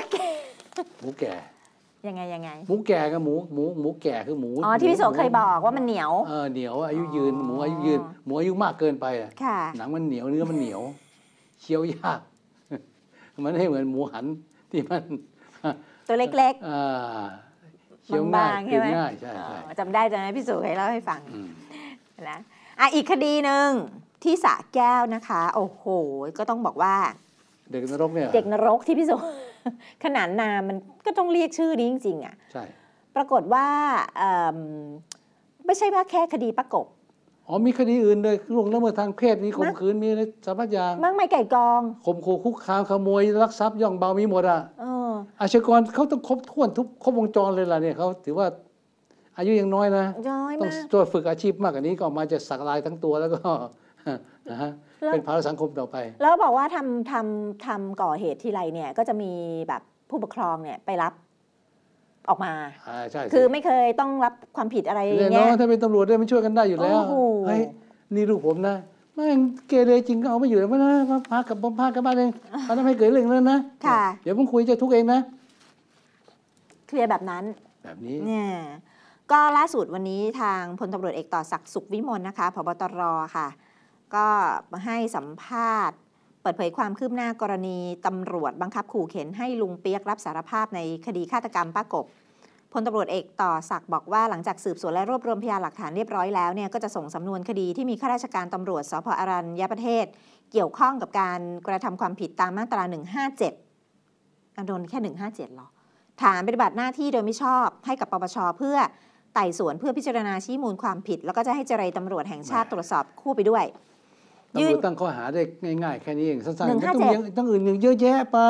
ยังไงหมูแก่กับหมูแก่คือหมูที่พี่โสเคยบอกว่ามันเหนียวเหนียวอายุยืนหมูอายุยืนหมูอายุมากเกินไปหนังมันเหนียวเนื้อมันเหนียวเคี้ยวยากมันไม่เหมือนหมูหันที่มันตัวเล็กๆเคี้ยวง่ายกินง่ายใช่จำได้พี่โสเคยเล่าให้ฟังนะอีกคดีหนึ่งที่สระแก้วนะคะโอ้โหก็ต้องบอกว่าเด็กนรกเนี่ยเด็กนรกที่พี่โสขนานนามมันก็ต้องเรียกชื่อนี้จริงๆอ่ะใช่ปรากฏว่าไม่ใช่ว่าแค่คดีประกบมีคดีอื่นเลยล่วงละเมิดทางเพศมีข่มขืนมีอะไรสารพัดอย่างมั่งไม่ไก่กองข่มขู่คุกคามขโมยลักทรัพย์ย่องเบามีหมดอาชญากรเขาต้องครบถ้วนครบวงจรเลยล่ะเนี่ยเขาถือว่าอายุยังน้อยนะต้องตัวฝึกอาชีพมากกว่านี้ก็ออกมาจะสักลายทั้งตัวแล้วก็เป็นภาระสังคมต่อไปแล้วบอกว่าทำก่อเหตุที่ไรเนี่ยก็จะมีแบบผู้ปกครองเนี่ยไปรับออกมาใช่คือไม่เคยต้องรับความผิดอะไรอย่างเงี้ยถ้าเป็นตำรวจได้มันช่วยกันได้อยู่แล้วเฮ้ยนี่ลูกผมนะแม่งเกเรจริงก็เอาไม่อยู่แล้วนะพากับบ้านเองเอาทำให้เกิดเรื่องนั้นนะเดี๋ยวผมคุยจะทุกเองนะเคลียร์แบบนั้นแบบนี้เนี่ยก็ล่าสุดวันนี้ทางพลตำรวจเอกต่อศักดิ์สุขวิมลนะคะผบ.ตร.ค่ะก็ให้สัมภาษณ์ปิดเผยความคืบหน้ากรณีตำรวจบังคับขู่เข็นให้ลุงเปียกรับสารภาพในคดีฆาตกรรมป้ากบพลตำรวจเอกต่อศักดิ์บอกว่าหลังจากสืบสวนและรวบรวมพยานหลักฐานเรียบร้อยแล้วเนี่ยก็จะส่งสำนวนคดีที่มีข้าราชการตำรวจสภ.อรัญญประเทศเกี่ยวข้องกับการกระทำความผิดตามมาตรา 157 โดนแค่ 157 หรอฐานปฏิบัติหน้าที่โดยไม่ชอบให้กับปปชเพื่อไต่สวนเพื่อพิจารณาชี้มูลความผิดแล้วก็จะให้เจรตำรวจแห่งชาติตรวจสอบคู่ไปด้วยตำรวจตั้งข้อหาได้ง่ายๆแค่นี้เองสั้นๆต้องอื่นเยอะแยะไป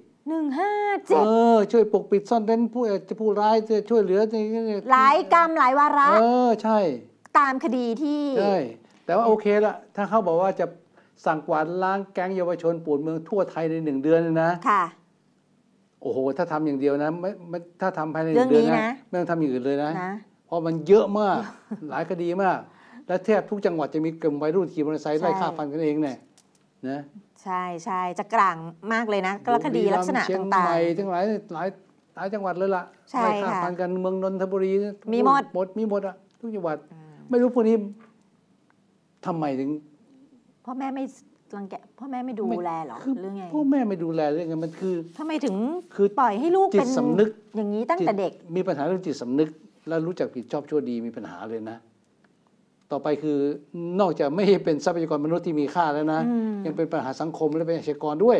157 ช่วยปกปิดซ่อนเร้นผู้ร้ายจะช่วยเหลือหลายกรรมหลายวาระใช่ตามคดีที่ใช่แต่ว่าโอเคละถ้าเขาบอกว่าจะสั่งกวาดล้างแก๊งเยาวชนป่วนเมืองทั่วไทยใน1 เดือนนะค่ะโอ้โหถ้าทำอย่างเดียวนะไม่ถ้าทำภายใน1 เดือนนะไม่ต้องทำอย่างอื่นเลยนะเพราะมันเยอะมากหลายคดีมากและแทบทุกจังหวัดจะมีกลุ่มวัยรุ่นขี่มอเตอร์ไซค์ไล่ฆ่าฟันกันเองเนี่ยนะใช่จะกลางมากเลยนะก็คดีลักษณะต่างๆทั้งหลายจังหวัดเลยล่ะไล่ฆ่าฟันกันเมืองนนทบุรีมีหมดอ่ะทุกจังหวัดไม่รู้พวกนี้ทำไมถึงพ่อแม่ไม่รังแกพ่อแม่ไม่ดูแลหรอหรือไงพ่อแม่ไม่ดูแลเรื่องไงมันคือทำไมถึงปล่อยให้ลูกเป็นจิตสำนึกอย่างนี้ตั้งแต่เด็กมีปัญหาเรื่องจิตสำนึกแล้วรู้จักผิดชอบชั่วดีมีปัญหาเลยนะต่อไปคือนอกจากไม่เป็นทรัพยากรมนุษย์ที่มีค่าแล้วนะยังเป็นปัญหาสังคมและเป็นอาชญากรด้วย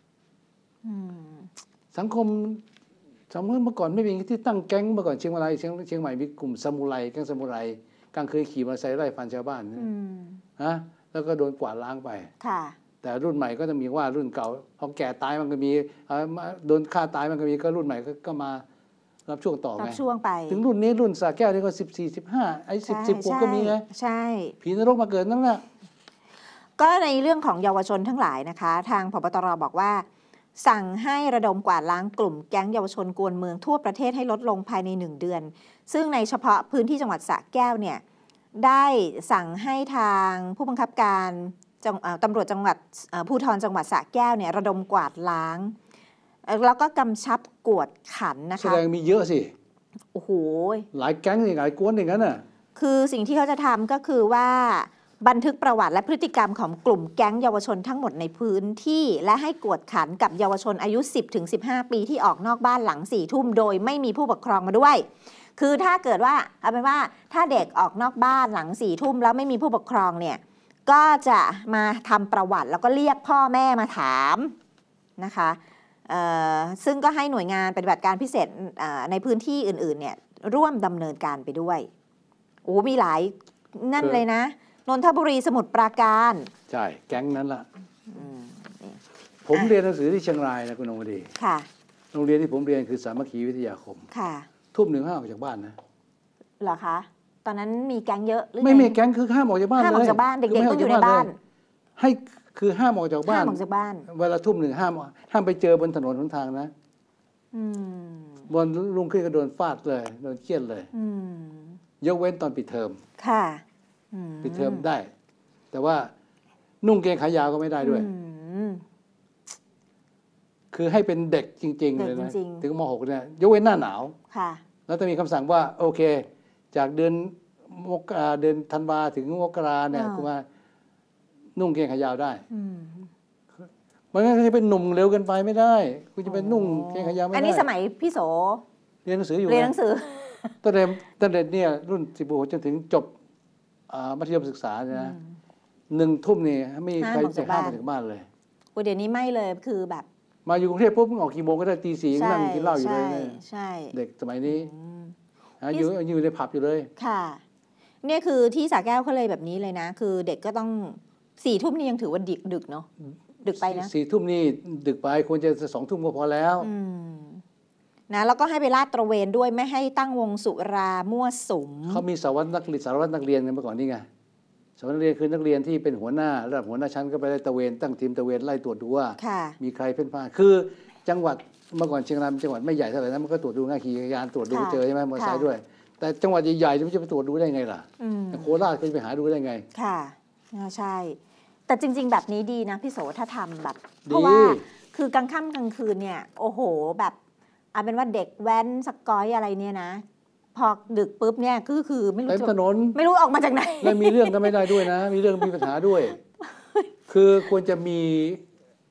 สังคมเมื่อก่อนไม่มีที่ตั้งแก๊งเมื่อก่อนเชียงใหม่มีกลุ่มซามูไรแก๊งซามูไรกลางคืนขี่มอเตอร์ไซค์ไล่ฟันชาวบ้านนะแล้วก็โดนกวาดล้างไปแต่รุ่นใหม่ก็จะมีว่ารุ่นเก่าพอแก่ตายมันก็มีโดนฆ่าตายมันก็มีก็รุ่นใหม่ก็มารับช่วงต่อไงรับช่วงไปถึงรุ่นนี้รุ่นสาแก้วนี่ก็14-15ไอ้10ผมก็มีไงใช่ผีนรกมาเกิดนั่นแหละก็ในเรื่องของเยาวชนทั้งหลายนะคะทางผบตรบอกว่าสั่งให้ระดมกวาดล้างกลุ่มแก๊งเยาวชนกวนเมืองทั่วประเทศให้ลดลงภายใน1 เดือนซึ่งในเฉพาะพื้นที่จังหวัดสระแก้วเนี่ยได้สั่งให้ทางผู้บังคับการตำรวจจังหวัดภูธรจังหวัดสระแก้วเนี่ยระดมกวาดล้างแล้วก็กำชับกวดขันนะคะแสดงมีเยอะสิโอ้โหหลายแก๊งหลายกวนอย่างนั้นน่ะคือสิ่งที่เขาจะทำก็คือว่าบันทึกประวัติและพฤติกรรมของกลุ่มแก๊งเยาวชนทั้งหมดในพื้นที่และให้กวดขันกับเยาวชนอายุ 10-15 ปีที่ออกนอกบ้านหลัง4 ทุ่มโดยไม่มีผู้ปกครองมาด้วยคือถ้าเกิดว่าเอาเป็นว่าถ้าเด็กออกนอกบ้านหลัง4 ทุ่มแล้วไม่มีผู้ปกครองเนี่ยก็จะมาทำประวัติแล้วก็เรียกพ่อแม่มาถามนะคะซึ่งก็ให้หน่วยงานปฏิบัติการพิเศษในพื้นที่อื่นๆเนี่ยร่วมดำเนินการไปด้วยโอ้มีหลายนั่นเลยนะนนทบุรีสมุทรปราการใช่แก๊งนั้นล่ะผมเรียนหนังสือที่เชียงรายนะคุณนงวดีค่ะโรงเรียนที่ผมเรียนคือสามัคคีวิทยาคมค่ะทุ่ม 1ห้ามออกจากบ้านนะเหรอคะตอนนั้นมีแก๊งเยอะหรือไม่มีแก๊งคือห้ามออกจากบ้านเลยห้ามออกจากบ้านเด็กๆต้องอยู่ในบ้านให้คือห้ามออกจากบ้านห้ามออกจากบ้านเวลาทุ่ม 1ห้ามไปเจอบนถนนหนทางนะบนลุงขึ้นก็โดนฟาดเลยโดนเคี่ยนเลยยกเว้นตอนปิดเทอมค่ะปิดเทอมได้ แต่ว่านุ่งเกงขายาวก็ไม่ได้ด้วยคือให้เป็นเด็กจริงๆเลยนะถึงม.6เนี่ยยกเว้นหน้าหนาวแล้วจะมีคำสั่งว่าโอเคจากเดือนธันวาถึงมกราเนี่ยคุณมานุ่งเกงขายาวได้มันก็จะเป็นหนุ่มเร็วเกินไปไม่ได้คุณจะเป็นนุ่งเกงขายาวไม่ได้อันนี้สมัยพี่โสเรียนหนังสืออยู่เรียนหนังสือตั้งแต่เนี่ยรุ่น16จนถึงจบมัธยมศึกษาเนี่ยนะ1 ทุ่มนี่ไม่มีใครจะห้ามออกจากบ้านเลยโอ้เดี๋ยวนี้ไม่เลยคือแบบมาอยู่กรุงเทพปุ๊บออกกี่โมงก็ได้ตี 4นั่งกินเหล้าอยู่เลยใช่เด็กสมัยนี้อยู่ในผับอยู่เลยค่ะเนี่ยคือที่สระแก้วเขาเลยแบบนี้เลยนะคือเด็กก็ต้อง4 ทุ่มนี่ยังถือว่าดึกเนาะดึกไปนะ 4 ทุ่มนี่ดึกไปควรจะ2 ทุ่มก็พอแล้วนะแล้วก็ให้ไปลาดตระเวนด้วยไม่ให้ตั้งวงสุรามั่วสุมเขามีสารวัตรนักเรียนกันเมื่อก่อนนี่ไงสารวัตรนักเรียนคือนักเรียนที่เป็นหัวหน้าระดับหัวหน้าชั้นก็ไปไล่ตระเวนตั้งทีมตระเวนไล่ตรวจดูว่ามีใครเพ่นพ่านคือจังหวัดเมื่อก่อนเชียงรายเป็นจังหวัดไม่ใหญ่เท่าไหร่นะมันก็ตรวจดูง่ายขี่จักรยานตรวจดูเจอใช่ไหมมอเตอร์ไซค์ด้วยแต่จังหวัดใหญ่ๆมันจะไปตรวจดูได้ไงล่ะโคราชจะไปหาดูได้ไงค่ะใช่แต่จริงๆแบบนี้ดีนะพี่โสถ้าทำแบบเพราะว่าคือกลางค่ำกลางคืนเนี่ยโอ้โหแบบเอาเป็นว่าเด็กแว้นสกอยอะไรเนี่ยนะพอดึกปุ๊บเนี่ยคือไม่รู้ถนนไม่รู้ออกมาจากไหนแล้วมีเรื่องก็ไม่ได้ด้วยนะมีเรื่องมีปัญหาด้วยคือควรจะมี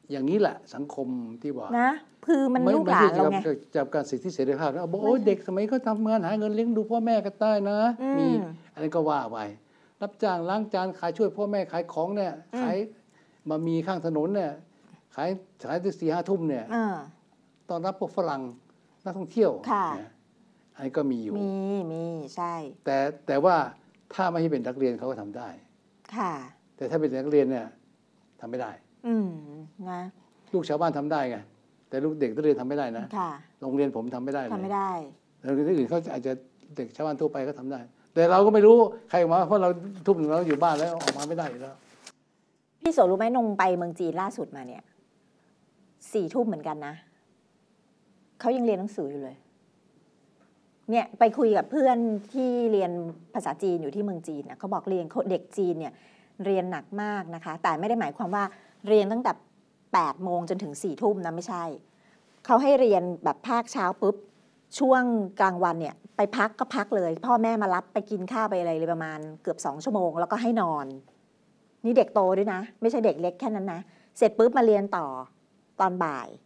อย่างนี้แหละสังคมที่ว่านะคือมันลูกหลานเราไงจับการสิทธิเสรีภาพแล้วบอกโอ้เด็กสมัยเขาทำงานหาเงินเลี้ยงดูพ่อแม่ก็ได้นะมีอันนี้ก็ว่าไปรับจ้างล้างจานขายช่วยพ่อแม่ขายของเนี่ยขายมามีข้างถนนเนี่ยขายที่4-5 ทุ่มเนี่ยตอนรับพวกฝรั่งนักท่องเที่ยวอันนี้ก็มีอยู่มีใช่แต่ว่าถ้าไม่ให้เป็นนักเรียนเขาก็ทำได้ค่ะแต่ถ้าเป็นนักเรียนเนี่ยทำไม่ได้นะลูกชาวบ้านทำได้ไงแต่ลูกเด็กนักเรียนทำไม่ได้นะโรงเรียนผมทำไม่ได้เลยทำไม่ได้แล้วที่อื่นเขาอาจจะเด็กชาวบ้านทั่วไปก็ทำได้แต่เราก็ไม่รู้ใครมาเพราะเราทุ่มเราอยู่บ้านแล้วออกมาไม่ได้อยู่แล้วพี่โสรู้ไหมนงไปเมืองจีนล่าสุดมาเนี่ย4 ทุ่มเหมือนกันนะเขายังเรียนหนังสืออยู่เลยเนี่ยไปคุยกับเพื่อนที่เรียนภาษาจีนอยู่ที่เมืองจีนนะเขาบอกเรียนเด็กจีนเนี่ยเรียนหนักมากนะคะแต่ไม่ได้หมายความว่าเรียนตั้งแต่8 โมงจนถึง4 ทุ่มนะไม่ใช่เขาให้เรียนแบบภาคเช้าปุ๊บช่วงกลางวันเนี่ยไปพักก็พักเลยพ่อแม่มารับไปกินข้าวไปอะไรเลยประมาณเกือบ2 ชั่วโมงแล้วก็ให้นอนนี่เด็กโตด้วยนะไม่ใช่เด็กเล็กแค่นั้นนะเสร็จปุ๊บมาเรียนต่อตอนบ่าย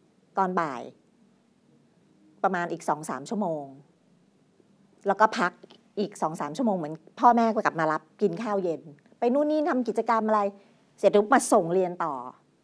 ประมาณอีก 2-3 ชั่วโมงแล้วก็พักอีก 2-3 ชั่วโมงเหมือนพ่อแม่ก็กลับมารับกินข้าวเย็นไปนู่นนี่ทำกิจกรรมอะไรเสร็จปุ๊บมาส่งเรียนต่อ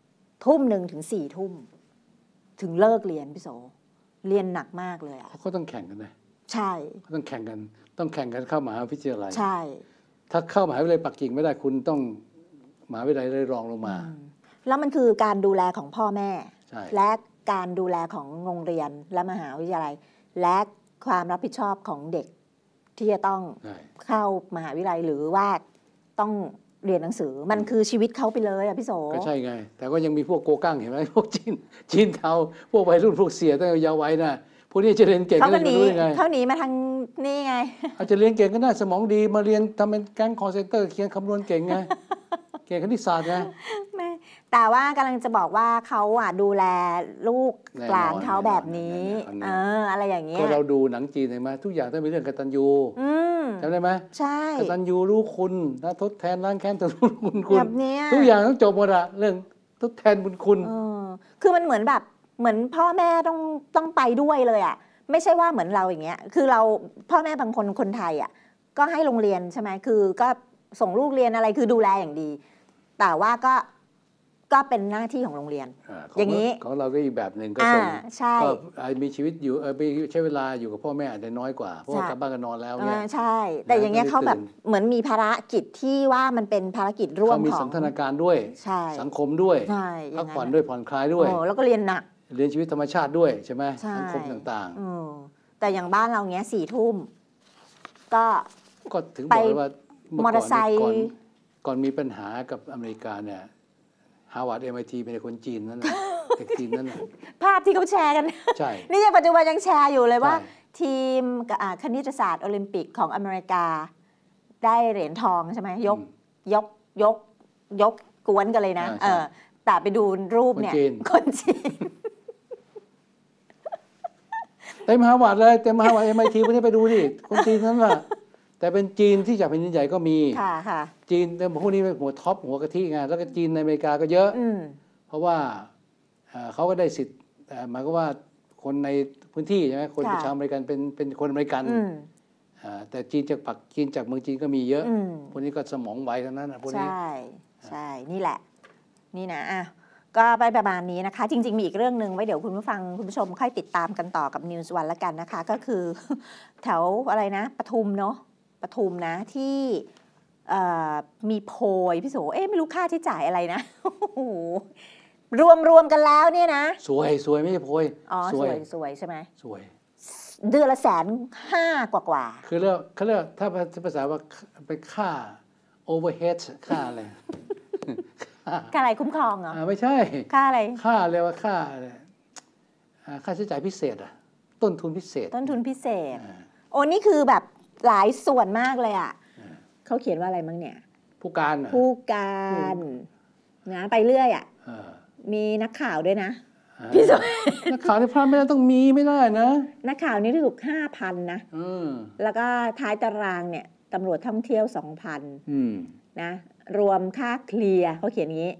1:00 ถึง 4 ทุ่มถึงเลิกเรียนพี่โสเรียนหนักมากเลยอ่ะเขาต้องแข่งกันนะใช่เขาต้องแข่งกันเข้ามหาวิทยาลัยใช่ถ้าเข้ามหาวิทยาลัยปักกิ่งไม่ได้คุณต้องมหาวิทยาลัยเลยรองลงมาแล้วมันคือการดูแลของพ่อแม่และการดูแลของโรงเรียนและมหาวิทยาลัยและความรับผิดชอบของเด็กที่จะต้องเข้ามหาวิทยาลัยหรือว่าต้องเรียนหนังสือมันคือชีวิตเขาไปเลยอะพี่โสก็ใช่ไงแต่ก็ยังมีพวกโกกั้งเห็นไหมพวกจีนเทาพวกวัยรุ่นพวกเสียตั้งแต่เยาว์วัยน่ะพวกนี้จะเรียนเก่งก็รู้ยังไงเขาหนีมาทางนี่ไงอาจจะเรียนเก่งก็ได้สมองดีมาเรียนทำเป็นแก๊งคอลเซ็นเตอร์เขียนคำนวณเก่งไงเก่งคณิตศาสตร์ไงแต่ว่ากำลังจะบอกว่าเขาอ่ะดูแลลูกหลานเขาแบบนี้อะไรอย่างเงี้ยก็เราดูหนังจีนเห็นไหมทุกอย่างต้องมีเรื่องกตัญญูจำได้ไหมใช่กตัญญูรู้คุณนะทดแทนล้างแค้นทดบุญคุณทุกอย่างต้องจบหมดอะเรื่องทดแทนบุญคุณคือมันเหมือนแบบเหมือนพ่อแม่ต้องไปด้วยเลยอะไม่ใช่ว่าเหมือนเราอย่างเงี้ยคือเราพ่อแม่บางคนไทยอะก็ให้โรงเรียนใช่ไหมคือก็ส่งลูกเรียนอะไรคือดูแลอย่างดีแต่ว่าก็เป็นหน้าที่ของโรงเรียนอย่างนี้ของเราก็อีกแบบหนึ่งก็ส่งก็มีชีวิตอยู่ใช้เวลาอยู่กับพ่อแม่อาจจะน้อยกว่าเพราะกลับบ้านก็นอนแล้วเนี่ยใช่แต่อย่างเงี้ยเขาแบบเหมือนมีภารกิจที่ว่ามันเป็นภารกิจร่วมของเขามีสันทนาการด้วยสังคมด้วยพักผ่อนด้วยผ่อนคลายด้วยแล้วก็เรียนหนักเรียนชีวิตธรรมชาติด้วยใช่ไหมสังคมต่างๆแต่อย่างบ้านเราเงี้ย4 ทุ่มก็ถึงบอกว่ามอเตอร์ไซค์ก่อนมีปัญหากับอเมริกาเนี่ยฮาร์วาร์ด MIT เป็นคนจีนนั่นแหละเด็กจีนนั่นแหละภาพที่เขาแชร์กันใช่นี่ยังปัจจุบันยังแชร์อยู่เลยว่าทีมคณิตศาสตร์โอลิมปิกของอเมริกาได้เหรียญทองใช่ไหมยกกวนกันเลยนะแต่ไปดูรูปเนี่ยคนจีนเต็มฮาร์วาร์ดเลยเต็มฮาร์วาร์ด MIT วันนี้ไปดูดิคนจีนนั่นแหละแต่เป็นจีนที่จากแผ่นดินใหญ่ก็มีจีนแต่พวกนี้เป็นหัวท็อปหัวกะทิไงแล้วก็จีนในอเมริกาก็เยอะเพราะว่าเขาก็ได้สิทธิ์หมายก็ว่าคนในพื้นที่ใช่ไหมคนชาวอเมริกันเป็นคนอเมริกันแต่จีนจากเมืองจีนก็มีเยอะพวกนี้ก็สมองไวทั้งนั้นนะพวกนี้ใช่นี่แหละนี่นะก็ไปประมาณนี้นะคะจริงๆมีอีกเรื่องนึงไว้เดี๋ยวคุณผู้ฟังคุณผู้ชมค่อยติดตามกันต่อกับ News One ละกันนะคะก็คือแถวอะไรนะปทุมเนาะปทุมนะที่มีโพยพี่โสไม่รู้ค่าใช้จ่ายอะไรนะรวมกันแล้วเนี่ยนะสวยไม่ใช่โพยสวยใช่ไหมสวยเดือนละ150,000กว่าคือเขาเรียกถ้าภาษาว่าเป็นค่า overhead ค่าอะไรค่าอะไรคุ้มครองเหรอไม่ใช่ค่าอะไรค่าเรียกว่าค่าใช้จ่ายพิเศษต้นทุนพิเศษโอ้นี่คือแบบหลายส่วนมากเลยอ่ะเขาเขียนว่าอะไรมั้งเนี่ยผู้การนะไปเรื่อยอ่ะมีนักข่าวด้วยนะพี่สมัยนักข่าวที่พลาดไม่ได้ต้องมีไม่ได้นะนักข่าวนี่ถูก 5,000 นะแล้วก็ท้ายตารางเนี่ยตำรวจท่องเที่ยว 2,000นะรวมค่าเคลียร์เขาเขียนอย่างนี้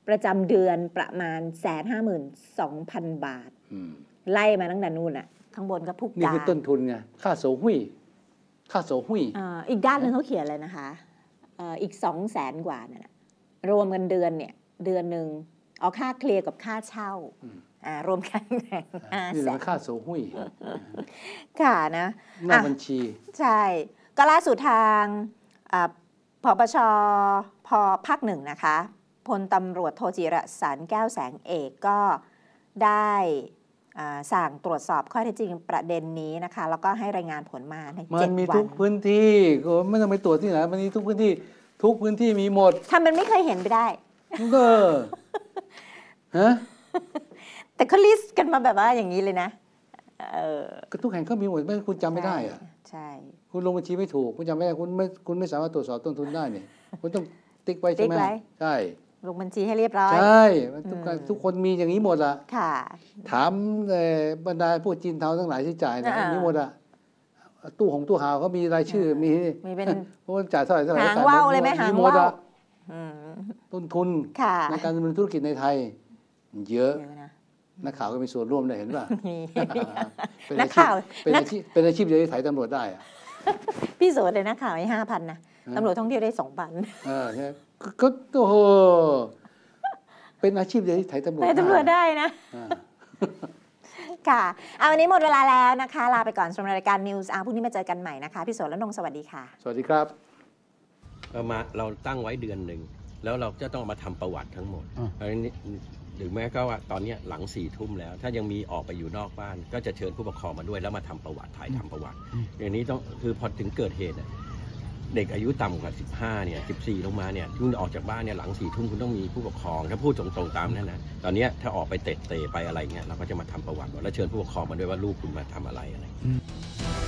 ประจำเดือนประมาณ 152,000 บาทไล่มาตั้งแต่นู่นอ่ะข้างบนก็ผู้การนี่คือต้นทุนไงค่าโสหุ้ยอีกด้านหนึ่งเขาเขียนเลยนะคะอีก 200,000 กว่านั่นแหละรวมกันเดือนเนี่ยเดือนหนึ่งเอาค่าเคลียร์กับค่าเช่ารวมกันนี่เป็นค่าโสหุ้ยค่ะนะหน้าบัญชีใช่ก็ล่าสุดทางปปช.ภาค 1นะคะพลตำรวจโทจิรสันต์แก้วแสงเอกก็ได้สั่งตรวจสอบข้อเท็จจริงประเด็นนี้นะคะแล้วก็ให้รายงานผลมาใน7 วันมันมีทุกพื้นที่ก็ไม่ต้องไปตรวจที่ไหนมันมีทุกพื้นที่มีหมดทำมันไม่เคยเห็นไปได้ก็ฮะแต่เขาลิสต์กันมาแบบว่าอย่างนี้เลยนะก็ทุกแห่งก็มีหมดไม่คุณจำไม่ได้อะใช่คุณลงบัญชีไม่ถูกคุณจำไม่ได้คุณไม่สามารถตรวจสอบต้นทุนได้เนี่ยคุณต้องติ๊กไว้ใช่ไหมใช่ลงบัญชีให้เรียบร้อยใช่ทุกคนมีอย่างนี้หมดอะค่ะถามบรรดาพวกจีนเทาทั้งหลายที่จ่ายนะมีหมดอะตู้หาวเขามีรายชื่อมีเป็นเพราะจ่ายเท่าไหร่หางว่าวเลยไหมหางว่าวต้นทุนในการดำเนินธุรกิจในไทยเยอะนักข่าวก็มีส่วนร่วมได้เห็นป่ะนักข่าวเป็นอาชีพเดียวที่ไถตำรวจได้อะพี่โสดเลยนักข่าวให้ 5,000 นะตำรวจท่องเที่ยวได้ 2,000 ใช่ก็โอ้โหเป็นอาชีพเดียวที่ไถตำรวจได้นะค่ะวันนี้หมดเวลาแล้วนะคะลาไปก่อนสำหรับรายการ News พรุ่งนี้มาเจอกันใหม่นะคะพี่โสดและนงสวัสดีค่ะสวัสดีครับเราตั้งไว้เดือนหนึ่งแล้วเราจะต้องมาทำประวัติทั้งหมดหรือแม้ก็ว่าตอนนี้หลัง4 ทุ่มแล้วถ้ายังมีออกไปอยู่นอกบ้านก็จะเชิญผู้ปกครองมาด้วยแล้วมาทำประวัติถ่ายทำประวัติอย่างนี้ต้องคือพอถึงเกิดเหตุเด็กอายุต่ำกว่า15เนี่ย14ลงมาเนี่ยคุณออกจากบ้านเนี่ยหลัง4 ทุ่มคุณต้องมีผู้ปกครองถ้าพูดตรงๆตามนั้นนะตอนนี้ถ้าออกไปเตะไปอะไรเงี้ยเราก็จะมาทำประวัติแล้วเชิญผู้ปกครองมาด้วยว่าลูกคุณมาทำอะไร